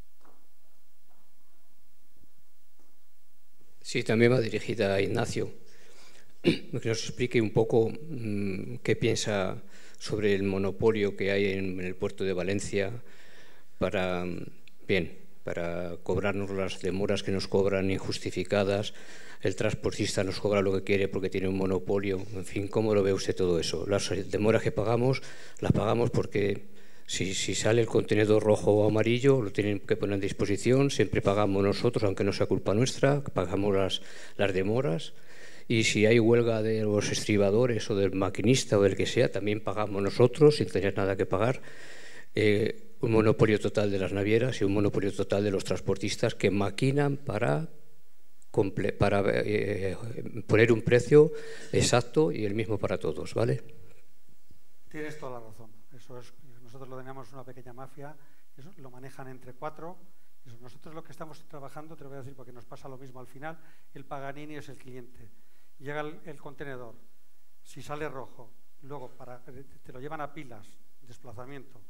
Sí, también va dirigida a Ignacio. Que nos explique un poco qué piensa sobre el monopolio que hay en el puerto de Valencia para cobrarnos las demoras que nos cobran injustificadas. El transportista nos cobra lo que quiere porque tiene un monopolio. En fin, ¿cómo lo ve usted todo eso? Las demoras que pagamos, las pagamos porque si sale el contenedor rojo o amarillo, lo tienen que poner a disposición. Siempre pagamos nosotros, aunque no sea culpa nuestra, pagamos las demoras. Y si hay huelga de los estribadores o del maquinista o del que sea, también pagamos nosotros sin tener nada que pagar. Un monopolio total de las navieras y un monopolio total de los transportistas que maquinan para poner un precio exacto y el mismo para todos, ¿vale? Tienes toda la razón. Eso es, nosotros lo tenemos una pequeña mafia, eso lo manejan entre 4. Eso, nosotros lo que estamos trabajando, te lo voy a decir porque nos pasa lo mismo al final, el Paganini es el cliente. Llega el contenedor, si sale rojo, luego te lo llevan a pilas, desplazamiento,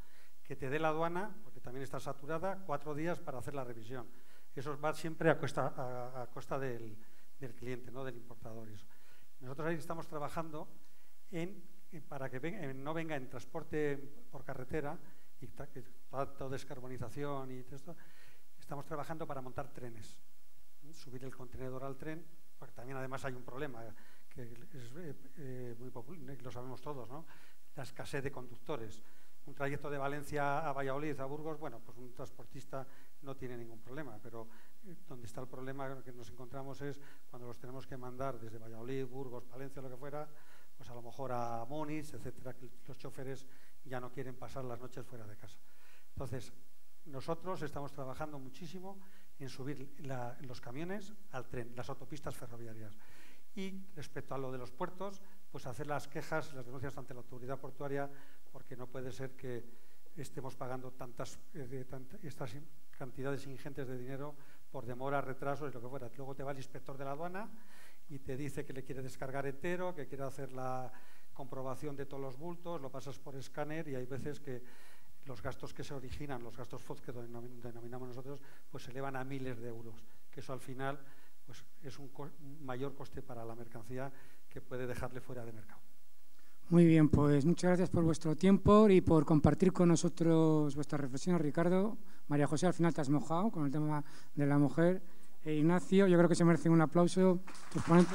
que te dé la aduana, porque también está saturada, 4 días para hacer la revisión. Eso va siempre a costa del cliente, ¿no? Del importador. Eso. Nosotros ahí estamos trabajando para que no venga en transporte por carretera y toda descarbonización y todo esto. Estamos trabajando para montar trenes, subir el contenedor al tren, porque también además hay un problema que es muy popular, lo sabemos todos, ¿no? La escasez de conductores. Un trayecto de Valencia a Valladolid, a Burgos, bueno, pues un transportista no tiene ningún problema, pero donde está el problema que nos encontramos es cuando los tenemos que mandar desde Valladolid, Burgos, Valencia, lo que fuera, pues a lo mejor a Múnich, etcétera, que los choferes ya no quieren pasar las noches fuera de casa. Entonces, nosotros estamos trabajando muchísimo en subir los camiones al tren, las autopistas ferroviarias. Y respecto a lo de los puertos, pues hacer las quejas, las denuncias ante la autoridad portuaria, porque no puede ser que estemos pagando estas cantidades ingentes de dinero por demora, retrasos y lo que fuera. Luego te va el inspector de la aduana y te dice que le quiere descargar entero, que quiere hacer la comprobación de todos los bultos, lo pasas por escáner y hay veces que los gastos que se originan, los gastos FOD que denominamos nosotros, pues se elevan a miles de euros, que eso al final pues es un mayor coste para la mercancía que puede dejarle fuera de mercado. Muy bien, pues muchas gracias por vuestro tiempo y por compartir con nosotros vuestras reflexiones, Ricardo. María José, al final te has mojado con el tema de la mujer. Ignacio, yo creo que se merecen un aplauso tus ponentes.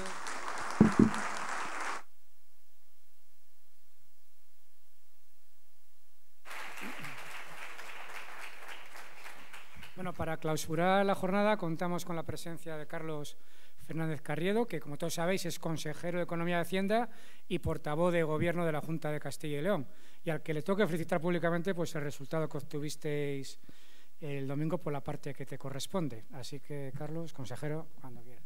Bueno, para clausurar la jornada contamos con la presencia de Carlos Fernández Carriedo, que como todos sabéis es consejero de Economía y Hacienda y portavoz de Gobierno de la Junta de Castilla y León, y al que le tengo que felicitar públicamente pues el resultado que obtuvisteis el domingo por la parte que te corresponde. Así que, Carlos, consejero, cuando quieras.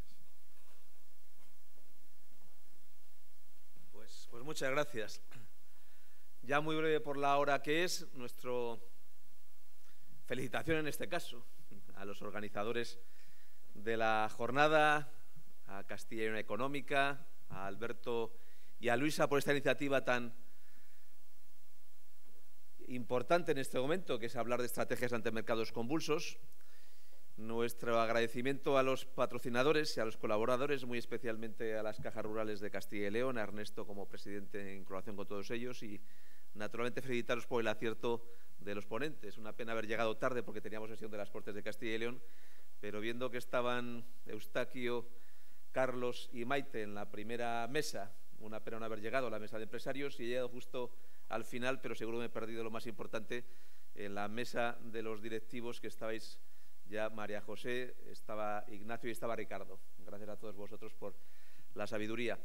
Pues muchas gracias. Ya muy breve por la hora que es, nuestro felicitación en este caso a los organizadores de la jornada, a Castilla y León Económica, a Alberto y a Luisa por esta iniciativa tan importante en este momento, que es hablar de estrategias ante mercados convulsos. Nuestro agradecimiento a los patrocinadores y a los colaboradores, muy especialmente a las Cajas Rurales de Castilla y León, a Ernesto como presidente en colaboración con todos ellos y naturalmente felicitaros por el acierto de los ponentes. Una pena haber llegado tarde porque teníamos sesión de las Cortes de Castilla y León, pero viendo que estaban Eustaquio, Carlos y Maite en la primera mesa, una pena no haber llegado a la mesa de empresarios y he llegado justo al final, pero seguro me he perdido lo más importante, en la mesa de los directivos que estabais ya María José, estaba Ignacio y estaba Ricardo. Gracias a todos vosotros por la sabiduría.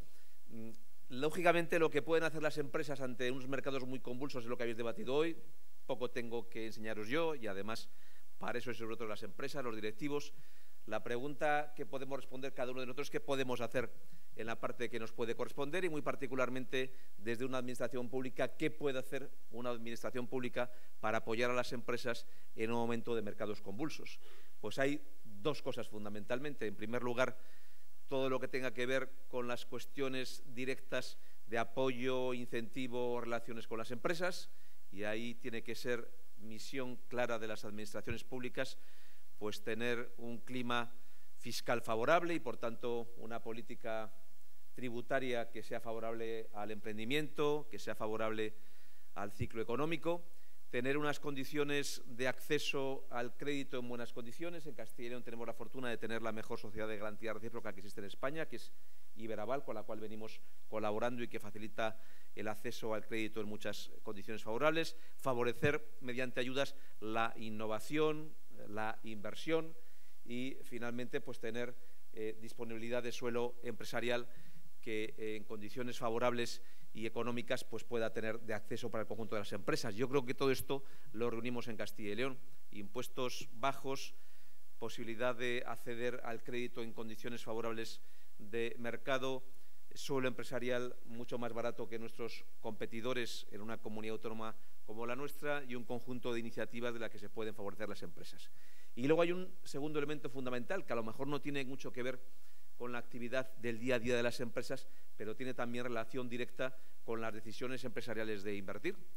Lógicamente, lo que pueden hacer las empresas ante unos mercados muy convulsos es lo que habéis debatido hoy. Poco tengo que enseñaros yo y además para eso es sobre todo las empresas, los directivos. La pregunta que podemos responder cada uno de nosotros es qué podemos hacer en la parte que nos puede corresponder y muy particularmente desde una administración pública, qué puede hacer una administración pública para apoyar a las empresas en un momento de mercados convulsos. Pues hay dos cosas fundamentalmente. En primer lugar, todo lo que tenga que ver con las cuestiones directas de apoyo, incentivo, relaciones con las empresas, y ahí tiene que ser misión clara de las administraciones públicas, pues tener un clima fiscal favorable y, por tanto, una política tributaria que sea favorable al emprendimiento, que sea favorable al ciclo económico, tener unas condiciones de acceso al crédito en buenas condiciones. En Castilla y León tenemos la fortuna de tener la mejor sociedad de garantía recíproca que existe en España, que es Iberaval, con la cual venimos colaborando y que facilita el acceso al crédito en muchas condiciones favorables, favorecer mediante ayudas la innovación, la inversión y finalmente pues tener disponibilidad de suelo empresarial que en condiciones favorables y económicas pues pueda tener de acceso para el conjunto de las empresas. Yo creo que todo esto lo reunimos en Castilla y León. Impuestos bajos, posibilidad de acceder al crédito en condiciones favorables de mercado, suelo empresarial mucho más barato que nuestros competidores en una comunidad autónoma como la nuestra y un conjunto de iniciativas de las que se pueden favorecer las empresas. Y luego hay un segundo elemento fundamental que a lo mejor no tiene mucho que ver con la actividad del día a día de las empresas, pero tiene también relación directa con las decisiones empresariales de invertir.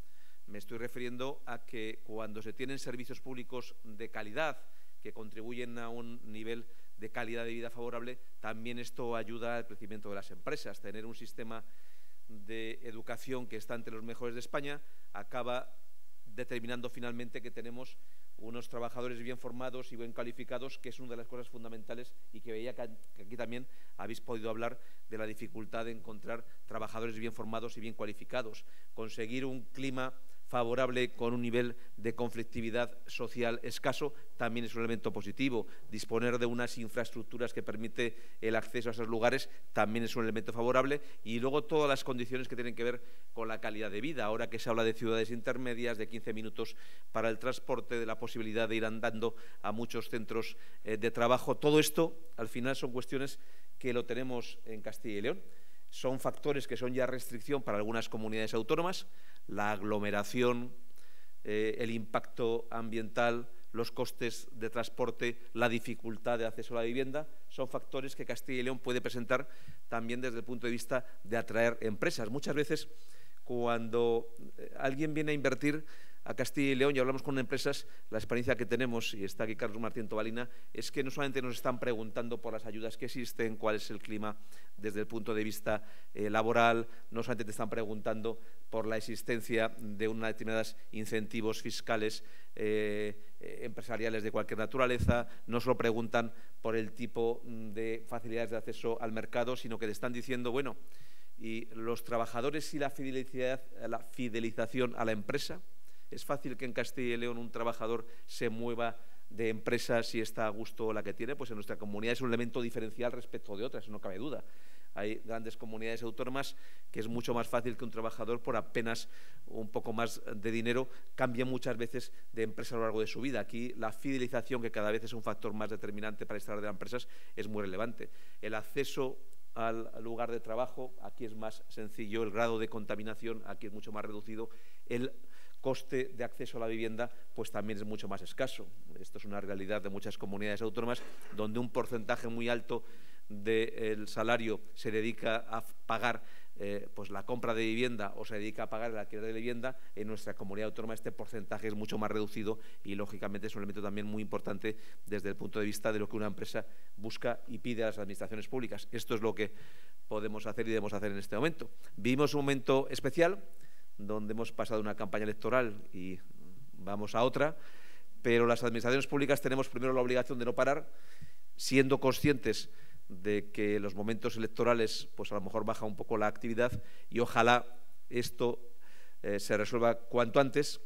Me estoy refiriendo a que cuando se tienen servicios públicos de calidad que contribuyen a un nivel de calidad de vida favorable, también esto ayuda al crecimiento de las empresas. Tener un sistema de educación que está entre los mejores de España acaba determinando finalmente que tenemos unos trabajadores bien formados y bien calificados, que es una de las cosas fundamentales, y que veía que aquí también habéis podido hablar de la dificultad de encontrar trabajadores bien formados y bien cualificados. Conseguir un clima favorable con un nivel de conflictividad social escaso también es un elemento positivo. Disponer de unas infraestructuras que permite el acceso a esos lugares también es un elemento favorable, y luego todas las condiciones que tienen que ver con la calidad de vida. Ahora que se habla de ciudades intermedias, de 15 minutos para el transporte, de la posibilidad de ir andando a muchos centros de trabajo, todo esto al final son cuestiones que lo tenemos en Castilla y León. Son factores que son ya restricción para algunas comunidades autónomas: la aglomeración, el impacto ambiental, los costes de transporte, la dificultad de acceso a la vivienda. Son factores que Castilla y León puede presentar también desde el punto de vista de atraer empresas. Muchas veces, cuando alguien viene a invertir a Castilla y León y hablamos con empresas, la experiencia que tenemos, y está aquí Carlos Martín Tobalina, es que no solamente nos están preguntando por las ayudas que existen, cuál es el clima desde el punto de vista laboral, no solamente te están preguntando por la existencia de unos determinados incentivos fiscales empresariales de cualquier naturaleza, no solo preguntan por el tipo de facilidades de acceso al mercado, sino que te están diciendo, bueno, y los trabajadores y la fidelización a la empresa. Es fácil que en Castilla y León un trabajador se mueva de empresa si está a gusto la que tiene. Pues en nuestra comunidad es un elemento diferencial respecto de otras, no cabe duda. Hay grandes comunidades autónomas que es mucho más fácil que un trabajador por apenas un poco más de dinero cambie muchas veces de empresa a lo largo de su vida. Aquí la fidelización, que cada vez es un factor más determinante para estar de las empresas, es muy relevante. El acceso al lugar de trabajo aquí es más sencillo, el grado de contaminación aquí es mucho más reducido, el coste de acceso a la vivienda pues también es mucho más escaso. Esto es una realidad de muchas comunidades autónomas donde un porcentaje muy alto del salario se dedica a pagar pues la compra de vivienda o se dedica a pagar el alquiler de vivienda. En nuestra comunidad autónoma este porcentaje es mucho más reducido y lógicamente es un elemento también muy importante desde el punto de vista de lo que una empresa busca y pide a las administraciones públicas. Esto es lo que podemos hacer y debemos hacer en este momento. Vivimos un momento especial donde hemos pasado una campaña electoral y vamos a otra, pero las administraciones públicas tenemos primero la obligación de no parar, siendo conscientes de que en los momentos electorales pues a lo mejor baja un poco la actividad, y ojalá esto se resuelva cuanto antes.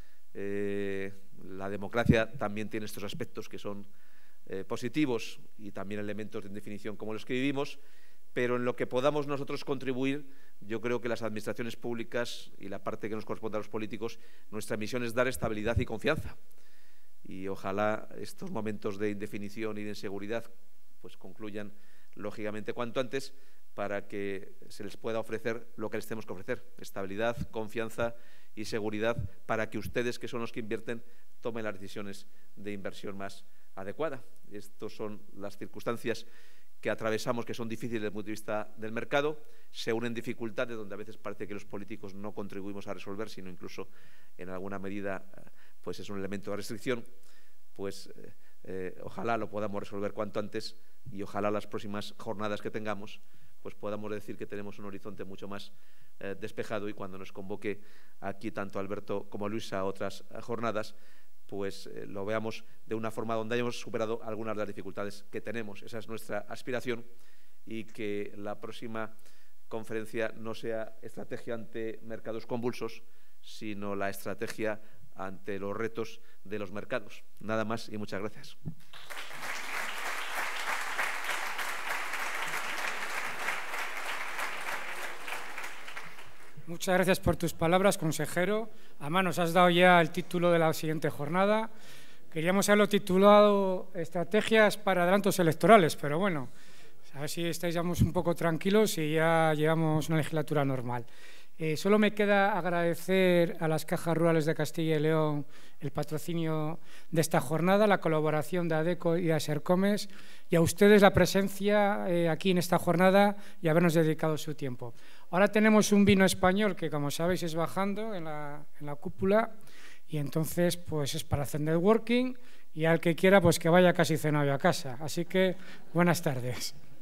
La democracia también tiene estos aspectos que son positivos y también elementos de indefinición como los que vivimos, pero en lo que podamos nosotros contribuir, yo creo que las administraciones públicas y la parte que nos corresponde a los políticos, nuestra misión es dar estabilidad y confianza. Y ojalá estos momentos de indefinición y de inseguridad pues concluyan lógicamente cuanto antes, para que se les pueda ofrecer lo que les tenemos que ofrecer: estabilidad, confianza y seguridad, para que ustedes, que son los que invierten, tomen las decisiones de inversión más adecuada. Estas son las circunstancias que atravesamos, que son difíciles desde el punto de vista del mercado. Se unen dificultades donde a veces parece que los políticos no contribuimos a resolver, sino incluso en alguna medida pues es un elemento de restricción. Pues ojalá lo podamos resolver cuanto antes, y ojalá las próximas jornadas que tengamos pues podamos decir que tenemos un horizonte mucho más despejado, y cuando nos convoque aquí tanto Alberto como Luisa a otras jornadas pues lo veamos de una forma donde hayamos superado algunas de las dificultades que tenemos. Esa es nuestra aspiración, y que la próxima conferencia no sea estrategia ante mercados convulsos, sino la estrategia ante los retos de los mercados. Nada más y muchas gracias. Muchas gracias por tus palabras, consejero. Además, nos has dado ya el título de la siguiente jornada. Queríamos haberlo titulado Estrategias para adelantos electorales, pero bueno, a ver si estáis ya un poco tranquilos y ya llevamos una legislatura normal. Solo me queda agradecer a las Cajas Rurales de Castilla y León el patrocinio de esta jornada, la colaboración de ADECO y de Asercomes, y a ustedes la presencia aquí en esta jornada y habernos dedicado su tiempo. Ahora tenemos un vino español que, como sabéis, es bajando en la cúpula, y entonces pues es para hacer networking, y al que quiera pues que vaya casi cenado a casa. Así que buenas tardes.